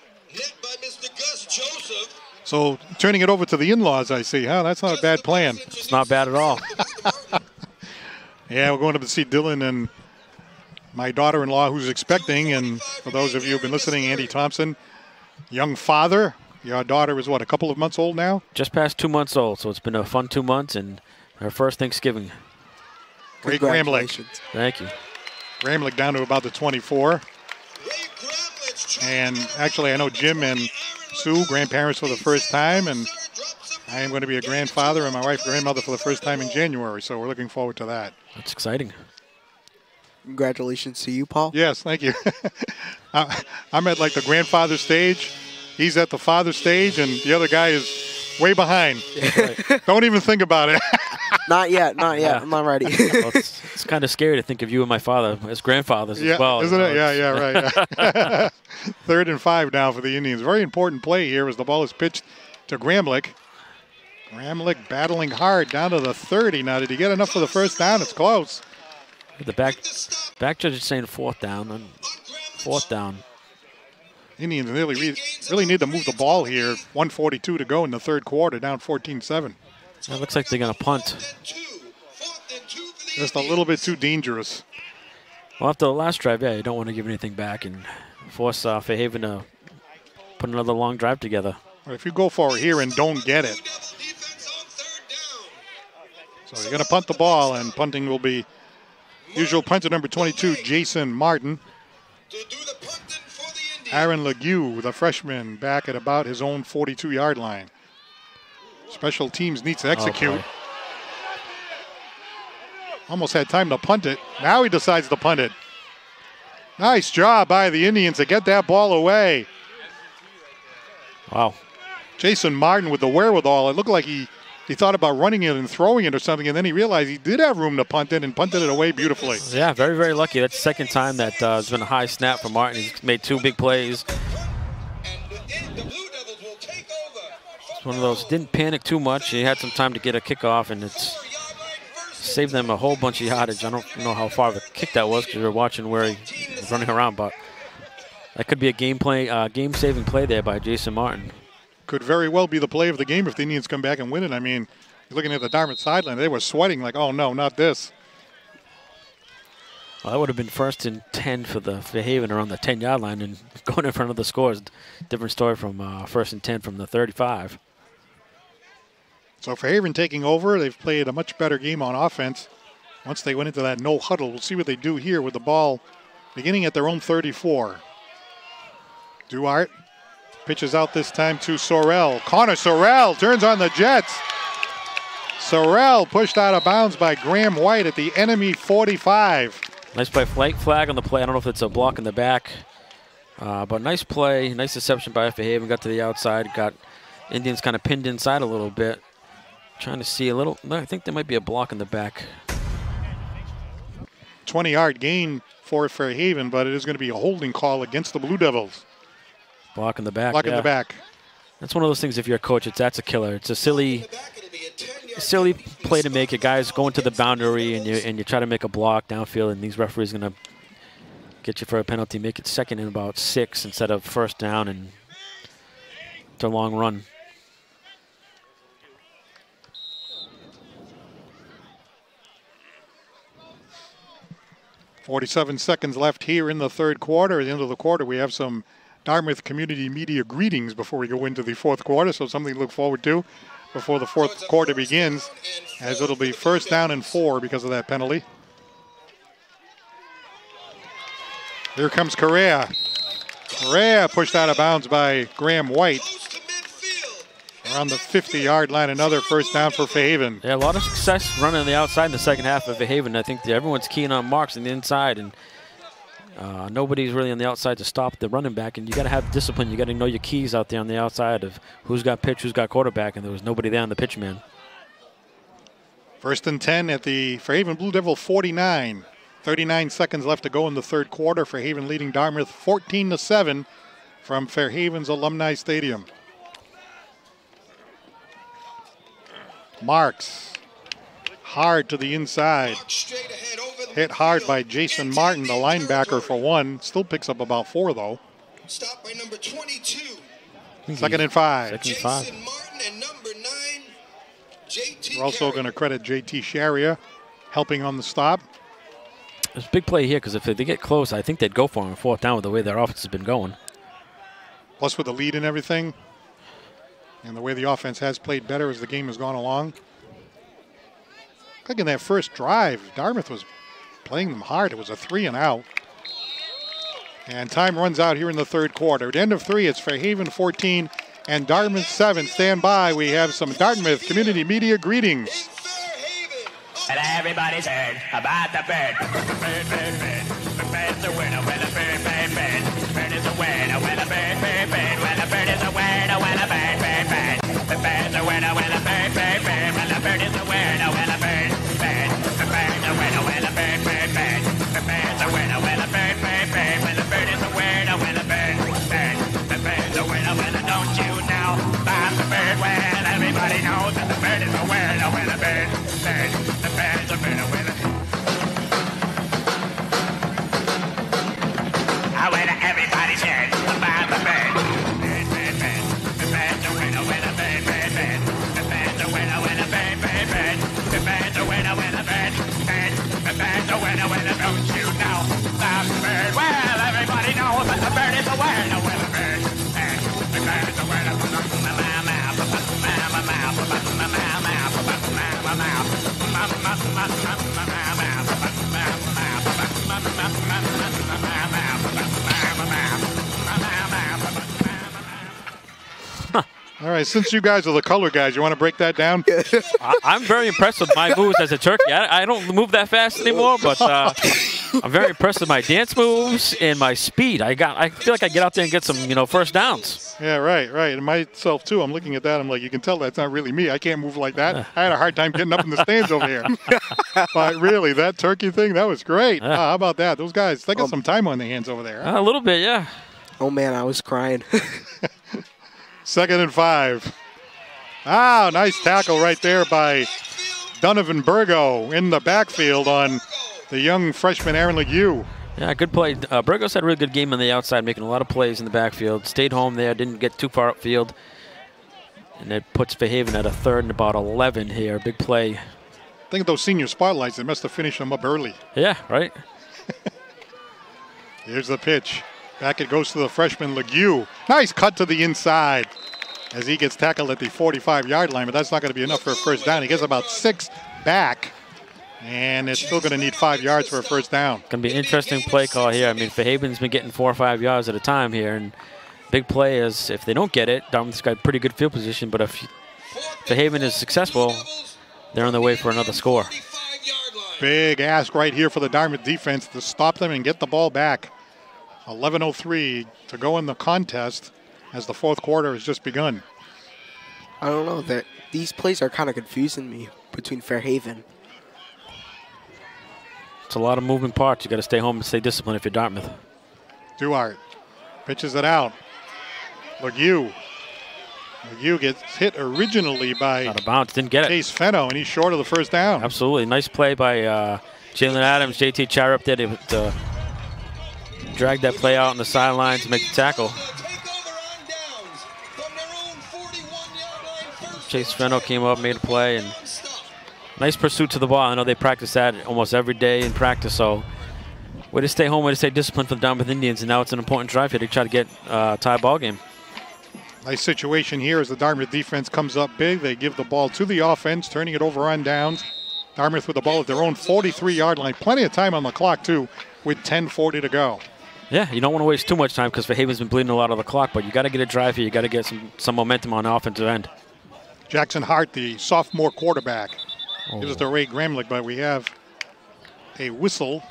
So turning it over to the in-laws, I see. Huh? That's not a bad plan. It's not bad at all. Yeah, we're going up to see Dylan and my daughter-in-law who's expecting. And for those of you who've been listening, Andy Thompson, young father. Your daughter is, what, a couple of months old now? Just past two months old, so it's been a fun two months and her first Thanksgiving. Great Gramlich. Thank you. Gramlich down to about the twenty-four. And actually, I know Jim and Sue, grandparents for the first time, and I am going to be a grandfather and my wife grandmother for the first time in January, so we're looking forward to that. That's exciting. Congratulations to you, Paul. Yes, thank you. I'm at like the grandfather stage. He's at the father stage, and the other guy is way behind. Don't even think about it. Not yet, not yet. Yeah. I'm not ready. Well, it's it's kind of scary to think of you and my father as grandfathers Yeah, as well. isn't you it? know, Yeah, yeah, right. Third and five now for the Indians. Very important play here as the ball is pitched to Gramlich. Gramlich battling hard down to the thirty. Now, did he get enough for the first down? It's close. The back back judge is saying fourth down. And fourth down. Indians really, really, really need to move the ball here. one forty-two to go in the third quarter, down fourteen seven. It looks like they're going to punt. Just a little bit too dangerous. Well, after the last drive, yeah, you don't want to give anything back and force uh, Fairhaven to put another long drive together. If you go for it here and don't get it. So you're going to punt the ball, and punting will be usual punter number twenty-two, Jason Martin. Aaron Legue, the freshman, back at about his own forty-two-yard line. Special teams needs to execute. Oh, Almost had time to punt it. Now he decides to punt it. Nice job by the Indians to get that ball away. Wow. Jason Martin with the wherewithal. It looked like he, he thought about running it and throwing it or something, and then he realized he did have room to punt it and punted it away beautifully. Yeah, very, very lucky. That's the second time that uh, has been a high snap for Martin. He's made two big plays. It's one of those, didn't panic too much. He had some time to get a kickoff, and it's saved them a whole bunch of yardage. I don't know how far of a kick that was because we were watching where he was running around, but that could be a game play, uh, game-saving play there by Jason Martin. Could very well be the play of the game if the Indians come back and win it. I mean, you're looking at the Dartmouth sideline. They were sweating like, oh, no, not this. Well, that would have been first and ten for the Fairhaven around the ten-yard line, and going in front of the scores. Different story from uh, first and ten from the thirty-five. So Fairhaven taking over. They've played a much better game on offense. Once they went into that no huddle, we'll see what they do here with the ball beginning at their own thirty-four. Duarte pitches out this time to Sorrell. Connor Sorrell turns on the Jets. Sorrell pushed out of bounds by Graham White at the enemy forty-five. Nice play, flag, flag on the play. I don't know if it's a block in the back, uh, but nice play, nice deception by Fairhaven. Got to the outside, got Indians kind of pinned inside a little bit. Trying to see a little, I think there might be a block in the back. twenty-yard gain for Fairhaven, but it is going to be a holding call against the Blue Devils. Block in the back, Block yeah. in the back. That's one of those things, if you're a coach, it's, that's a killer. It's a silly silly play to make. Your guys going to the boundary, and you, and you try to make a block downfield, and these referees are going to get you for a penalty, make it second and about six instead of first down, and it's a long run. forty-seven seconds left here in the third quarter. At the end of the quarter, we have some Dartmouth Community Media greetings before we go into the fourth quarter, so something to look forward to before the fourth quarter begins, as it'll be first down and four because of that penalty. Here comes Correa. Correa pushed out of bounds by Graham White. Around the fifty-yard line, another first down for Fairhaven. Yeah, a lot of success running on the outside in the second half of Fairhaven. I think everyone's keen on marks on the inside, and uh, nobody's really on the outside to stop the running back. And you got to have discipline. You got to know your keys out there on the outside of who's got pitch, who's got quarterback, and there was nobody there on the pitch man. First and ten at the Fairhaven Blue Devil forty-nine. thirty-nine seconds left to go in the third quarter. Fairhaven leading Dartmouth fourteen to seven from Fairhaven's Alumni Stadium. Marks, hard to the inside. Hit hard by Jason Martin, the linebacker, for one. Still picks up about four, though. Stop by number twenty-two. Second and five. Second and five. Jason Martin and number nine, J T We're also going to credit J T Sharia helping on the stop. It's a big play here because if they get close, I think they'd go for him on fourth down with the way their offense has been going. Plus with the lead and everything, and the way the offense has played better as the game has gone along. Like in that first drive, Dartmouth was playing them hard. It was a three and out. And time runs out here in the third quarter. At the end of three, it's Fairhaven fourteen and Dartmouth seven. Stand by. We have some Dartmouth Community Media greetings. And everybody's heard about the bird. Bird, bird, bird. The bird's a winner when a bird, bird, bird. Bird is a winner when a bird, bird, bird. When a bird is a winner when a bird, bird, bird. The bird's a winner when a bird, bird, bird. When a bird is a winner when a bird, bird. The bird's a winner when a bird, bird, bird. The bird's a winner when a bird, bird, bird. When a bird is a winner when a bird, bird. The bird's a winner when a don't you know about the bird? Well, everybody knows that the bird is a winner when a bird, bird. The bird's a winner when a I winner everybody's heard about the bird. Bird, bird, bird. The bird's a winner when a bird, bird, bird. The bird's a winner when a bird, bird, bird. The bird's a winner when a bird, bird. The bird's a winner when a don't you know about the bird? Well, everybody knows that the bird is a winner when a bird, bird. The bird's a winner when a All right, since you guys are the color guys, you want to break that down? I, I'm very impressed with my moves as a turkey. I, I don't move that fast anymore, but uh, I'm very impressed with my dance moves and my speed. I got. I feel like I get out there and get some, you know, first downs. Yeah, right, right. And myself, too. I'm looking at that. I'm like, you can tell that's not really me. I can't move like that. I had a hard time getting up in the stands over here. But really, that turkey thing, that was great. Yeah. Ah, how about that? Those guys, they got um, some time on their hands over there. Uh, a little bit, yeah. Oh, man, I was crying. Second and five. Ah, nice tackle right there by Donovan Burgo in the backfield on the young freshman Aaron Legue. Yeah, good play. Uh, Burgos had a really good game on the outside, making a lot of plays in the backfield. Stayed home there, didn't get too far upfield. And it puts Fairhaven at a third and about eleven here. Big play. Think of those senior spotlights. They must have finished them up early. Yeah, right. Here's the pitch. Back it goes to the freshman Legue. Nice cut to the inside as he gets tackled at the forty-five-yard line, but that's not going to be enough for a first down. He gets about six back, and it's still going to need five yards for a first down. Going to be an interesting play call here. I mean, Fairhaven's been getting four or five yards at a time here, and big play is if they don't get it, Dartmouth's got pretty good field position, but if Fairhaven is successful, they're on their way for another score. Big ask right here for the Dartmouth defense to stop them and get the ball back. eleven oh three to go in the contest as the fourth quarter has just begun. I don't know. That these plays are kind of confusing me between Fairhaven. It's a lot of moving parts. You got to stay home and stay disciplined if you're Dartmouth. Duhart pitches it out. Legue You gets hit originally by out of bounds, didn't get it. Chase Fenno, and he's short of the first down. Absolutely. Nice play by uh, Jalen Adams. J T Chara up there to uh, drag that play out on the sideline to make the tackle. Chase Fenno came up, made a play, and nice pursuit to the ball. I know they practice that almost every day in practice, so way to stay home, way to stay disciplined for the Dartmouth Indians, and now it's an important drive here to try to get a uh, tie ball game. Nice situation here as the Dartmouth defense comes up big. They give the ball to the offense, turning it over on downs. Dartmouth with the ball at their own forty-three yard line. Plenty of time on the clock, too, with ten forty to go. Yeah, you don't want to waste too much time because Fairhaven's been bleeding a lot of the clock, but you got to get a drive here. You got to get some, some momentum on the offensive end. Jackson Hart, the sophomore quarterback, oh. gives it to Ray Gramlich, but we have a whistle.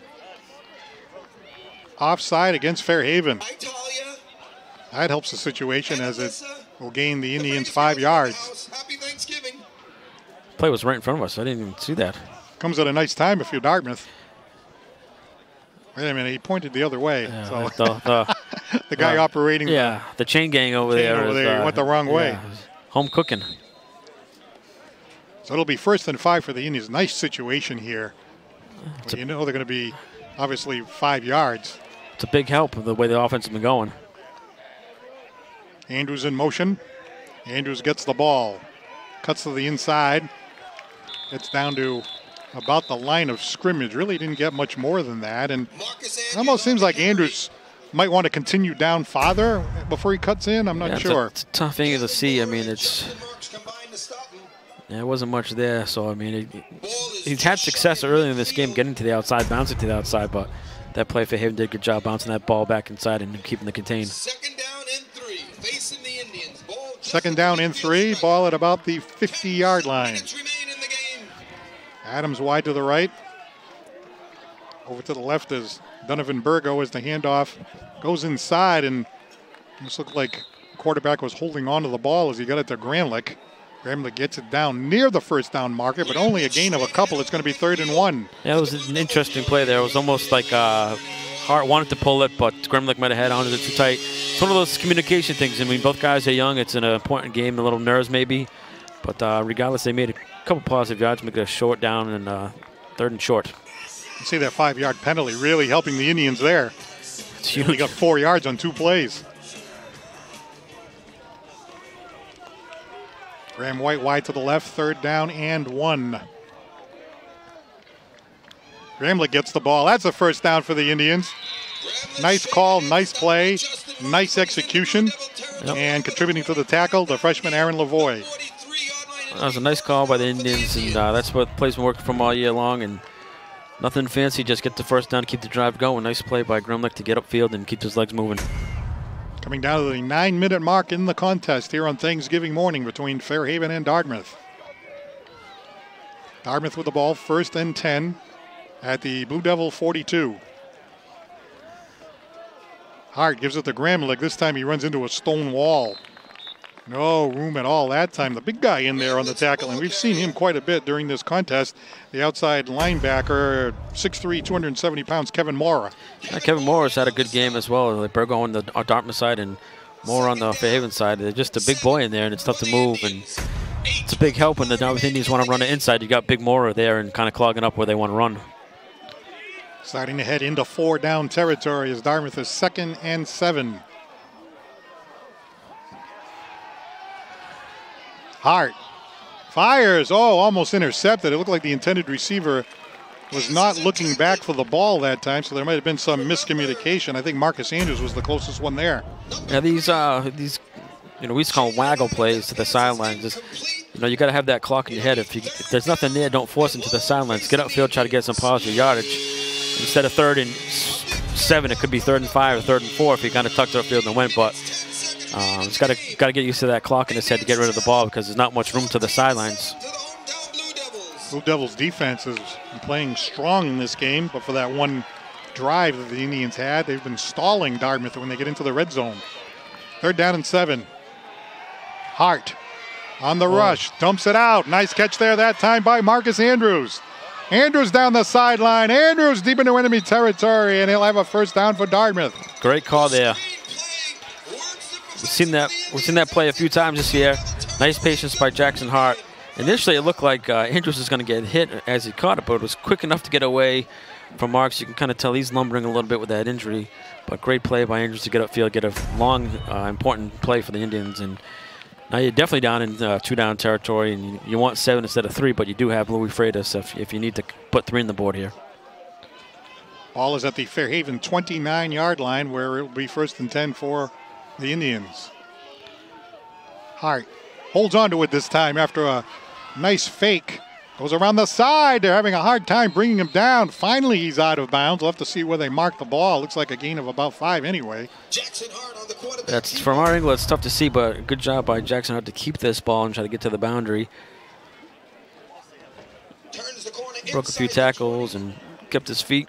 Offside against Fairhaven. That helps the situation as it will gain the Indians five yards. Play was right in front of us. I didn't even see that. Comes at a nice time if you're Dartmouth. Wait a minute, he pointed the other way. Yeah, so. the, the, the guy uh, operating. Yeah, the chain gang over chain there. Over is, there uh, went the wrong way. Yeah, home cooking. So it'll be first and five for the Indians. Nice situation here. Well, you know they're going to be obviously five yards. It's a big help the way the offense has been going. Andrews in motion. Andrews gets the ball. Cuts to the inside. It's down to about the line of scrimmage. Really didn't get much more than that. And it almost seems like Andrews might want to continue down farther before he cuts in. I'm not yeah, sure. It's a, it's a tough thing to see. I mean, it's yeah, it wasn't much there. So, I mean, it, he's had success early in this game getting to the outside, bouncing to the outside. But that play for Haven did a good job bouncing that ball back inside and keeping the contained. Second down and three, facing the Indians. Ball Second down and three, ball at about the fifty yard line. Adams wide to the right. Over to the left is Donovan Burgo as the handoff goes inside, and this looked like the quarterback was holding on to the ball as he got it to Gramlich. Gramlich gets it down near the first down marker, but only a gain of a couple. It's going to be third and one. Yeah, it was an interesting play there. It was almost like uh, Hart wanted to pull it, but Gramlich might have had on it too tight. It's one of those communication things. I mean, both guys are young. It's an important game, a little nerves maybe. But uh, regardless, they made a couple positive yards, make it a short down and uh, third and short. You see that five yard penalty really helping the Indians there. It's huge. He got four yards on two plays. Graham White wide to the left, third down and one. Gramlich gets the ball. That's a first down for the Indians. Nice call, nice play, nice execution. Yep. And contributing to the tackle, the freshman Aaron Lavoie. That was a nice call by the Indians, and uh, that's what the play's been working from all year long. And nothing fancy, just get the first down, keep the drive going. Nice play by Gramlich to get upfield and keep his legs moving. Coming down to the nine minute mark in the contest here on Thanksgiving morning between Fairhaven and Dartmouth. Dartmouth with the ball, first and ten at the Blue Devil forty-two. Hart gives it to Gramlich. This time he runs into a stone wall. No room at all that time. The big guy in there on the tackle, and we've seen him quite a bit during this contest. The outside linebacker, six three, two hundred seventy pounds, Kevin Mora. Yeah, Kevin Mora's had a good game as well. Like Burgo on the Dartmouth side and Mora on the Fairhaven side. They're just a big boy in there, and it's tough to move. And it's a big help when the Dartmouth Indians want to run it inside. You got big Mora there and kind of clogging up where they want to run. Starting to head into four down territory as Dartmouth is second and seven. Hart fires. Oh, almost intercepted. It looked like the intended receiver was not looking back for the ball that time, so there might have been some miscommunication. I think Marcus Andrews was the closest one there. Yeah, these, uh, these, you know, we used to call them waggle plays to the sidelines. Just, you know, you got to have that clock in your head. If, you, if there's nothing there, don't force it to the sidelines. Get upfield, try to get some positive yardage. Instead of third and seven, it could be third and five or third and four if you kind of tucked upfield and went. But um, just got to got to get used to that clock in his head to get rid of the ball because there's not much room to the sidelines. Blue Devils defense has been playing strong in this game, but for that one drive that the Indians had, they've been stalling Dartmouth when they get into the red zone. Third down and seven. Hart on the oh. rush, dumps it out. Nice catch there that time by Marcus Andrews. Andrews down the sideline. Andrews deep into enemy territory, and he'll have a first down for Dartmouth. Great call there. We've seen that. We've seen that play a few times this year. Nice patience by Jackson Hart. Initially, it looked like uh, Andrews was going to get hit as he caught it, but it was quick enough to get away from Marks. You can kind of tell he's lumbering a little bit with that injury, but great play by Andrews to get upfield, get a long, uh, important play for the Indians. And now you're definitely down in uh, two-down territory, and you, you want seven instead of three, but you do have Louis Freitas if, if you need to put three on the board here. Ball is at the Fairhaven twenty-nine yard line, where it will be first and ten for the Indians. Hart holds on to it this time after a nice fake. Goes around the side. They're having a hard time bringing him down. Finally, he's out of bounds. We'll have to see where they mark the ball. Looks like a gain of about five anyway. That's from our angle. It's tough to see, but good job by Jackson Hart to keep this ball and try to get to the boundary. Broke a few tackles and kept his feet.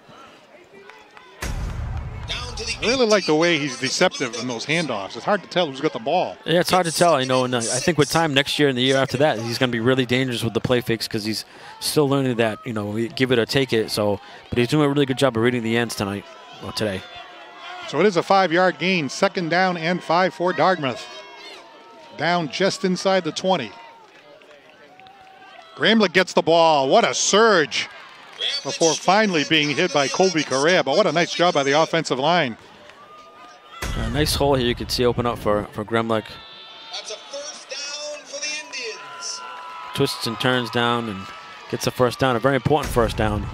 I really like the way he's deceptive in those handoffs. It's hard to tell who's got the ball. Yeah, it's hard to tell. You know, and I think with time next year and the year after that, he's going to be really dangerous with the play fakes because he's still learning that, you know, give it or take it. So, but he's doing a really good job of reading the ends tonight, or today. So it is a five yard gain, second down and five for Dartmouth. Down just inside the twenty. Gramlich gets the ball. What a surge before finally being hit by Colby Correa. But what a nice job by the offensive line. A nice hole here you can see open up for, for Gramlich. Twists and turns down and gets a first down, a very important first down.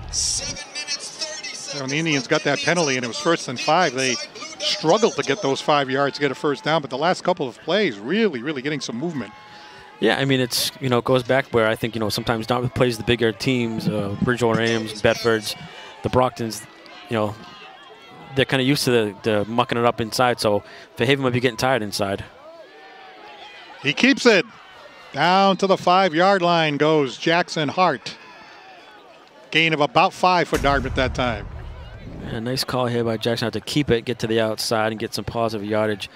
When the Indians got that penalty and it was first and five, they struggled to get those five yards to get a first down, but the last couple of plays really, really getting some movement. Yeah, I mean, it's, you know, it goes back where I think, you know, sometimes Dartmouth plays the bigger teams, uh, Bridgewater Rams, Bedfords, the Brocktons, you know, they're kind of used to the, the mucking it up inside, so Fairhaven might be getting tired inside. He keeps it. Down to the five yard line goes Jackson Hart. Gain of about five for Dartmouth that time. Yeah, nice call here by Jackson Hart to keep it, get to the outside, and get some positive yardage.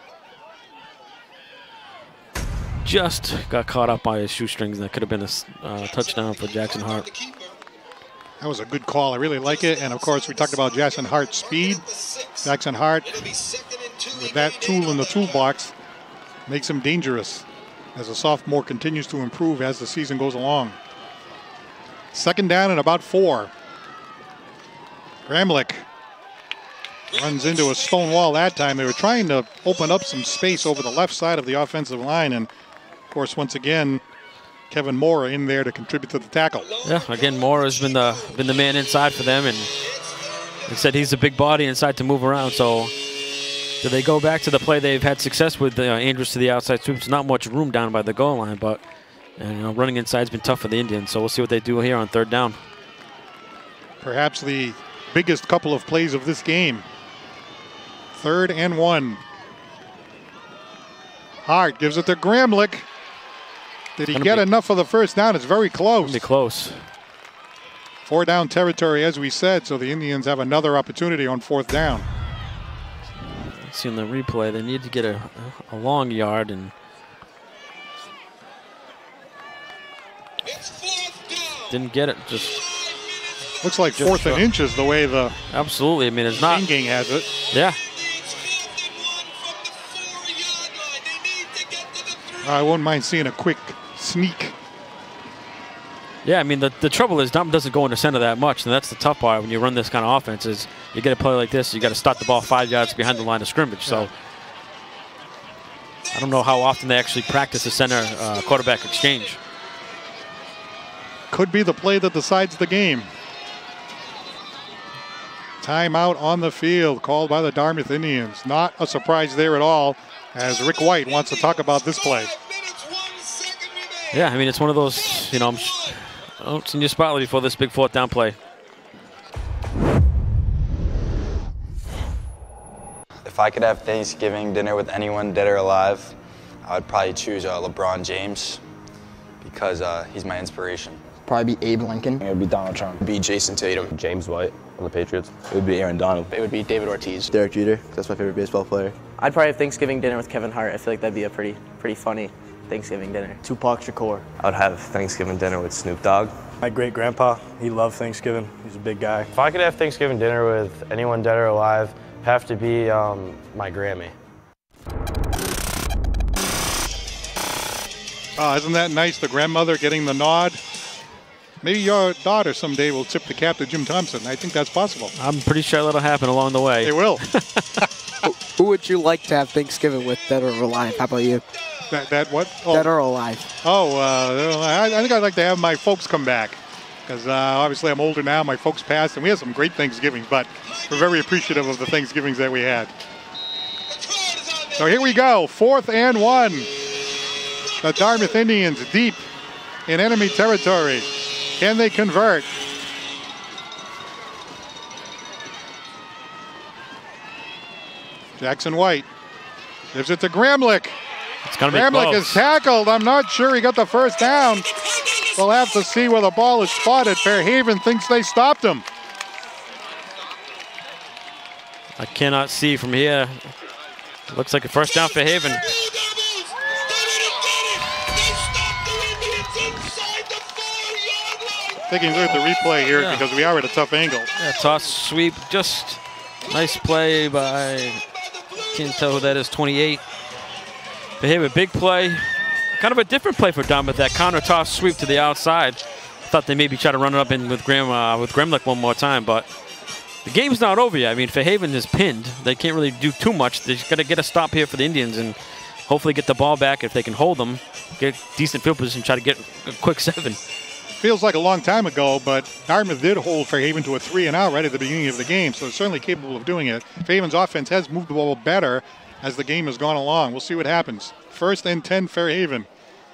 Just got caught up by his shoestrings, and that could have been a uh, touchdown for Jackson Hart. That was a good call. I really like it. And, of course, we talked about Jackson Hart's speed. Jackson Hart, with that tool in the toolbox, makes him dangerous as a sophomore continues to improve as the season goes along. Second down and about four. Gramlich runs into a stone wall that time. They were trying to open up some space over the left side of the offensive line. And, of course, once again, Kevin Moore in there to contribute to the tackle. Yeah, again, Moore has been the been the man inside for them, and they said he's a big body inside to move around. So do they go back to the play they've had success with, uh, Andrews to the outside sweeps? Not much room down by the goal line, but and, you know, running inside has been tough for the Indians. So we'll see what they do here on third down. Perhaps the biggest couple of plays of this game. Third and one. Hart gives it to Gramlich. Did he get enough for the first down? It's very close. Be close. Four down territory, as we said, so the Indians have another opportunity on fourth down. See in the replay, they need to get a, a long yard, and didn't get it. Just looks like fourth and inches the way the absolutely. I mean, it's not. Gang has it. Yeah. I wouldn't mind seeing a quick sneak. Yeah, I mean, the, the trouble is Dartmouth doesn't go in the center that much, and that's the tough part when you run this kind of offense is you get a play like this, you got to start the ball five yards behind the line of scrimmage. So I don't know how often they actually practice the center uh, quarterback exchange. Could be the play that decides the game. Timeout on the field called by the Dartmouth Indians. Not a surprise there at all, as Rick White wants to talk about this play. Yeah, I mean, it's one of those, you know, I'm, I don't see your spotlight before this big fourth down play. If I could have Thanksgiving dinner with anyone dead or alive, I would probably choose uh, LeBron James because uh, he's my inspiration. Probably be Abe Lincoln. It would be Donald Trump. It would be Jason Tatum. James White on the Patriots. It would be Aaron Donald. It would be David Ortiz. Derek Jeter. That's my favorite baseball player. I'd probably have Thanksgiving dinner with Kevin Hart. I feel like that'd be a pretty, pretty funny Thanksgiving dinner. Tupac Shakur. I would have Thanksgiving dinner with Snoop Dogg. My great grandpa, he loved Thanksgiving. He's a big guy. If I could have Thanksgiving dinner with anyone dead or alive, it'd have to be um, my Grammy. Oh, isn't that nice? The grandmother getting the nod. Maybe your daughter someday will tip the cap to Jim Thompson. I think that's possible. I'm pretty sure that'll happen along the way. It will. who, who would you like to have Thanksgiving with, dead or alive? How about you? That, that what? Oh. Dead or alive? Oh, uh, I, I think I'd like to have my folks come back. Because uh, obviously I'm older now. My folks passed, and we had some great Thanksgivings. But we're very appreciative of the Thanksgivings that we had. So here we go. Fourth and one. The Dartmouth Indians deep in enemy territory. Can they convert? Jackson White gives it to Gramlich. It's gonna be Gramlich close. is tackled. I'm not sure he got the first down. We'll have to see where the ball is spotted. Fairhaven thinks they stopped him. I cannot see from here. Looks like a first down for Haven. Taking a look at the replay here Yeah. because we are at a tough angle. Yeah, toss sweep, just nice play by, can't tell who that is, twenty-eight. But here, a big play, kind of a different play for Dartmouth, that counter toss sweep to the outside. Thought they maybe try to run it up in with Graham, uh, with Gramlich one more time, but the game's not over yet. I mean, Fairhaven is pinned. They can't really do too much. They just got to get a stop here for the Indians and hopefully get the ball back if they can hold them, get decent field position, try to get a quick seven. Feels like a long time ago, but Dartmouth did hold Fairhaven to a three and out right at the beginning of the game, so it's certainly capable of doing it. Fairhaven's offense has moved the ball better as the game has gone along. We'll see what happens. First and ten, Fairhaven.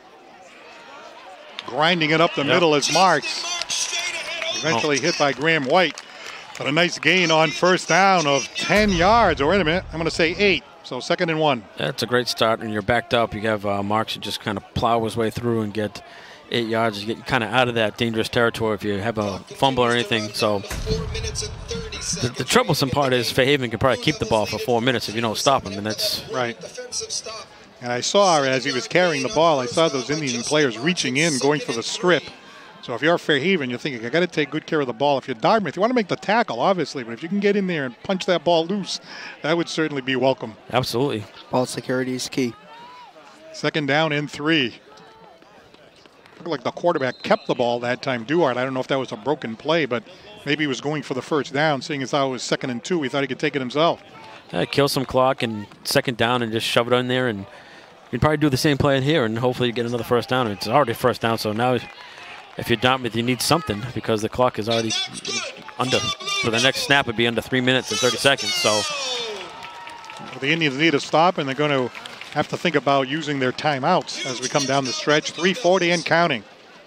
Grinding it up the Yep. middle as Marks. Eventually Oh. hit by Graham White. But a nice gain on first down of ten yards, or wait a minute, I'm going to say eight. So second and one. That's a great start, and you're backed up. You have uh, Marks who just kind of plow his way through and get eight yards. You get kind of out of that dangerous territory if you have a fumble or anything. So the, the troublesome part is Fairhaven can probably keep the ball for four minutes if you don't stop him, and that's right. And I saw as he was carrying the ball, I saw those Indian players reaching in, going for the strip. So if you're Fairhaven, you're thinking, I got to take good care of the ball. If you're Dartmouth, you want to make the tackle, obviously, but if you can get in there and punch that ball loose, that would certainly be welcome. Absolutely. Ball security is key. Second down and three. Looked like the quarterback kept the ball that time, Duarte. I don't know if that was a broken play, but maybe he was going for the first down, seeing as how it was second and two. He thought he could take it himself. Yeah, kill some clock and second down and just shove it in there, and you'd probably do the same play in here and hopefully get another first down. It's already first down, so now if you're Dartmouth, you need something because the clock is already under. So the next snap would be under three minutes and thirty seconds. So Well, the Indians need a stop, and they're going to have to think about using their timeouts as we come down the stretch. three forty and counting.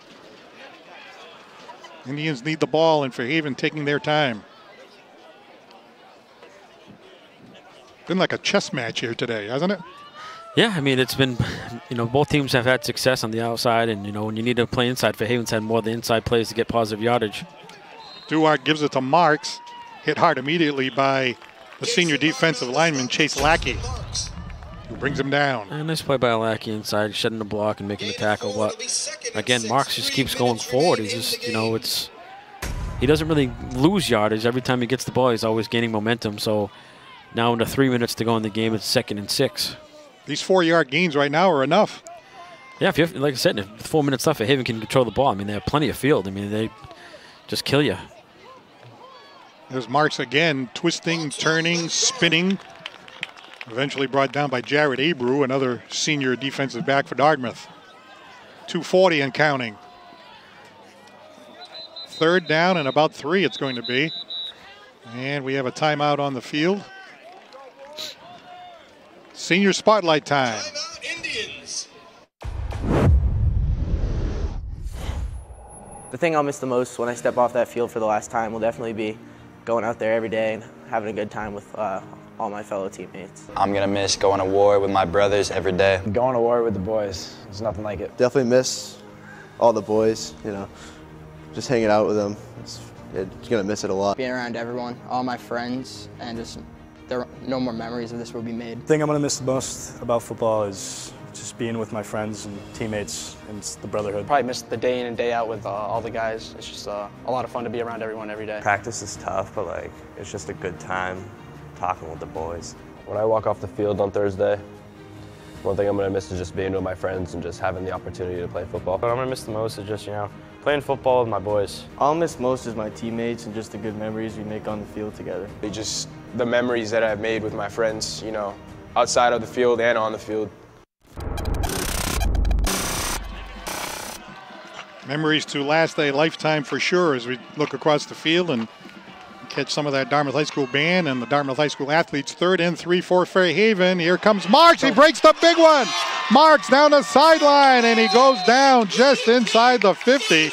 Indians need the ball, and Fairhaven taking their time. Been like a chess match here today, hasn't it? yeah, I mean, it's been, you know, both teams have had success on the outside, and, you know, when you need to play inside, Fairhaven's had more of the inside plays to get positive yardage. Duarte gives it to Marks, hit hard immediately by the senior defensive lineman, Chase Lackey, who brings him down. And nice play by Lackey inside, shedding the block and making the tackle. But again, Marks just keeps going forward. He's just, you know, it's, he doesn't really lose yardage. Every time he gets the ball, he's always gaining momentum. So now under three minutes to go in the game, it's second and six. These four-yard gains right now are enough. Yeah, if you have, like I said, if four minutes left, Fairhaven can control the ball. I mean, they have plenty of field. I mean, they just kill you. There's Marks again, twisting, turning, spinning. Eventually brought down by Jared Abreu, another senior defensive back for Dartmouth. two forty and counting. Third down and about three it's going to be. And we have a timeout on the field. Senior spotlight time. The thing I'll miss the most when I step off that field for the last time will definitely be going out there every day and having a good time with uh, all my fellow teammates. I'm gonna miss going to war with my brothers every day. Going to war with the boys, there's nothing like it. Definitely miss all the boys, you know, just hanging out with them. It's, it's gonna miss it a lot. Being around everyone, all my friends, and just there no more memories of this will be made. The thing I'm going to miss the most about football is just being with my friends and teammates and the brotherhood. Probably miss the day in and day out with uh, all the guys. It's just uh, a lot of fun to be around everyone every day. Practice is tough, but like it's just a good time talking with the boys. When I walk off the field on Thursday, One thing I'm going to miss is just being with my friends and just having the opportunity to play football. What I'm going to miss the most is just, you know, playing football with my boys. All I'll miss most is my teammates and just the good memories we make on the field together. Just the memories that I've made with my friends, you know, outside of the field and on the field. Memories to last a lifetime for sure as we look across the field and catch some of that Dartmouth High School band and the Dartmouth High School athletes. Third and three for Fairhaven. Here comes Marks. He breaks the big one. Marks down the sideline, and he goes down just inside the fifty.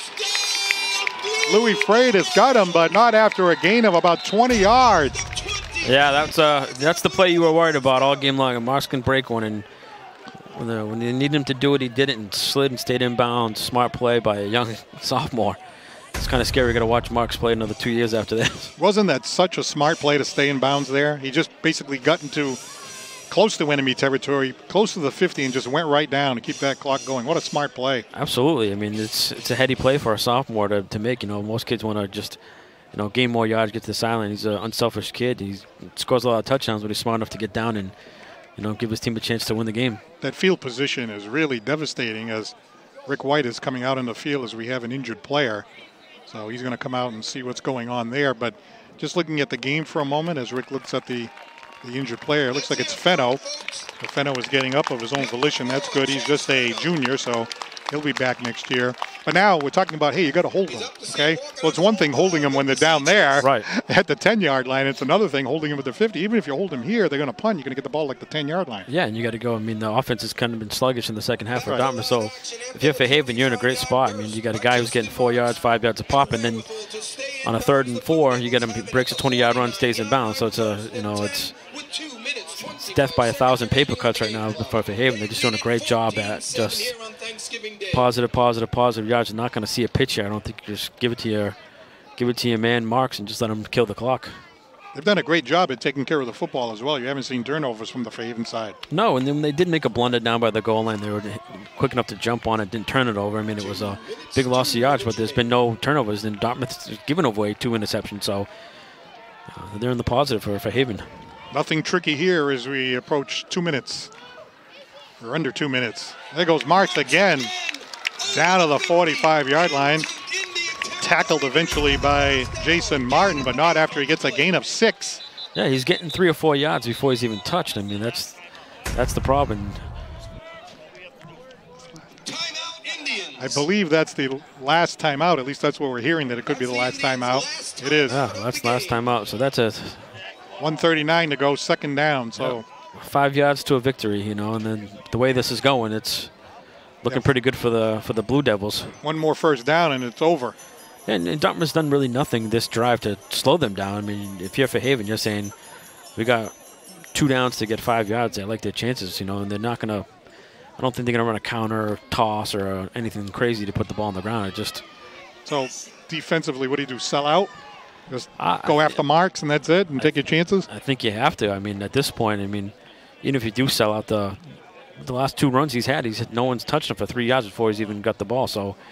Louis Freitas got him, but not after a gain of about twenty yards. Yeah, that's uh, that's the play you were worried about all game long. And Marks can break one, and when, the, when you need him to do it, he did it and slid and stayed inbounds. Smart play by a young sophomore. It's kind of scary. We're going to watch Marks play another two years after this. Wasn't that such a smart play to stay in bounds there? He just basically got into close to enemy territory, close to the fifty, and just went right down to keep that clock going. What a smart play. Absolutely. I mean, it's it's a heady play for a sophomore to, to make. You know, most kids want to just, you know, gain more yards, get to the sideline. He's an unselfish kid. He scores a lot of touchdowns, but he's smart enough to get down and, you know, give his team a chance to win the game. That field position is really devastating as Rick White is coming out in the field as we have an injured player. So he's going to come out and see what's going on there. But just looking at the game for a moment as Rick looks at the, the injured player, it looks like it's Fenno. But Fenno is getting up of his own volition. That's good. He's just a junior, so he'll be back next year. But now we're talking about, hey, you got to hold them, okay? Well, it's one thing holding them when they're down there right at the ten-yard line. It's another thing holding them at the fifty. Even if you hold them here, they're going to punt. You're going to get the ball like the ten-yard line. Yeah, and you got to go. I mean, the offense has kind of been sluggish in the second half for Right. Dartmouth. So if you're Fairhaven, you're in a great spot. I mean, you got a guy who's getting four yards, five yards a pop, and then on a third and four, you get him he breaks a twenty-yard run, stays in bounds. So it's a, you know, it's, it's death by a thousand paper cuts right now for Fairhaven. They're just doing a great job at just positive, positive, positive yards. You're not going to see a pitch here. I don't think you just give it to your, give it to your man Marks and just let him kill the clock. They've done a great job at taking care of the football as well. You haven't seen turnovers from the Fairhaven side. No, and then when they did make a blunder down by the goal line, they were quick enough to jump on it, didn't turn it over. I mean, it was a big loss of yards, but there's been no turnovers. And Dartmouth's given away two interceptions, so uh, they're in the positive for Fairhaven. Nothing tricky here as we approach two minutes. We're under two minutes. There goes Marks again. Down to the forty-five-yard line. Tackled eventually by Jason Martin, but not after he gets a gain of six. Yeah, he's getting three or four yards before he's even touched. I mean, that's that's the problem. I believe that's the last timeout. At least that's what we're hearing, that it could be the last timeout. It is. Yeah, that's the last timeout. So that's a one thirty-nine to go, second down. So yeah, five yards to a victory, you know. And then the way this is going, it's looking yeah. pretty good for the for the Blue Devils. One more first down and it's over. And, and Dartmouth's done really nothing this drive to slow them down. I mean, if you're Fairhaven, you're saying we got two downs to get five yards. I like their chances, you know, and they're not going to – I don't think they're going to run a counter or toss or uh, anything crazy to put the ball on the ground. It just – So defensively, what do you do, sell out? Just uh, go after Marks and that's it and I take your chances? I think you have to. I mean, at this point, I mean, even if you do sell out, the the last two runs he's had, he's no one's touched him for three yards before he's even got the ball, so –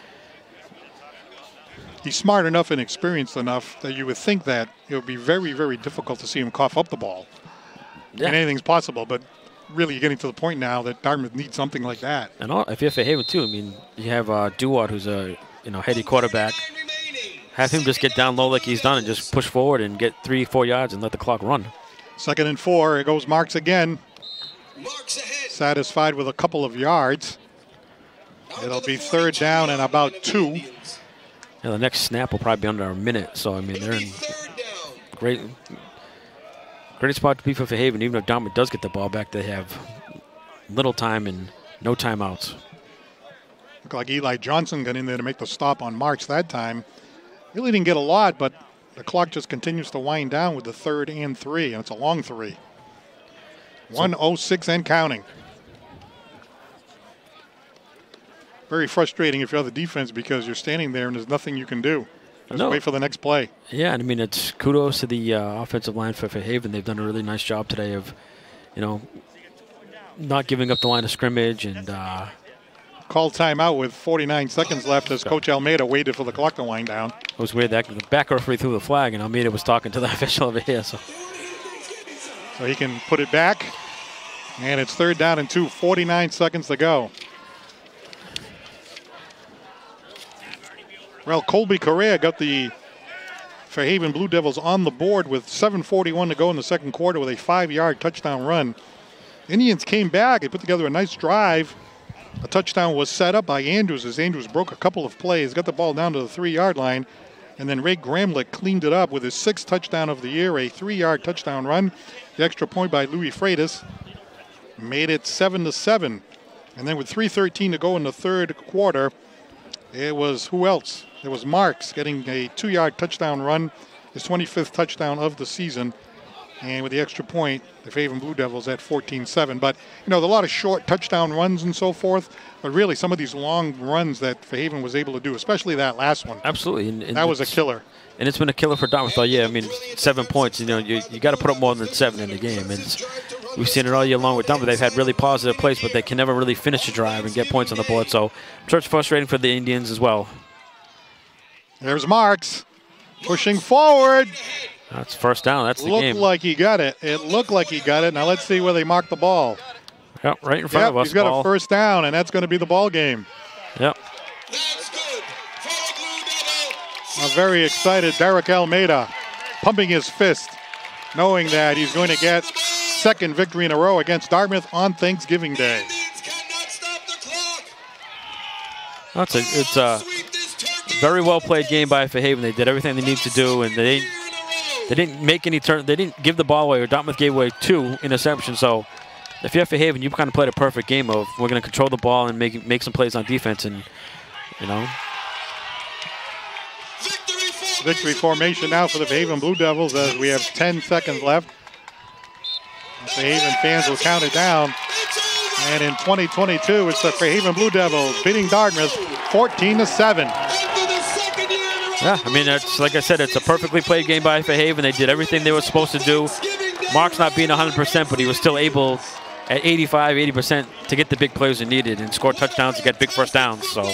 he's smart enough and experienced enough that you would think that it would be very, very difficult to see him cough up the ball. Yeah. And anything's possible, but really you're getting to the point now that Dartmouth needs something like that. And all, if you're Fairhaven too, I mean, you have uh, Duwart, who's a you know heady quarterback. Have him just get down low like he's done and just push forward and get three, four yards and let the clock run. Second and four. It goes Marks again. Satisfied with a couple of yards. It'll be third down and about two. Yeah, the next snap will probably be under a minute. So, I mean, they're in great, great spot to be for Fairhaven. Even if Dartmouth does get the ball back, they have little time and no timeouts. Looked like Eli Johnson got in there to make the stop on Marks that time. Really didn't get a lot, but the clock just continues to wind down with the third and three, and it's a long three. one oh six and counting. Very frustrating if you're the defense because you're standing there and there's nothing you can do. Just no. wait for the next play. Yeah, and I mean, it's kudos to the uh, offensive line for Fairhaven. They've done a really nice job today of, you know, not giving up the line of scrimmage and uh, called timeout with forty-nine seconds left as Coach Almeida waited for the clock to wind down. It was weird that the back referee threw the flag and Almeida was talking to the official over here. So, so he can put it back. And it's third down and two, forty-nine seconds to go. Well, Colby Correa got the Fairhaven Blue Devils on the board with seven forty-one to go in the second quarter with a five-yard touchdown run. Indians came back and put together a nice drive. A touchdown was set up by Andrews as Andrews broke a couple of plays, got the ball down to the three-yard line, and then Ray Gramlich cleaned it up with his sixth touchdown of the year, a three-yard touchdown run. The extra point by Louis Freitas made it seven to seven. And then with three thirteen to go in the third quarter, it was who else? It was Marks getting a two-yard touchdown run, his twenty-fifth touchdown of the season. And with the extra point, the Fairhaven Blue Devils at fourteen seven. But, you know, a lot of short touchdown runs and so forth. But really, some of these long runs that Fairhaven was able to do, especially that last one. Absolutely. And, and that was a killer. And it's been a killer for Dartmouth all year. I mean, seven points, you know, you, you got to put up more than seven in the game. And it's, we've seen it all year long with Dartmouth. They've had really positive plays, but they can never really finish a drive and get points on the board. So I'm sure it's frustrating for the Indians as well. There's Marks pushing forward. That's first down. That's the Looked game. Looked like he got it. It looked like he got it. Now let's see where they mark the ball. Yep, right in front yep, of us. He's got ball. a first down, and that's going to be the ball game. Yep. A very excited Derek Almeida pumping his fist, knowing that he's going to get second victory in a row against Dartmouth on Thanksgiving Day. That's a, it's a very well played game by Fairhaven. They did everything they need to do, and they didn't, they didn't make any turn. They didn't give the ball away, or Dartmouth gave away two interceptions. So if you're Fairhaven, you kind of played a perfect game of we're going to control the ball and make make some plays on defense, and you know. Victory formation now for the Fairhaven Blue Devils as we have ten seconds left. The Fairhaven fans will count it down. And in twenty twenty-two, it's the Fairhaven Blue Devils beating Dartmouth fourteen to seven. Yeah, I mean, it's like I said, it's a perfectly played game by Fairhaven. They did everything they were supposed to do. Mark's not being one hundred percent, but he was still able at eighty-five, eighty percent to get the big plays he needed and score touchdowns to get big first downs. So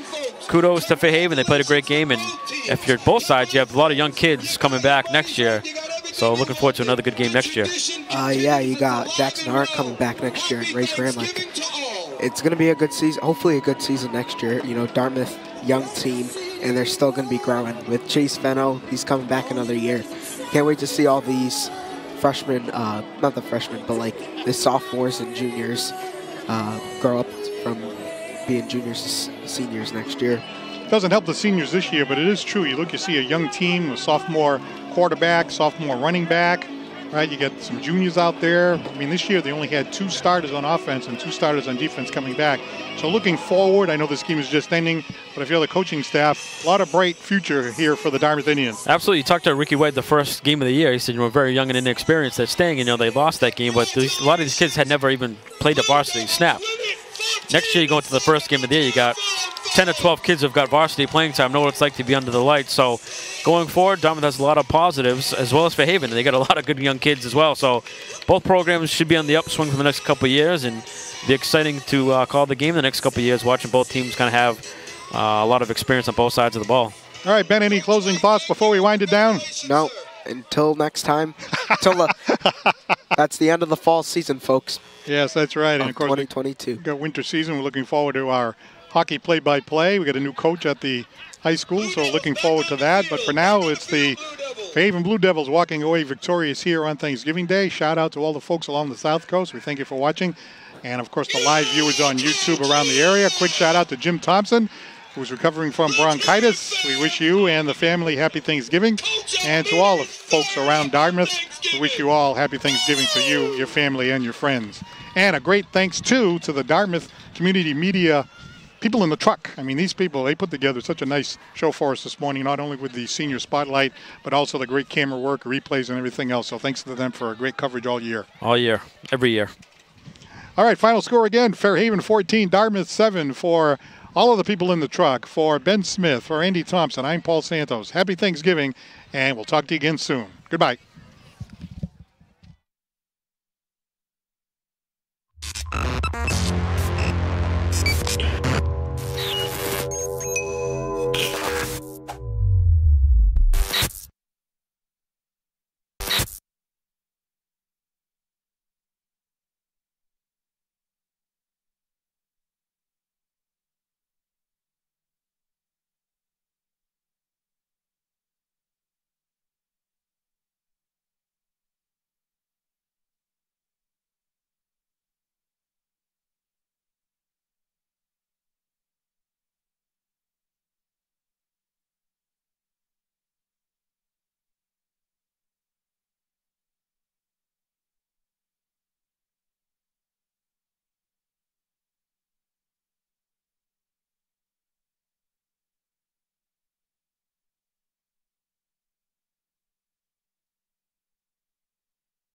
kudos to Fairhaven. They played a great game, and if you're both sides, you have a lot of young kids coming back next year. So looking forward to another good game next year. Uh, yeah, you got Jackson Hart coming back next year and Ray Gramlich. It's going to be a good season, hopefully a good season next year. You know, Dartmouth, young team, and they're still going to be growing. With Chase Fenno, he's coming back another year. Can't wait to see all these freshmen, uh, not the freshmen, but like the sophomores and juniors uh, grow up from being juniors to seniors next year. Doesn't help the seniors this year, but it is true. You look, you see a young team, a sophomore quarterback, sophomore running back, right? You get some juniors out there. I mean, this year they only had two starters on offense and two starters on defense coming back. So looking forward, I know this game is just ending, but if you're the coaching staff, a lot of bright future here for the Dartmouth Indians. Absolutely. You talked to Ricky White the first game of the year. He said, you know, very young and inexperienced at staying. You know, they lost that game, but these, a lot of these kids had never even played a varsity snap. Next year, you go into the first game of the year, you got ten or twelve kids who've got varsity playing time, know what it's like to be under the lights. So going forward, Dartmouth has a lot of positives, as well as Fairhaven. They got a lot of good young kids as well. So both programs should be on the upswing for the next couple of years, and be exciting to uh, call the game the next couple of years, watching both teams kind of have uh, a lot of experience on both sides of the ball. All right, Ben, any closing thoughts before we wind it down? No. Until next time. Until the, that's the end of the fall season, folks. Yes, that's right. And of course, twenty twenty-two. We've got winter season. We're looking forward to our hockey play-by-play. We got a new coach at the high school, so looking forward to that. But for now, it's the Fairhaven Blue Devils walking away victorious here on Thanksgiving Day. Shout out to all the folks along the South Coast. We thank you for watching. And, of course, the live viewers on YouTube around the area. Quick shout out to Jim Thompson, who's recovering from bronchitis. We wish you and the family happy Thanksgiving. And to all the folks around Dartmouth, we wish you all happy Thanksgiving to you, your family, and your friends. And a great thanks, too, to the Dartmouth Community Media people in the truck. I mean, these people, they put together such a nice show for us this morning, not only with the senior spotlight, but also the great camera work, replays, and everything else. So thanks to them for a great coverage all year. All year, every year. All right, final score again, Fairhaven fourteen, Dartmouth seven for all of the people in the truck. For Ben Smith, for Andy Thompson, I'm Paul Santos. Happy Thanksgiving, and we'll talk to you again soon. Goodbye.